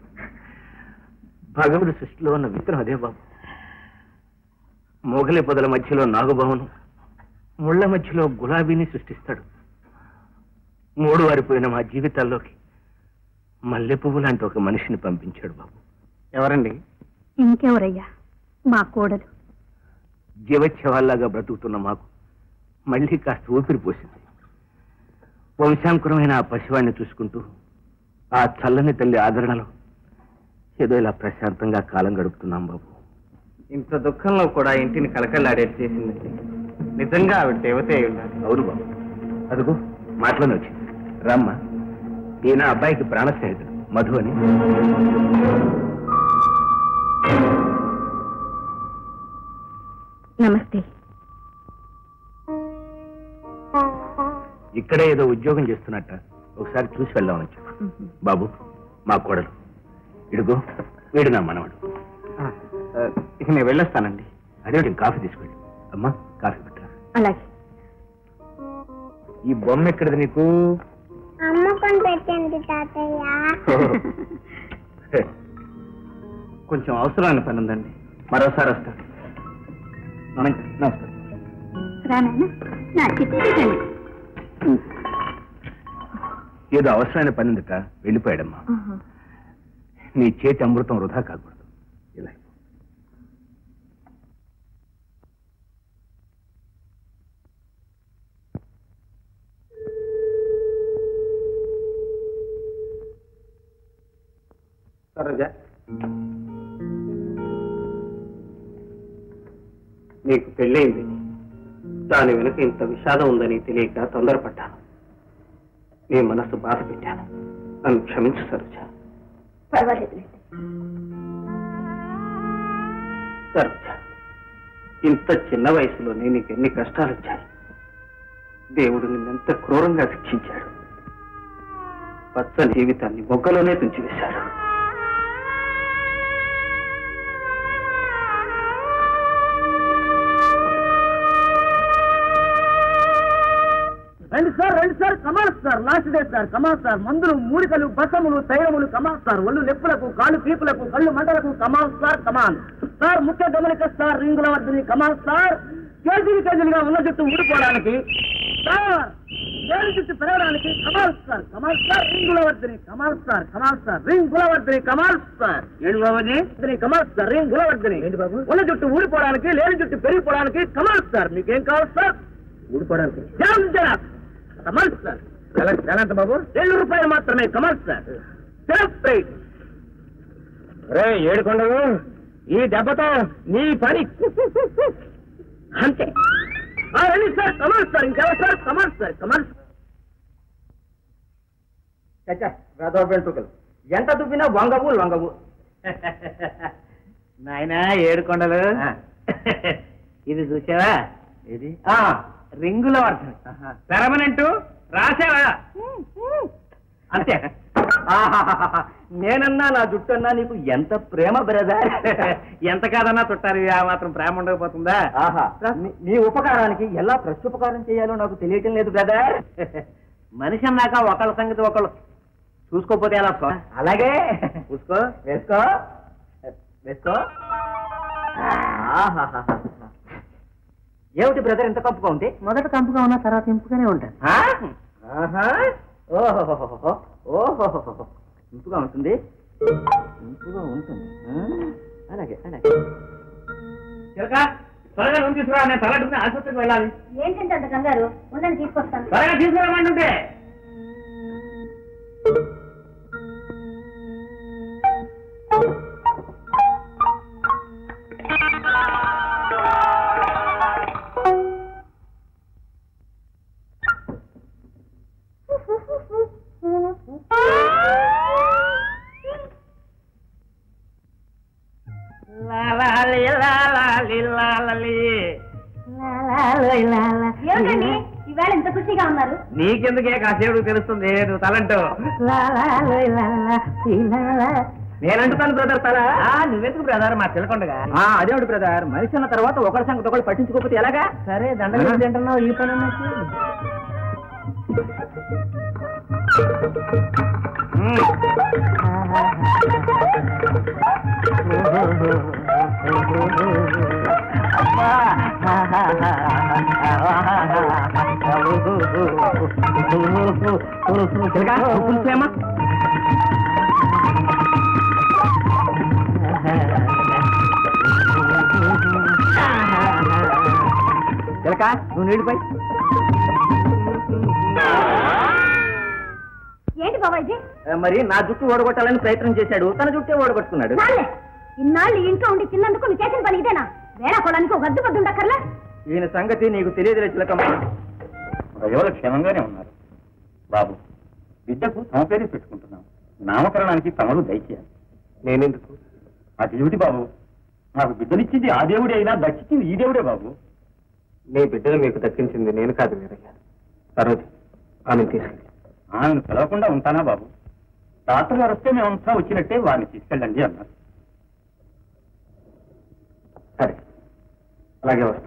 భగవుడి సృష్టిలో ఉన్న విత్తనం అదే బాబు. మొగలి పొదల మధ్యలో నాగుబావును, ముళ్ల మధ్యలో గులాబీని సృష్టిస్తాడు. మూడు వారిపోయిన మా జీవితాల్లోకి మల్లె పువ్వు లాంటి ఒక మనిషిని పంపించాడు బాబు. ఎవరండి? ఇంకెవరయ్యా, మా కోడలు. జీవచ్ఛవాల్లాగా బ్రతుకుతున్న మాకు మళ్ళీ కాస్త ఊపిరి పోసింది. వంశాంకురమైన ఆ పసివాడిని చూసుకుంటూ ఆ చల్లని తల్లి ఆదరణలో ఏదో ఇలా ప్రశాంతంగా కాలం గడుపుతున్నాం బాబు. ఇంత దుఃఖంలో కూడా ఇంటిని కలకల్లాడేది చేసిందండి. నిజంగా ఆవిడ దేవతే అయి ఉండాలి. అవును బాబు. అదుగో మాటలోనే వచ్చింది. రామ్మ, ఈయన అబ్బాయికి ప్రాణ స్నేహితుడు మధు అని. నమస్తే. ఇక్కడే ఏదో ఉద్యోగం చేస్తున్నట్ట, ఒకసారి చూసి వెళ్దామని చెప్పు. బాబు, మా కోడలు ఇడుగో, వీడు నా మనవాడు. ఇక నేను వెళ్ళొస్తానండి. అదే కాఫీ తీసుకెళ్ళి. అమ్మా, కాఫీ పెట్టరా. అలాగే. ఈ బొమ్మ ఎక్కడిది నీకు? అమ్మకం పెట్టండి తాతయ్య. కొంచెం అవసరమైన పని ఉందండి, మరోసారి వస్తాను. నమస్కారం. రానాయన, నా చిత్రండి. ఏదో అవసరమైన పని ఉందిక, వెళ్ళిపోయాడమ్మా. నీ చేతి అమృతం వృధా కాకూడదు. ఇలా సరోజా, నీకు పెళ్ళయింది. దాని వెనుక ఇంత విషాదం ఉందని తెలియక తొందరపడ్డాను. నీ మనసు బాధ పెట్టాను. నన్ను క్షమించు సరోజ. పర్వాలేదు. సరోజ, ఇంత చిన్న వయసులోనే నీకు ఎన్ని కష్టాలు వచ్చాయి. దేవుడు నిన్నెంత క్రూరంగా శిక్షించాడు. పచ్చని జీవితాన్ని మొగ్గలోనే తుంచివేశాడు. రండి సార్, రండి సార్, కమాల్ సార్, లాస్ట్ డే సార్, కమాల్ సార్. మందులు, మూలికలు, బసములు, తైలములు, కమాల్ సార్. ఒళ్ళు నొప్పులకు, కాళ్ళు పీపులకు, కళ్ళు మంటలకు కమాల్ సార్, కమాల్ సార్. ముఖ్య గమనిక సార్, రింగుల వర్ధని కమాల్ సార్. కేజీలుగా ఉన్న జుట్టు ఊడిపోవడానికి సార్, వేలు జుట్టు పెరగడానికి కమాల్ సార్, కమాల్ సార్. రింగుల వర్ధని కమాల్ సార్, కమాల్ సార్. రింగుల వర్ధని కమాల్ సార్. ఏంటి బాబుని? కమాల్ సార్, రింగుల వర్ధని. ఏంటి బాబు? ఉన్న జుట్టు ఊడిపోవడానికి, లేని జుట్టు పెరిగిపోవడానికి కమాల్ సార్. మీకేం కావాలి సార్? ఊడిపోవడానికి కమాల్ సార్. ఎంత బాబు? ₹2 మాత్రమే కమాల్ సార్. రే ఏడుకొండలు, ఈ దెబ్బతో నీ పని అంతే. రండి సార్, కమాల్ సార్. ఇంకెవరు సార్? కమాల్ సార్, కమాల్. రాధవ వెంట్రుకలు ఎంత దుబ్బినా వంగవు లొంగవు. నాయనా ఏడుకొండలు, ఇది చూసావా? ఇది రింగుల వర్ధని. పెర్మనెంట్ రాసావా? అంతే. నేనన్నా నా జుట్టు అన్నా నీకు ఎంత ప్రేమ బ్రదర్. ఎంత కాదన్నా చుట్టారు, ఆ మాత్రం ప్రేమ ఉండకపోతుందా? నీ ఉపకారానికి ఎలా ప్రత్యుపకారం చేయాలో నాకు తెలియటం లేదు బ్రదర్. మనిషి అన్నాక ఒకళ్ళ సంగతి ఒకళ్ళు చూసుకోపోతే ఎలా? అలాగే చూసుకో. వేసుకో, వేసుకో. ఏమిటి బ్రదర్ ఇంత కంపుగా ఉంది? మొదట కంపుగా ఉన్నా తర్వాత ఇంపుగానే ఉంటాను. ఓహో, ఇంపుగా ఉంటుంది, ఇంపుగా ఉంటుంది. అలాగే అలాగే. త్వరగా రూమ్ తీసుకురా, నేను తలట్టుకుని ఆసుపత్రికి వెళ్ళాలి. ఏంటంటే అంత కంగారు? ఉండండి, తీసుకొస్తాను. త్వరగా తీసుకురామంటుంటే. ఏమిటండి ఈవేళ ఇంత ఖుషిగా ఉన్నారు? నీకెందుకే కాసేపుడికి తెలుస్తుంది, నువ్వు తలంటూ. నేనంటుతాను బ్రదర్ తల. నువ్వెందుకు బ్రదర్ మా తిలకొండగా? అదేమిటి బ్రదర్, మనిషి అన్న తర్వాత ఒకరి సంగతి ఒకళ్ళు పట్టించుకోకపోతే ఎలాగా? సరే దండలు తింటున్నావు, ఈ పని చిలక నువ్వు నీళ్ళుపై. ఏంటి బాబా ఇది? మరి నా జుట్టు ఓడగొట్టాలని ప్రయత్నం చేశాడు, తన జుట్టే ఓడగొట్టుకున్నాడు. ఇన్నాళ్ళు ఇంట్లో ఉండి తిన్నందుకు నువ్వు చేసిన పని ఇదేనా? వేళ కొడానికి ఒక గద్దు ఉండక్కర్లా? ఈయన సంగతి నీకు తెలియదులే చిలకమ్మ. ప్రజలు క్షేమంగానే ఉన్నారు బాబు. బిడ్డకు తమ పేరు పెట్టుకుంటున్నాం. నామకరణానికి తమరు దయచేయాలి. నేనెందుకు? ఆ దేవుడి బాబు, నాకు బిడ్డనిచ్చింది ఆ దేవుడే అయినా దక్కించింది ఈ దేవుడే బాబు. నీ బిడ్డను మీకు దక్కించింది నేను కాదు వీరయ్య. సరోజి, ఆమెను తీసుకెళ్ళి. ఆమెను పిలవకుండా ఉంటానా బాబు? డాక్టర్ గారు వస్తే మేమంతా వచ్చినట్టే వారిని తీసుకెళ్ళండి అన్నారు. సరే, అలాగే వస్తాను.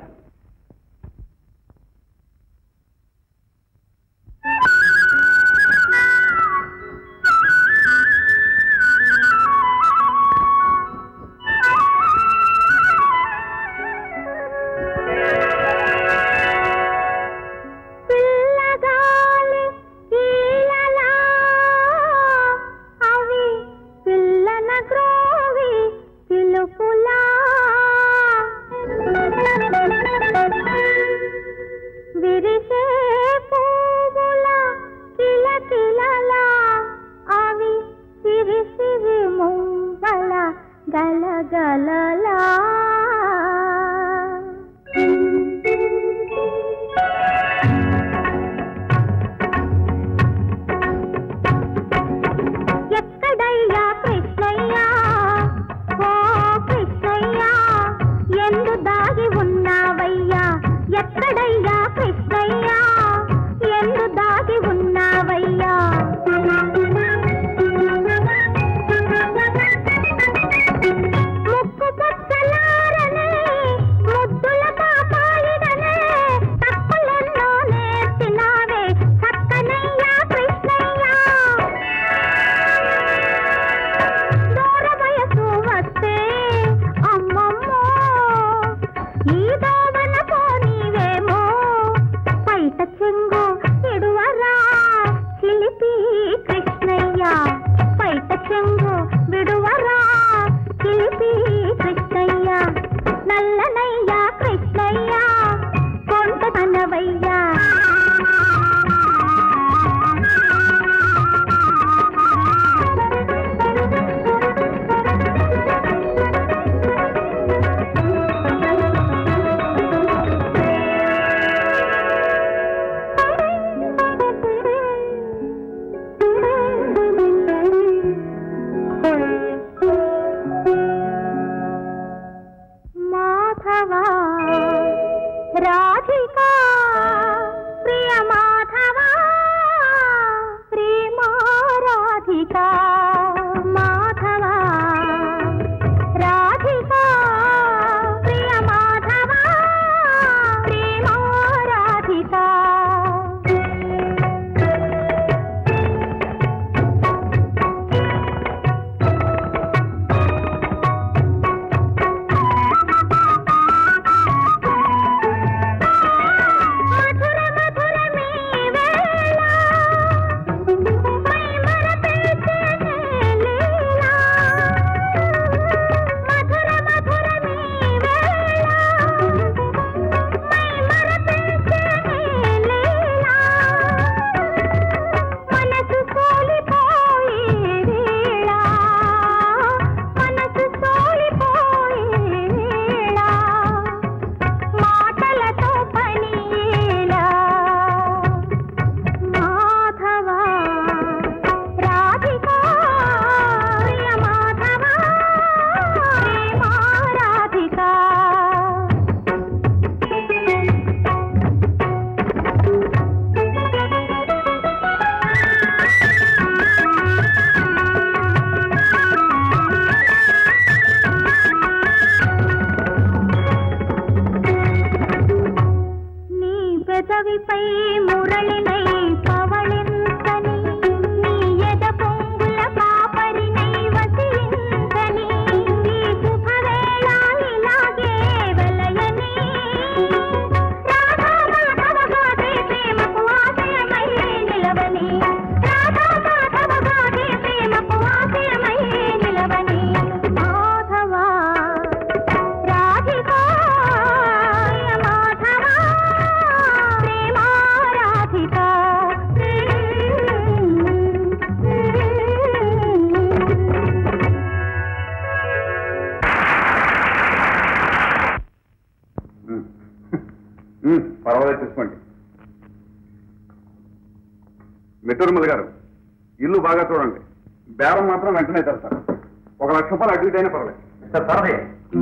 మెట్టూరుమల్ గారు, ఇల్లు బాగా చూడండి. బేరం మాత్రం వెంటనే తెస్తారు. 1 లక్ష రూపాయలు అడ్డు అయినా పర్వాలేదు. సార్ పర్వాలేదు,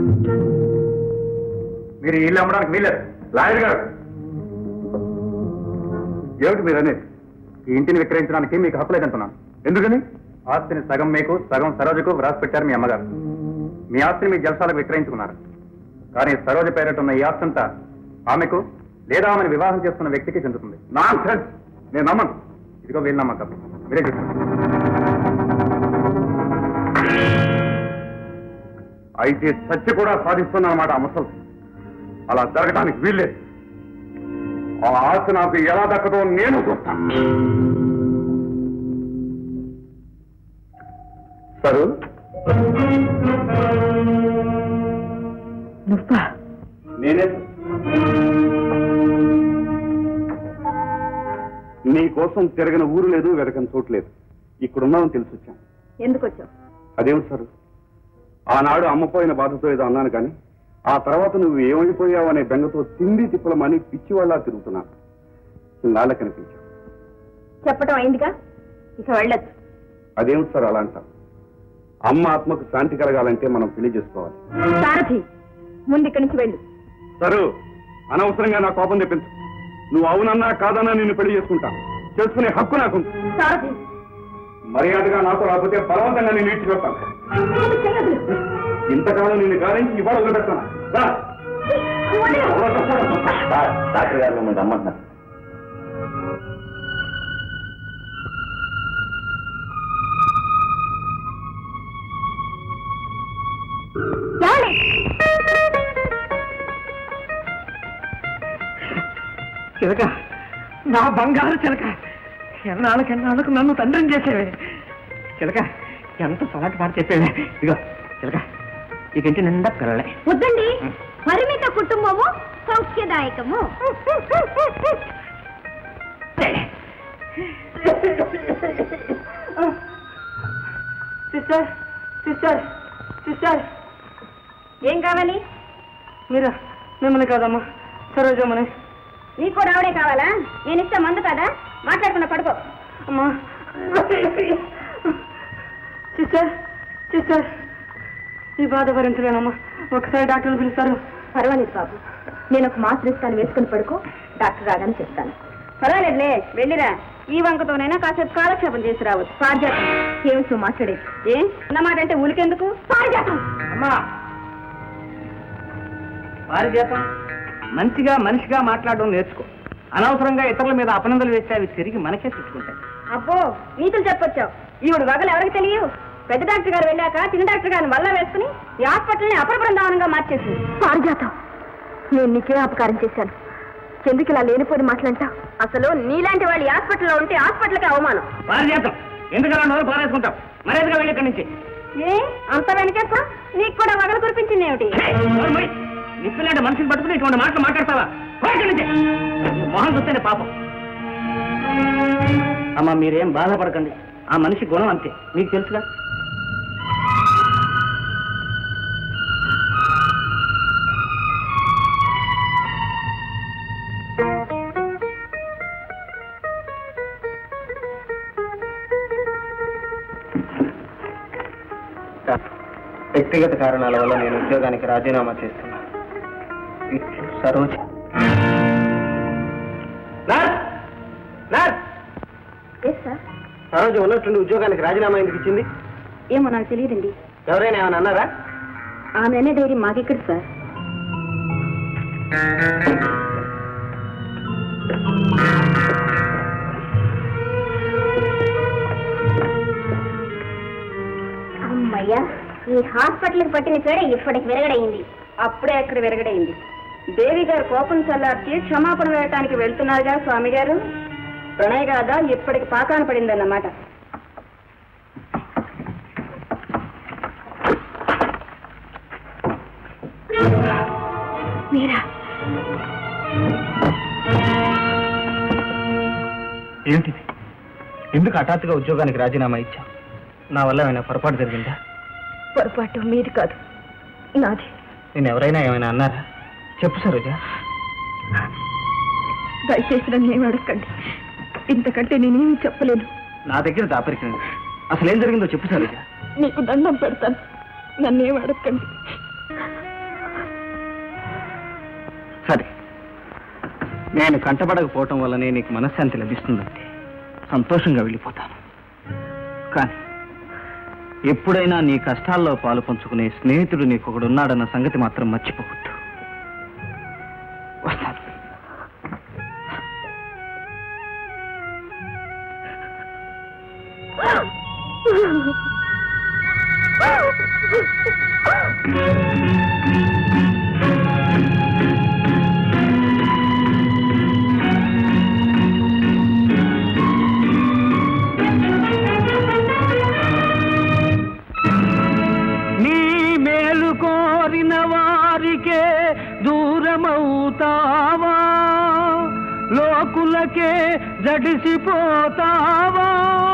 మీరు ఇల్లు అమ్మడానికి వీల్లేదు. లాయర్ గారు, ఏమిటి మీరు అనేది? ఈ ఇంటిని విక్రయించడానికి మీకు హక్కు లేదంటున్నాను. ఎందుకని? ఆస్తిని సగం మీకు, సగం సరోజకు వ్రాసి పెట్టారు మీ అమ్మగారు. మీ ఆస్తిని మీ జలసాలకు విక్రయించుకున్నారు. కానీ సరోజ పేరిట ఉన్న ఈ ఆస్తంతా ఆమెకు లేదా ఆమెను వివాహం చేస్తున్న వ్యక్తికి చెందుతుంది. నాన్సెన్స్, నేను నమ్మను. ఇదిగో వీళ్ళు నమ్మకం, మీరే చెప్పండి. అయితే సత్య కూడా సాధిస్తున్నమాట ఆ ముసలి. అలా జరగడానికి వీల్లేదు. ఆ ఆశ నాకు ఎలా దక్కదో నేను చూస్తాను. సరు, నువ్వా? నేనే. నీ కోసం తిరగని ఊరు లేదు, వెతకని చోటు లేదు. ఇక్కడున్నామని తెలిసి వచ్చాను. ఎందుకు వచ్చావు? అదేమిటి సారు, ఆనాడు అమ్మపోయిన బాధతో ఏదో అన్నాను, కానీ ఆ తర్వాత నువ్వు ఏమైపోయావు అనే బెంగతో తిండి తిప్పలమని పిచ్చివాళ్ళ తిరుగుతున్నాను. నాళ్ళ కనిపించావు. చెప్పటం అయిందిగా, ఇక వెళ్ళొచ్చు. అదేమిటి సార్ అలా అంటావు? అమ్మ ఆత్మకు శాంతి కలగాలంటే మనం పెళ్లి చేసుకోవాలి. సారథి, ముందు ఇక్కడి నుంచి వెళ్ళు. సరు, అనవసరంగా నా కోపం తెప్పించు. నువ్వు అవునన్నా కాదన్నా నిన్ను పెళ్లి చేసుకుంటాను. చేసుకునే హక్కు నాకు. సారథి, మర్యాదగా నాతో రాకపోతే బలవంతంగా నేను ఈడ్చిపెడతాను. ఇంతకాలం నిన్ను గారించి ఇవాళ వదిలిపెడతాను. డాక్టర్ గారు మిమ్మల్ని రమ్మంటున్నారు. చిలక, నా బంగారు చిలక, ఎన్నాళ్ళకెన్నాళ్ళకు నన్ను తండ్రిని చేసేవే. చిలక, ఎంత సలాట్ పాట చెప్పేవే. ఇదిగో చిలక, ఈ ఇంటి నిండా పిల్లలే. వద్దండి, పరిమిత కుటుంబము సౌఖ్యదాయకము. సిస్టర్, సిస్టర్, సిస్టర్, ఏం కావాలి? మీరు మిమ్మల్ని కాదమ్మా, సరోజమ్మని. నీకు రావడే కావాలా? నేను ఇచ్చే మందు కదా, మాట్లాడకుండా పడుకో. అమ్మా, సిస్టర్, సిస్టర్, ఈ బాధ భరించలేనమ్మా. ఒకసారి డాక్టర్ని పిలుస్తారు. పర్వాలేదు బాబు, నేను ఒక మాత్ర ఇస్తాను, వేసుకుని పడుకో. డాక్టర్ రాగానే చెప్తాను. పర్వాలేదులే, వెళ్ళిరా. ఈ వంకతోనైనా కాసేపు కాలక్షేపం చేసి రావచ్చు. పారిజాతం, ఏమిటి నువ్వు మాట్లాడేది? ఏ అన్నమాట అంటే ఉలికెందుకు? పారిజాతం, అమ్మా, పారిజాతం, మంచిగా మనిషిగా మాట్లాడడం నేర్చుకో. అనవసరంగా ఇతరుల మీద అపనందలు వేస్తే అవి తిరిగి మనకే చుట్టుకుంటాయి. అబ్బో, నీతులు చెప్పొచ్చావు. ఈవిడ వగలు ఎవరికి తెలియవు. పెద్ద డాక్టర్ గారు వెళ్ళాక చిన్న డాక్టర్ గారిని వల్ల వేసుకుని ఈ హాస్పిటల్ని అపర బృందావనంగా మార్చేసింది. పారిజాతం, నేను నీకే అపకారం చేశాను. ఎందుకు ఇలా లేనిపోని మాట్లాంటా? అసలు నీలాంటి వాళ్ళు హాస్పిటల్లో ఉంటే హాస్పిటల్కి అవమానం. పారిజాతం, ఎందుకలా నోరు పారేసుకుంటాం? మరేదిగా వెళ్ళి ఇక్కడి నుంచి. ఏ అంత వెనకేసా? నీకు కూడా వగలు కురిపించింది ఏమిటి? నిప్పులాంటి మనిషిని పట్టుకుని ఇటువంటి మాటలు మాట్లాడతావా? మొహం చూస్తేనే పాపం. అమ్మా, మీరేం బాధపడకండి. ఆ మనిషి గుణం అంతే, మీకు తెలుసుగా. వ్యక్తిగత కారణాల వల్ల నేను ఉద్యోగానికి రాజీనామా చేస్తున్నాను. సరోజ్. సరోజ ఉన్నట్టుండి ఉద్యోగానికి రాజీనామా ఎందుకు ఇచ్చింది? ఏమో నాకు తెలియదండి. ఎవరైనా ఏమైనా అన్నారా? ఆమె అనే ధైర్యం మాకెక్కడ సార్? అమ్మయ్యా, ఈ హాస్పిటల్కి పట్టిన పేడ ఇప్పటికి విరగడైంది. అప్పుడే అక్కడ విరగడైంది. దేవి గారు కోపం చల్లార్చి క్షమాపణ వేయటానికి వెళ్తున్నారుగా స్వామి గారు. ప్రణయ్ గాథ ఇప్పటికి పాకాన పడిందన్నమాట. మీరా? ఏంటిది? ఎందుకు హఠాత్తుగా ఉద్యోగానికి రాజీనామా ఇచ్చా? నా వల్ల ఏమైనా పొరపాటు జరిగిందా? పొరపాటు మీది కాదు, నాది. నేను ఎవరైనా ఏమైనా అన్నారా? చెప్పు సరోజ. దయచేసి నన్ను ఏమి అడగండి. ఇంతకంటే నేనేమి చెప్పలేను. నా దగ్గర దాపరికం అసలు ఏం జరిగిందో చెప్పు సరోజ. నీకు దండం పెడతాను, నన్నేం అడగండి. సరే, నేను కంటపడకపోవటం వల్లనే నీకు మనశ్శాంతి లభిస్తుందంటే సంతోషంగా వెళ్ళిపోతాను. కానీ ఎప్పుడైనా నీ కష్టాల్లో పాలు పంచుకునే స్నేహితుడు నీకు ఒకడున్నాడన్న సంగతి మాత్రం మర్చిపోవద్దు. వస్తాను. వారికే దూరమవుతావా, లోకులకే జడిసిపోతావా?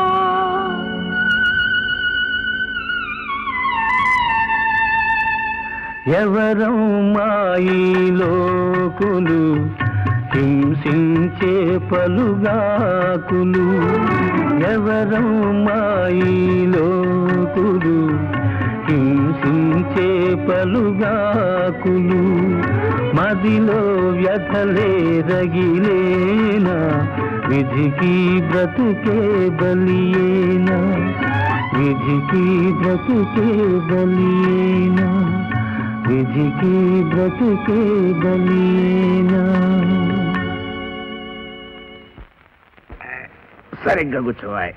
ఎవరమ్మా ఈ లోకులు, హింసించే పలుగాకులు? ఎవరమ్మా ఈ లోకులు, హింసించే పలుగాకులు? మదిలో వ్యథలే రగిలేనా, విధికి బ్రతుకే బలియేనా? విధికి బ్రతుకే బలియేనా? విధికి బ్రతుకే బలియేనా? సరిగ్గా కూర్చోవాయ్.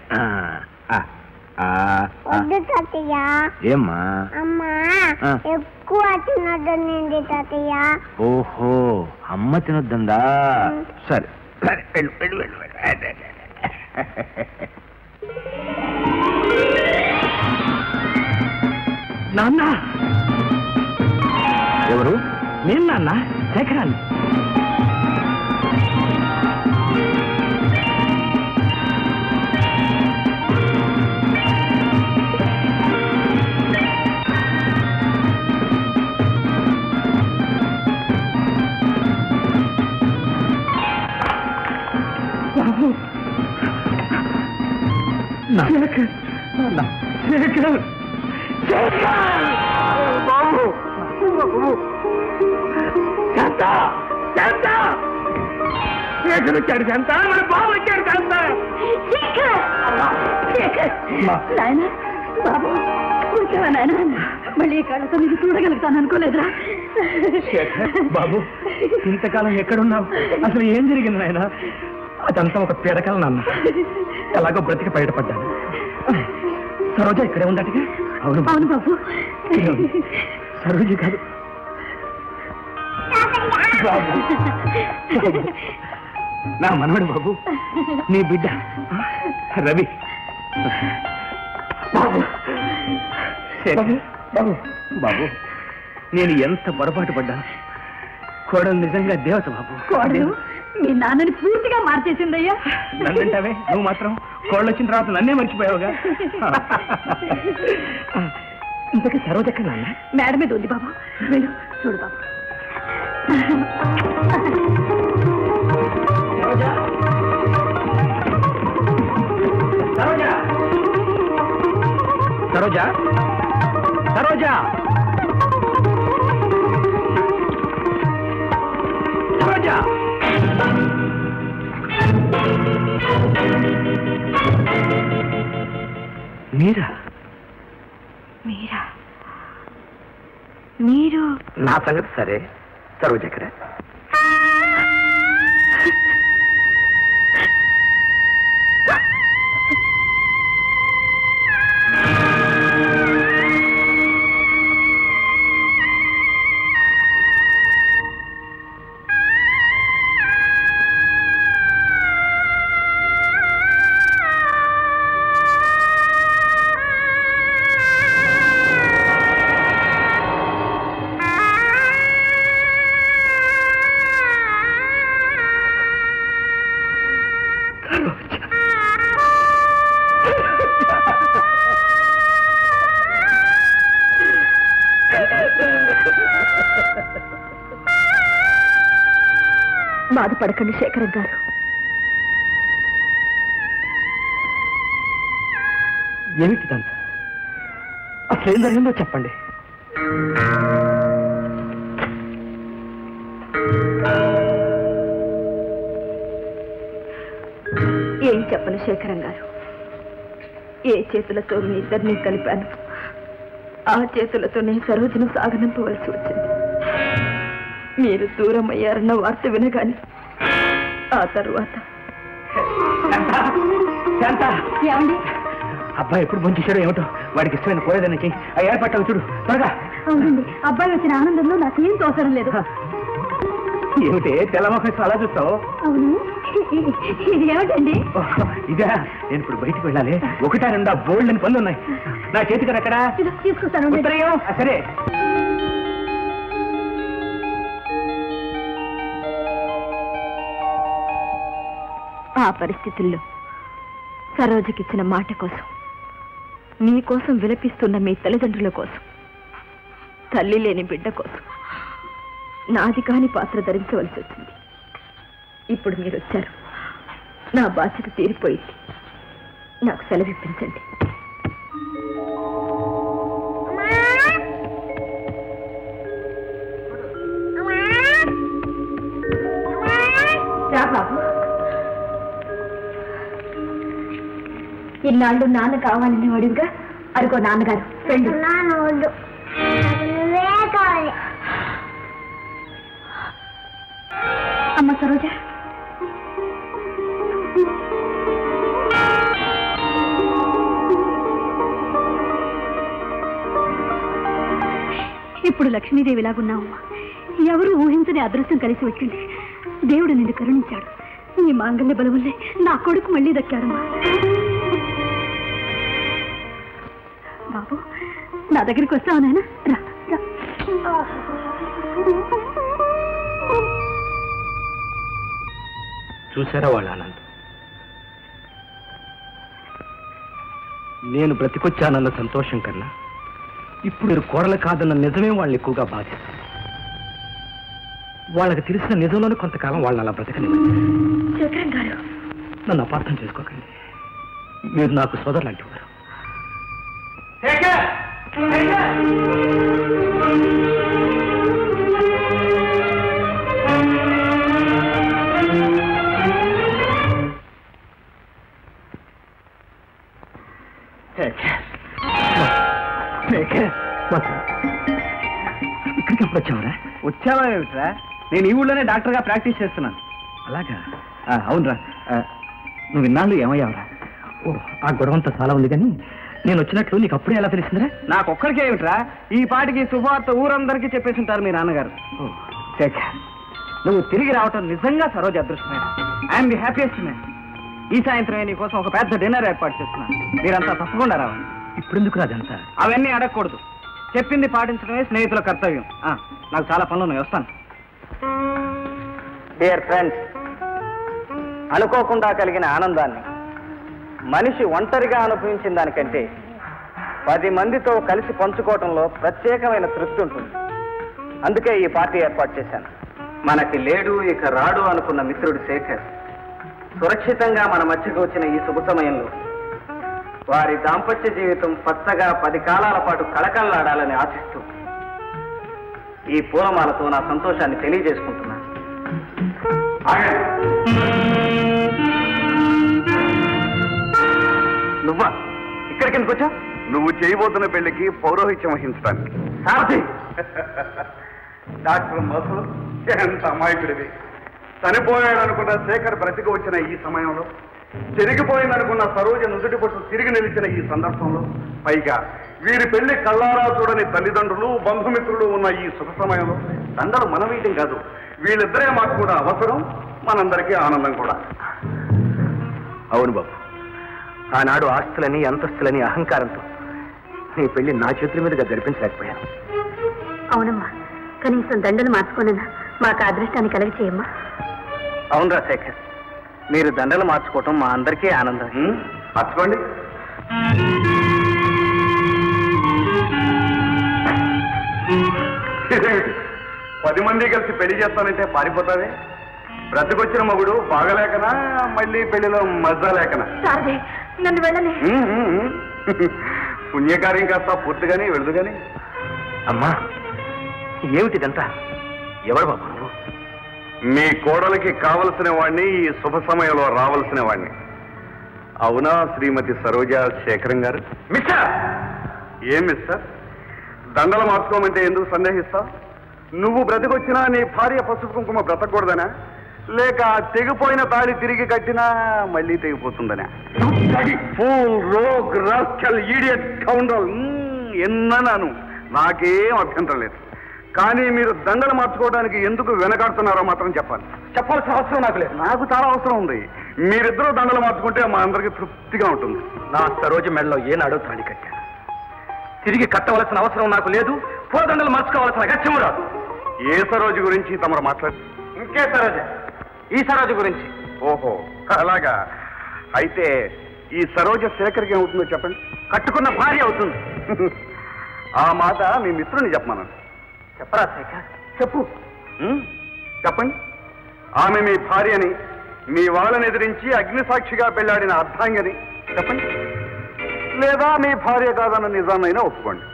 వద్దు తాతయ్య. ఏమ్మా? అమ్మా ఎక్కువ తినొద్దండి తాతయ్య. ఓహో, అమ్మ తినొద్దందా? సరే సరే, వెళ్ళు వెళ్ళు వెళ్ళు వెళ్ళు. నాన్న. ఎవరు? నేను నాన్న, శేఖరాన్ని. వచ్చాడు శాంత, మన బాబు వచ్చాడు శాంత. నాయన బాబు వచ్చావా నాయన? మళ్ళీ ఈ కళ్ళతో నీకు చూడగలుగుతాను అనుకోలేదురా. బాబు, ఇంతకాలం ఎక్కడున్నావు? అసలు ఏం జరిగింది నాయన? అదంతా ఒక పీడకల నాన్న. ఎలాగో బ్రతికి బయటపడ్డాను. సరోజ ఇక్కడే ఉండటిగా? అవును అవును బాబు. సరోజ కాదు బాబు, నా మనవడు బాబు, నీ బిడ్డ రవి. బాబు బాబు బాబు, నేను ఎంత పొరపాటు పడ్డాను. కోడలు నిజంగా దేవత బాబు. కోడలు మీ నాన్నని పూర్తిగా మార్చేసిందయ్యా. నన్నంటావే, నువ్వు మాత్రం కోళ్ళు వచ్చిన తర్వాత నన్నే మర్చిపోయావుగా. ఇంతకీ సరోజక్క నాన్న? మేడ మీద ఉంది బాబు, వెళ్ళు చూడు బాబు. సరోజా సరోజా సరోజా సరోజా. మీరా? మీరా? మీరు? నా సంగతి సరే, సరోజ ఎక్కడ? బాధపడకండి శేఖరం గారు. ఏమిటిదంతా? అసలు ఏం జరిగిందో చెప్పండి. ఏం చెప్పను శేఖరం గారు. ఏ చేతులతో మీ ఇద్దరిని కలిపాను, ఆ చేతులతోనే సరోజను సాగనంపవలసి వచ్చింది. మీరు దూరం అయ్యారన్న వార్త వినగాని ఆ తరువాత ఏమండి అబ్బాయి ఎప్పుడు పంచేశాడో ఏమిటో, వాడికి ఇష్టమైన పోయేదానికి ఆ ఏర్పాట్లు చూడు త్వరగా. అవునండి, అబ్బాయి వచ్చిన ఆనందంలో నాకేం తోసరం లేదు. ఏమిటి తెల్లమొఖం అలా చూస్తావు? అవును, ఇది ఏమిటండి? ఇదా, నేను ఇప్పుడు బయటికి వెళ్ళాలి. ఒకటా రెండా బోల్డ్ అని పనులు ఉన్నాయి. నా చేతికి ఎక్కడ తీసుకొస్తాను. సరే. ఆ పరిస్థితుల్లో సరోజకిచ్చిన మాట కోసం, మీకోసం విలపిస్తున్న మీ తల్లిదండ్రుల కోసం, తల్లి లేని బిడ్డ కోసం నాది కాని పాత్ర ధరించవలసి వచ్చింది. ఇప్పుడు మీరు వచ్చారు, నా బాధ్యత తీరిపోయింది. నాకు సెలవిప్పించండి. రా బాబు. ఇన్నాళ్ళు నాన్న కావాలని అడుగుగా, అరుగో నాన్నగారు ఫ్రెండ్. అమ్మ సరోజ, ఇప్పుడు లక్ష్మీదేవిలాగున్నావమ్మా. ఎవరు ఊహించని అదృష్టం కలిసి వచ్చింది. దేవుడు నిన్ను కరుణించాడు. నీ మాంగళ్య బలం వల్లే నా కొడుకు మళ్ళీ దక్కాడమ్మా. బాబు, నా దగ్గరికి వస్తావు నాయన? రా రా. చూసారా వాళ్ళ ఆనందం? నేను బ్రతికొచ్చానన్న సంతోషం కన్నా ఇప్పుడు మీరు కోడలు కాదన్న నిజమే వాళ్ళని ఎక్కువగా బాధిస్తారు. వాళ్ళకి తెలిసిన నిజంలోనే కొంతకాలం వాళ్ళని అలా బ్రతకనివ్వండి. శేఖరం గారు, నన్ను అపార్థం చేసుకోకండి. మీరు నాకు సోదరులు అంటున్నారు. ఇక్కడికి ఎప్పుడు వచ్చావరా? వచ్చావా ఏమిట్రా? నేను ఈ ఊళ్ళోనే డాక్టర్గా ప్రాక్టీస్ చేస్తున్నాను. అలాగా? అవునరా. నువ్వు ఇన్నాళ్ళు ఏమయ్యావరా? ఓ, ఆ గొడవంతా చాలా ఉంది. కానీ నేను వచ్చినట్లు నీకు అప్పుడే ఎలా తెలిసిందిరా? నాకొక్కడికే ఏమిట్రా, ఈ పాటికి శుభవార్త ఊరందరికీ చెప్పేసి ఉంటారు మీ నాన్నగారు. నువ్వు తిరిగి రావటం నిజంగా సరోజ అదృష్టమే. I'm the happiest man. ఈ సాయంత్రమే నీ కోసం ఒక పెద్ద డిన్నర్ ఏర్పాటు చేస్తున్నాను. మీరంతా తప్పకుండా రావాలి. ఇప్పుడు ఎందుకు రాదంతా? అవన్నీ అడగకూడదు. చెప్పింది పాటించడమే స్నేహితుల కర్తవ్యం. నాకు చాలా పనులు ఉన్నాయి, వస్తాను. డియర్ ఫ్రెండ్స్, అనుకోకుండా కలిగిన ఆనందాన్ని మనిషి ఒంటరిగా అనుభవించిన దానికంటే 10 మందితో కలిసి పంచుకోవటంలో ప్రత్యేకమైన తృప్తి ఉంటుంది. అందుకే ఈ పార్టీ ఏర్పాటు చేశాను. మనకి లేడు ఇక రాడు అనుకున్న మిత్రుడు శేఖర్ సురక్షితంగా మన మధ్యకు వచ్చిన ఈ శుభ సమయంలో వారి దాంపత్య జీవితం పచ్చగా 10 కాలాల పాటు కళకళలాడాలని ఆశిస్తూ ఈ పూలమాలతో నా సంతోషాన్ని తెలియజేసుకుంటున్నాను. నువ్వా ఇక్కడికి ఎందుకు వచ్చా? నువ్వు చేయబోతున్న పెళ్లికి పౌరోహిత్యం వహించడానికి. సారథి, డాక్టర్ మధు ఎంత అమాయకుడివి. చనిపోయాడనుకున్న శేఖర్ బ్రతికి వచ్చిన ఈ సమయంలో, చెరిగిపోయిందనుకున్న సరోజ నుదుటి పొట్టు తిరిగి నిలిచిన ఈ సందర్భంలో, పైగా వీరి పెళ్లి కళ్ళారా చూడని తల్లిదండ్రులు బంధుమిత్రులు ఉన్న ఈ శుభ సమయంలో దండలు మనం వేయటం కాదు, వీళ్ళిద్దరే మాకు కూడా అవసరం, మనందరికీ ఆనందం కూడా. అవును బాబు, ఆనాడు ఆస్తులని అంతస్తులని అహంకారంతో నీ పెళ్లి నా చేతుల మీదుగా జరిపించలేకపోయాను. అవునమ్మా, కనీసం దండలు మార్చుకోనన్నా మాకు అదృష్టాన్ని కలిగి చేయమ్మా. అవునరా శేఖర్, మీరు దండలు మార్చుకోవటం మా అందరికీ ఆనందం. మార్చుకోండి. పది మంది కలిసి పెళ్లి చేస్తానంటే పారిపోతావే? బ్రతికొచ్చిన మగుడు బాగలేకనా, మళ్ళీ పెళ్లిలో మజా లేకనా? నన్ను వెళ్ళని. పుణ్యకార్యం కాస్త పూర్తిగానే వెళదు గాని. అమ్మా, ఏమిటిదంతా? ఎవరు బాబు నువ్వు? మీ కోడలికి కావలసిన వాడిని, ఈ శుభ సమయంలో రావలసిన వాడిని. అవునా శ్రీమతి సరోజ శేఖరం గారు? మిస్టర్! ఏం మిస్టర్? దండలు మార్చుకోమంటే ఎందుకు సందేహిస్తావు? నువ్వు బ్రతికొచ్చినా నీ భార్య పసుపు కుంకుమ బ్రతకూడదనా, లేక తెగిపోయిన తాళి తిరిగి కట్టినా మళ్ళీ తెగిపోతుందనా? Fool, rogue, rascal, idiot, scoundrel ఎన్నాను, నాకేం అభ్యంతరం లేదు. కానీ మీరు దండలు మార్చుకోవడానికి ఎందుకు వెనకాడుతున్నారో మాత్రం చెప్పాలి. చెప్పాల్సిన అవసరం నాకు లేదు. నాకు చాలా అవసరం ఉంది. మీరిద్దరూ దండలు మార్చుకుంటే మా అందరికీ తృప్తిగా ఉంటుంది. నా సరోజ మెడలో ఏనాడో తాళి కట్టాను. తిరిగి కట్టవలసిన అవసరం నాకు లేదు. పూలదండలు మార్చుకోవాల్సిన అగత్యము రాదు. ఏ సరోజ గురించి తమరు మాట్లాడు? ఇంకే సరోజ? ఈ సరోజ గురించి. ఓహో, అలాగా. అయితే ఈ సరోజ శేఖర్కి ఏమవుతుందో చెప్పండి. కట్టుకున్న భార్య అవుతుంది. ఆ మాట మీ మిత్రుని చెప్పమన్నాను. చెప్పరా శేఖర్? చెప్పు. చెప్పండి. ఆమె మీ భార్యని, మీ వాళ్ళని ఎదిరించి అగ్నిసాక్షిగా పెళ్లాడిన అర్ధాంగని చెప్పండి. లేదా మీ భార్య కాదన్న నిజాన్నైనా ఒప్పుకోండి.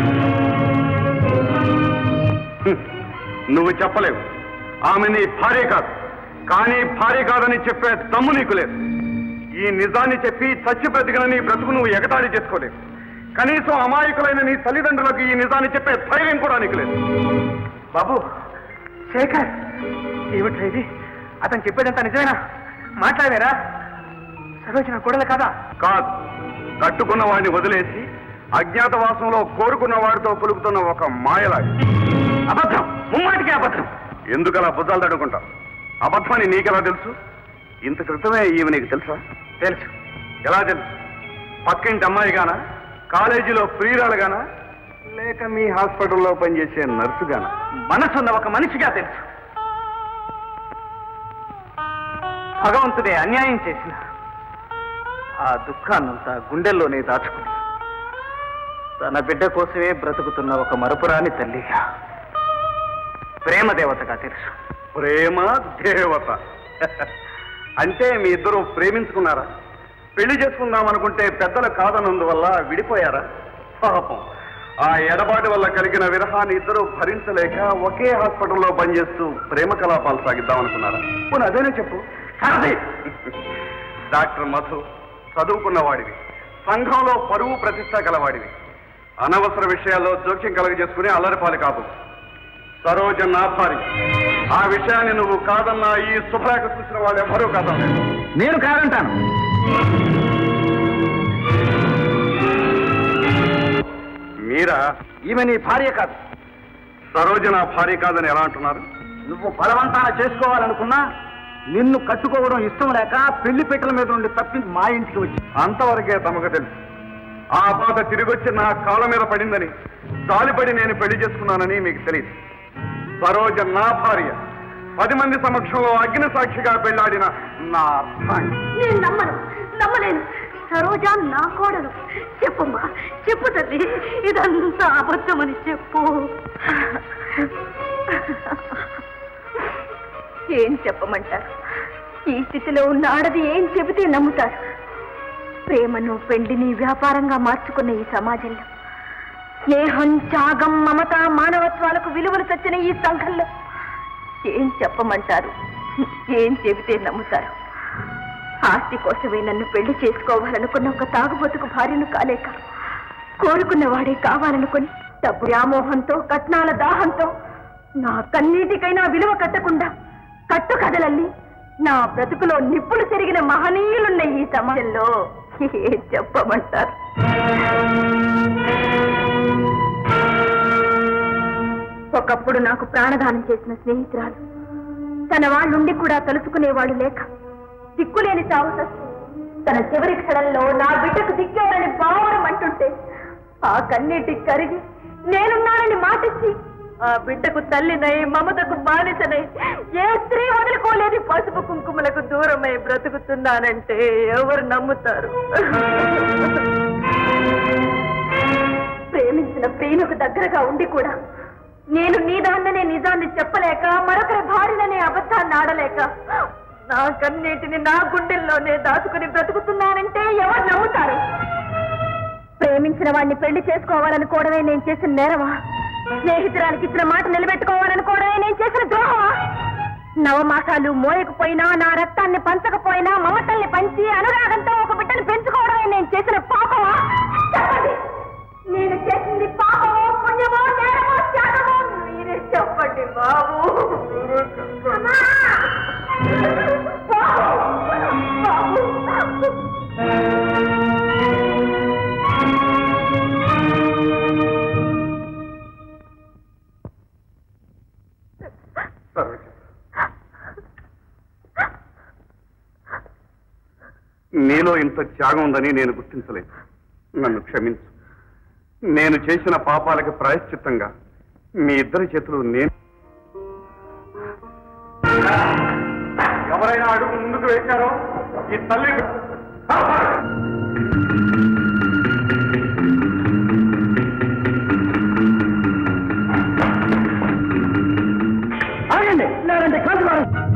నువ్వు చెప్పలేవు. ఆమె నీ భార్య కాదు. కానీ భార్య కాదని చెప్పే దమ్ము నీకు లేదు. ఈ నిజాన్ని చెప్పి చచ్చి బ్రతికిన నీ బ్రతుకు నువ్వు ఎగతాళి చేసుకోలేవు. కనీసం అమాయకులైన నీ తల్లిదండ్రులకు ఈ నిజాన్ని చెప్పే ధైర్యం కూడా నీకు లేదు. బాబు, శేఖర్ ఏమిట్రా ఇది? అతను చెప్పేదంతా నిజమేనా? మాట్లాడారా? సరోజన కూడలే కదా? కాదు. కట్టుకున్న వాడిని వదిలేసి అజ్ఞాతవాసంలో కోరుకున్న వాడితో కొలుపుతున్న ఒక మాయలాగి. అబద్ధం, ముమ్మాటికి అబద్ధం. ఎందుకలా బుద్ధాలు తడుకుంటావు? అబద్ధమని నీకెలా తెలుసు? ఇంత క్రితమే ఈమె నీకు తెలుసా? తెలుసు. ఎలా తెలుసు? పక్కింటి అమ్మాయిగానా, కాలేజీలో ప్రియురాలుగానా, లేక మీ హాస్పిటల్లో పనిచేసే నర్సుగానా? మనసున్న ఒక మనిషిగా తెలుసు. భగవంతుడే అన్యాయం చేసిన ఆ దుఃఖాన్నంతా గుండెల్లోనే దాచుకుని తన బిడ్డ కోసమే బ్రతుకుతున్న ఒక మరపురాని తల్లిగా, ప్రేమ దేవతగా తెలుసు. ప్రేమ దేవత అంటే మీ ఇద్దరు ప్రేమించుకున్నారా? పెళ్లి చేసుకుందాం అనుకుంటే పెద్దలు కాదన్నందువల్ల విడిపోయారా? పాపం, ఆ ఎడబాటు వల్ల కలిగిన విరహాన్ని ఇద్దరు భరించలేక ఒకే హాస్పిటల్లో పనిచేస్తూ ప్రేమ కలాపాలు సాగిద్దాం అనుకున్నారా? పోనీ అదేనే చెప్పు. డాక్టర్ మధు చదువుకున్నవాడివి, సంఘంలో పరువు ప్రతిష్ట గలవాడివి. అనవసర విషయాల్లో జోక్యం కలగజేసుకుని అల్లరిపాలు కాదు. సరోజ నా భార్య. ఆ విషయాన్ని నువ్వు కాదన్నా ఈ శుభ్రేఖ చూసిన వాళ్ళు ఎవరూ కాదన్నారు. నేను కాదంటాను. మీరా? ఈమె నీ భార్య కాదు. సరోజ నా భార్య కాదని ఎలా అంటున్నారు? నువ్వు బలవంతాన చేసుకోవాలనుకున్నా నిన్ను కట్టుకోవడం ఇష్టం లేక పెళ్లి పెట్టెల మీద నుండి తప్పించి మా ఇంటికి వచ్చి. అంతవరకే తమకు తెలుసు. ఆ బాధ తిరిగొచ్చి నా కాళ్ళ మీద పడిందని, జాలిపడి నేను పెళ్లి చేసుకున్నానని మీకు తెలియదు. సరోజ నా భార్య. 10 మంది సమక్షంలో అగ్ని సాక్షిగా పెళ్లాడిన నా అర్థాన్ని నేను నమ్మలేను. సరోజ నా కోడలు. చెప్పమ్మా, చెప్పు తల్లి, ఇదంతా అబద్ధమని చెప్పు. ఏం చెప్పమంటారు? ఈ స్థితిలో ఉన్న ఆడది ఏం చెబితే నమ్ముతారు? ప్రేమను పెళ్లిని వ్యాపారంగా మార్చుకున్న ఈ సమాజంలో, స్నేహం, త్యాగం, మమత, మానవత్వాలకు విలువలు తెచ్చిన ఈ సంఘంలో ఏం చెప్పమంటారు? ఏం చెబితే నమ్ముతారు? ఆస్తి కోసమే నన్ను పెళ్లి చేసుకోవాలనుకున్న ఒక తాగుబోతుకు భార్యను కాలేక, కోరుకున్న వాడే కావాలనుకుని డబ్బు వ్యామోహంతో, కట్నాల దాహంతో నా కన్నీటికైనా విలువ కట్టకుండా కట్టు కథలల్లి నా బ్రతుకులో నిప్పులు తిరిగిన మహనీయులున్న ఈ సమాజంలో ఏం చెప్పమంటారు? ఒకప్పుడు నాకు ప్రాణదానం చేసిన స్నేహితురాలు తన వాళ్ళుండి కూడా తలుచుకునేవాడు లేక దిక్కులేని చావు తన చివరి క్షణంలో నా బిడ్డకు దిక్కేవారని బావడం అంటుంటే ఆ కన్నీటి కరిగి నేనున్నానని మాటిచ్చి ఆ బిడ్డకు తల్లినై, మమతకు బానిసనై, ఏ స్త్రీ వదులుకోలేని పసుపు కుంకుమలకు దూరమై బ్రతుకుతున్నానంటే ఎవరు నమ్ముతారు? ప్రేమించిన ప్రియులకు దగ్గరగా ఉండి కూడా నేను నీదాన్ననే నిజాన్ని చెప్పలేక, మరొకరి భార్యననే అబద్ధాన్ని ఆడలేక నా కన్నీటిని నా గుండెల్లోనే దాచుకుని బ్రతుకుతున్నానంటే ఎవరు నమ్ముతారు? ప్రేమించిన వాడిని పెళ్లి చేసుకోవాలనుకోవడమే నేను చేసిన నేరమా? స్నేహితురానికి ఇచ్చిన మాట నిలబెట్టుకోవాలనుకోవడమే నేను చేసిన ద్రోహమా? నవమాసాలు మోయకపోయినా, నా రక్తాన్ని పంచకపోయినా, మమతల్ని పంచి అనురాగంతో ఒక బిడ్డను పెంచుకోవడమే నేను చేసిన పాపమా? చెప్పండి, నేను చేసింది పాపమో, పుణ్యమో, నేరమో, త్యాగమో? మీరే చెప్పండి బాబు. నీలో ఇంత త్యాగం ఉందని నేను గుర్తించలేదు. నన్ను క్షమించు. నేను చేసిన పాపాలకి ప్రాయశ్చిత్తంగా మీ ఇద్దరి చేతులు నేను ఎవరైనా అడుగు ముందుకు వేశారో ఈ తల్లి ఆగండి, లేదంటే కాదు.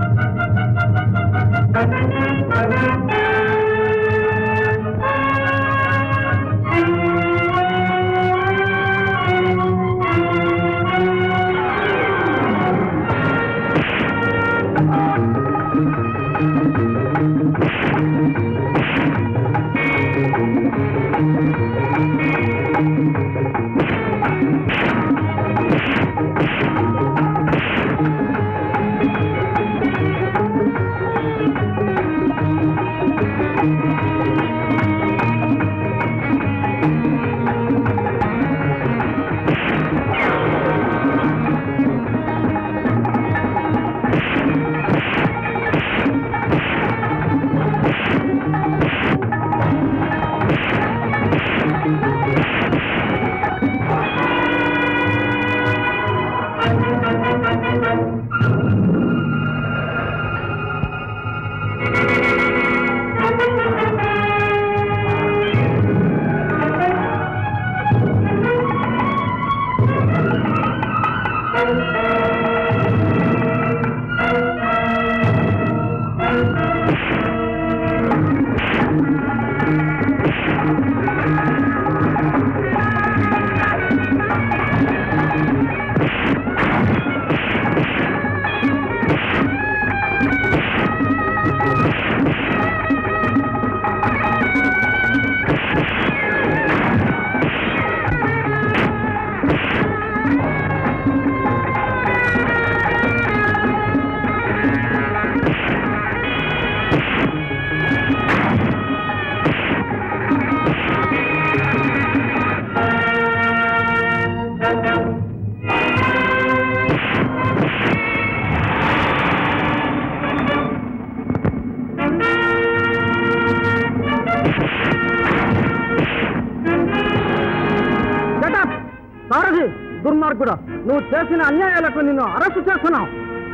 దుర్మార్గుడా, నువ్వు చేసిన అన్యాయాలకు నిన్ను అరెస్టు చేస్తున్నావు.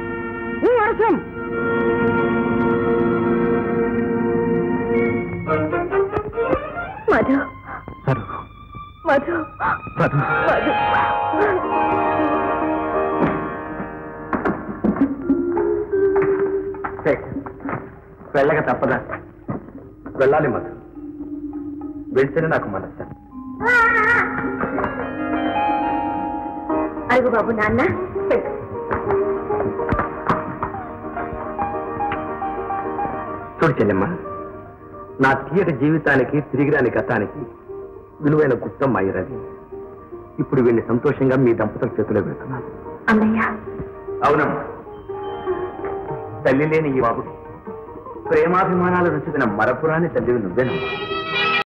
మధు, మధు, మధు. వెళ్ళక తప్పదా? వెళ్ళాలి మధు. వెళ్తేనే నాకు మనస్సు. అడుగు బాబు. నాన్న చూడు చెల్లెమ్మ, నా తీయటి జీవితానికి, తిరిగిరాని గతానికి విలువైన గుర్తం మాయిరది. ఇప్పుడు వీళ్ళని సంతోషంగా మీ దంపతుల చేతిలో పెడుతున్నాను. అన్నయ్య. అవునమ్మా, తల్లి లేని ఈ బాబుకి ప్రేమాభిమానాలు రుచిదిన మరపురాని తల్లివి నువ్వేనమ్మా.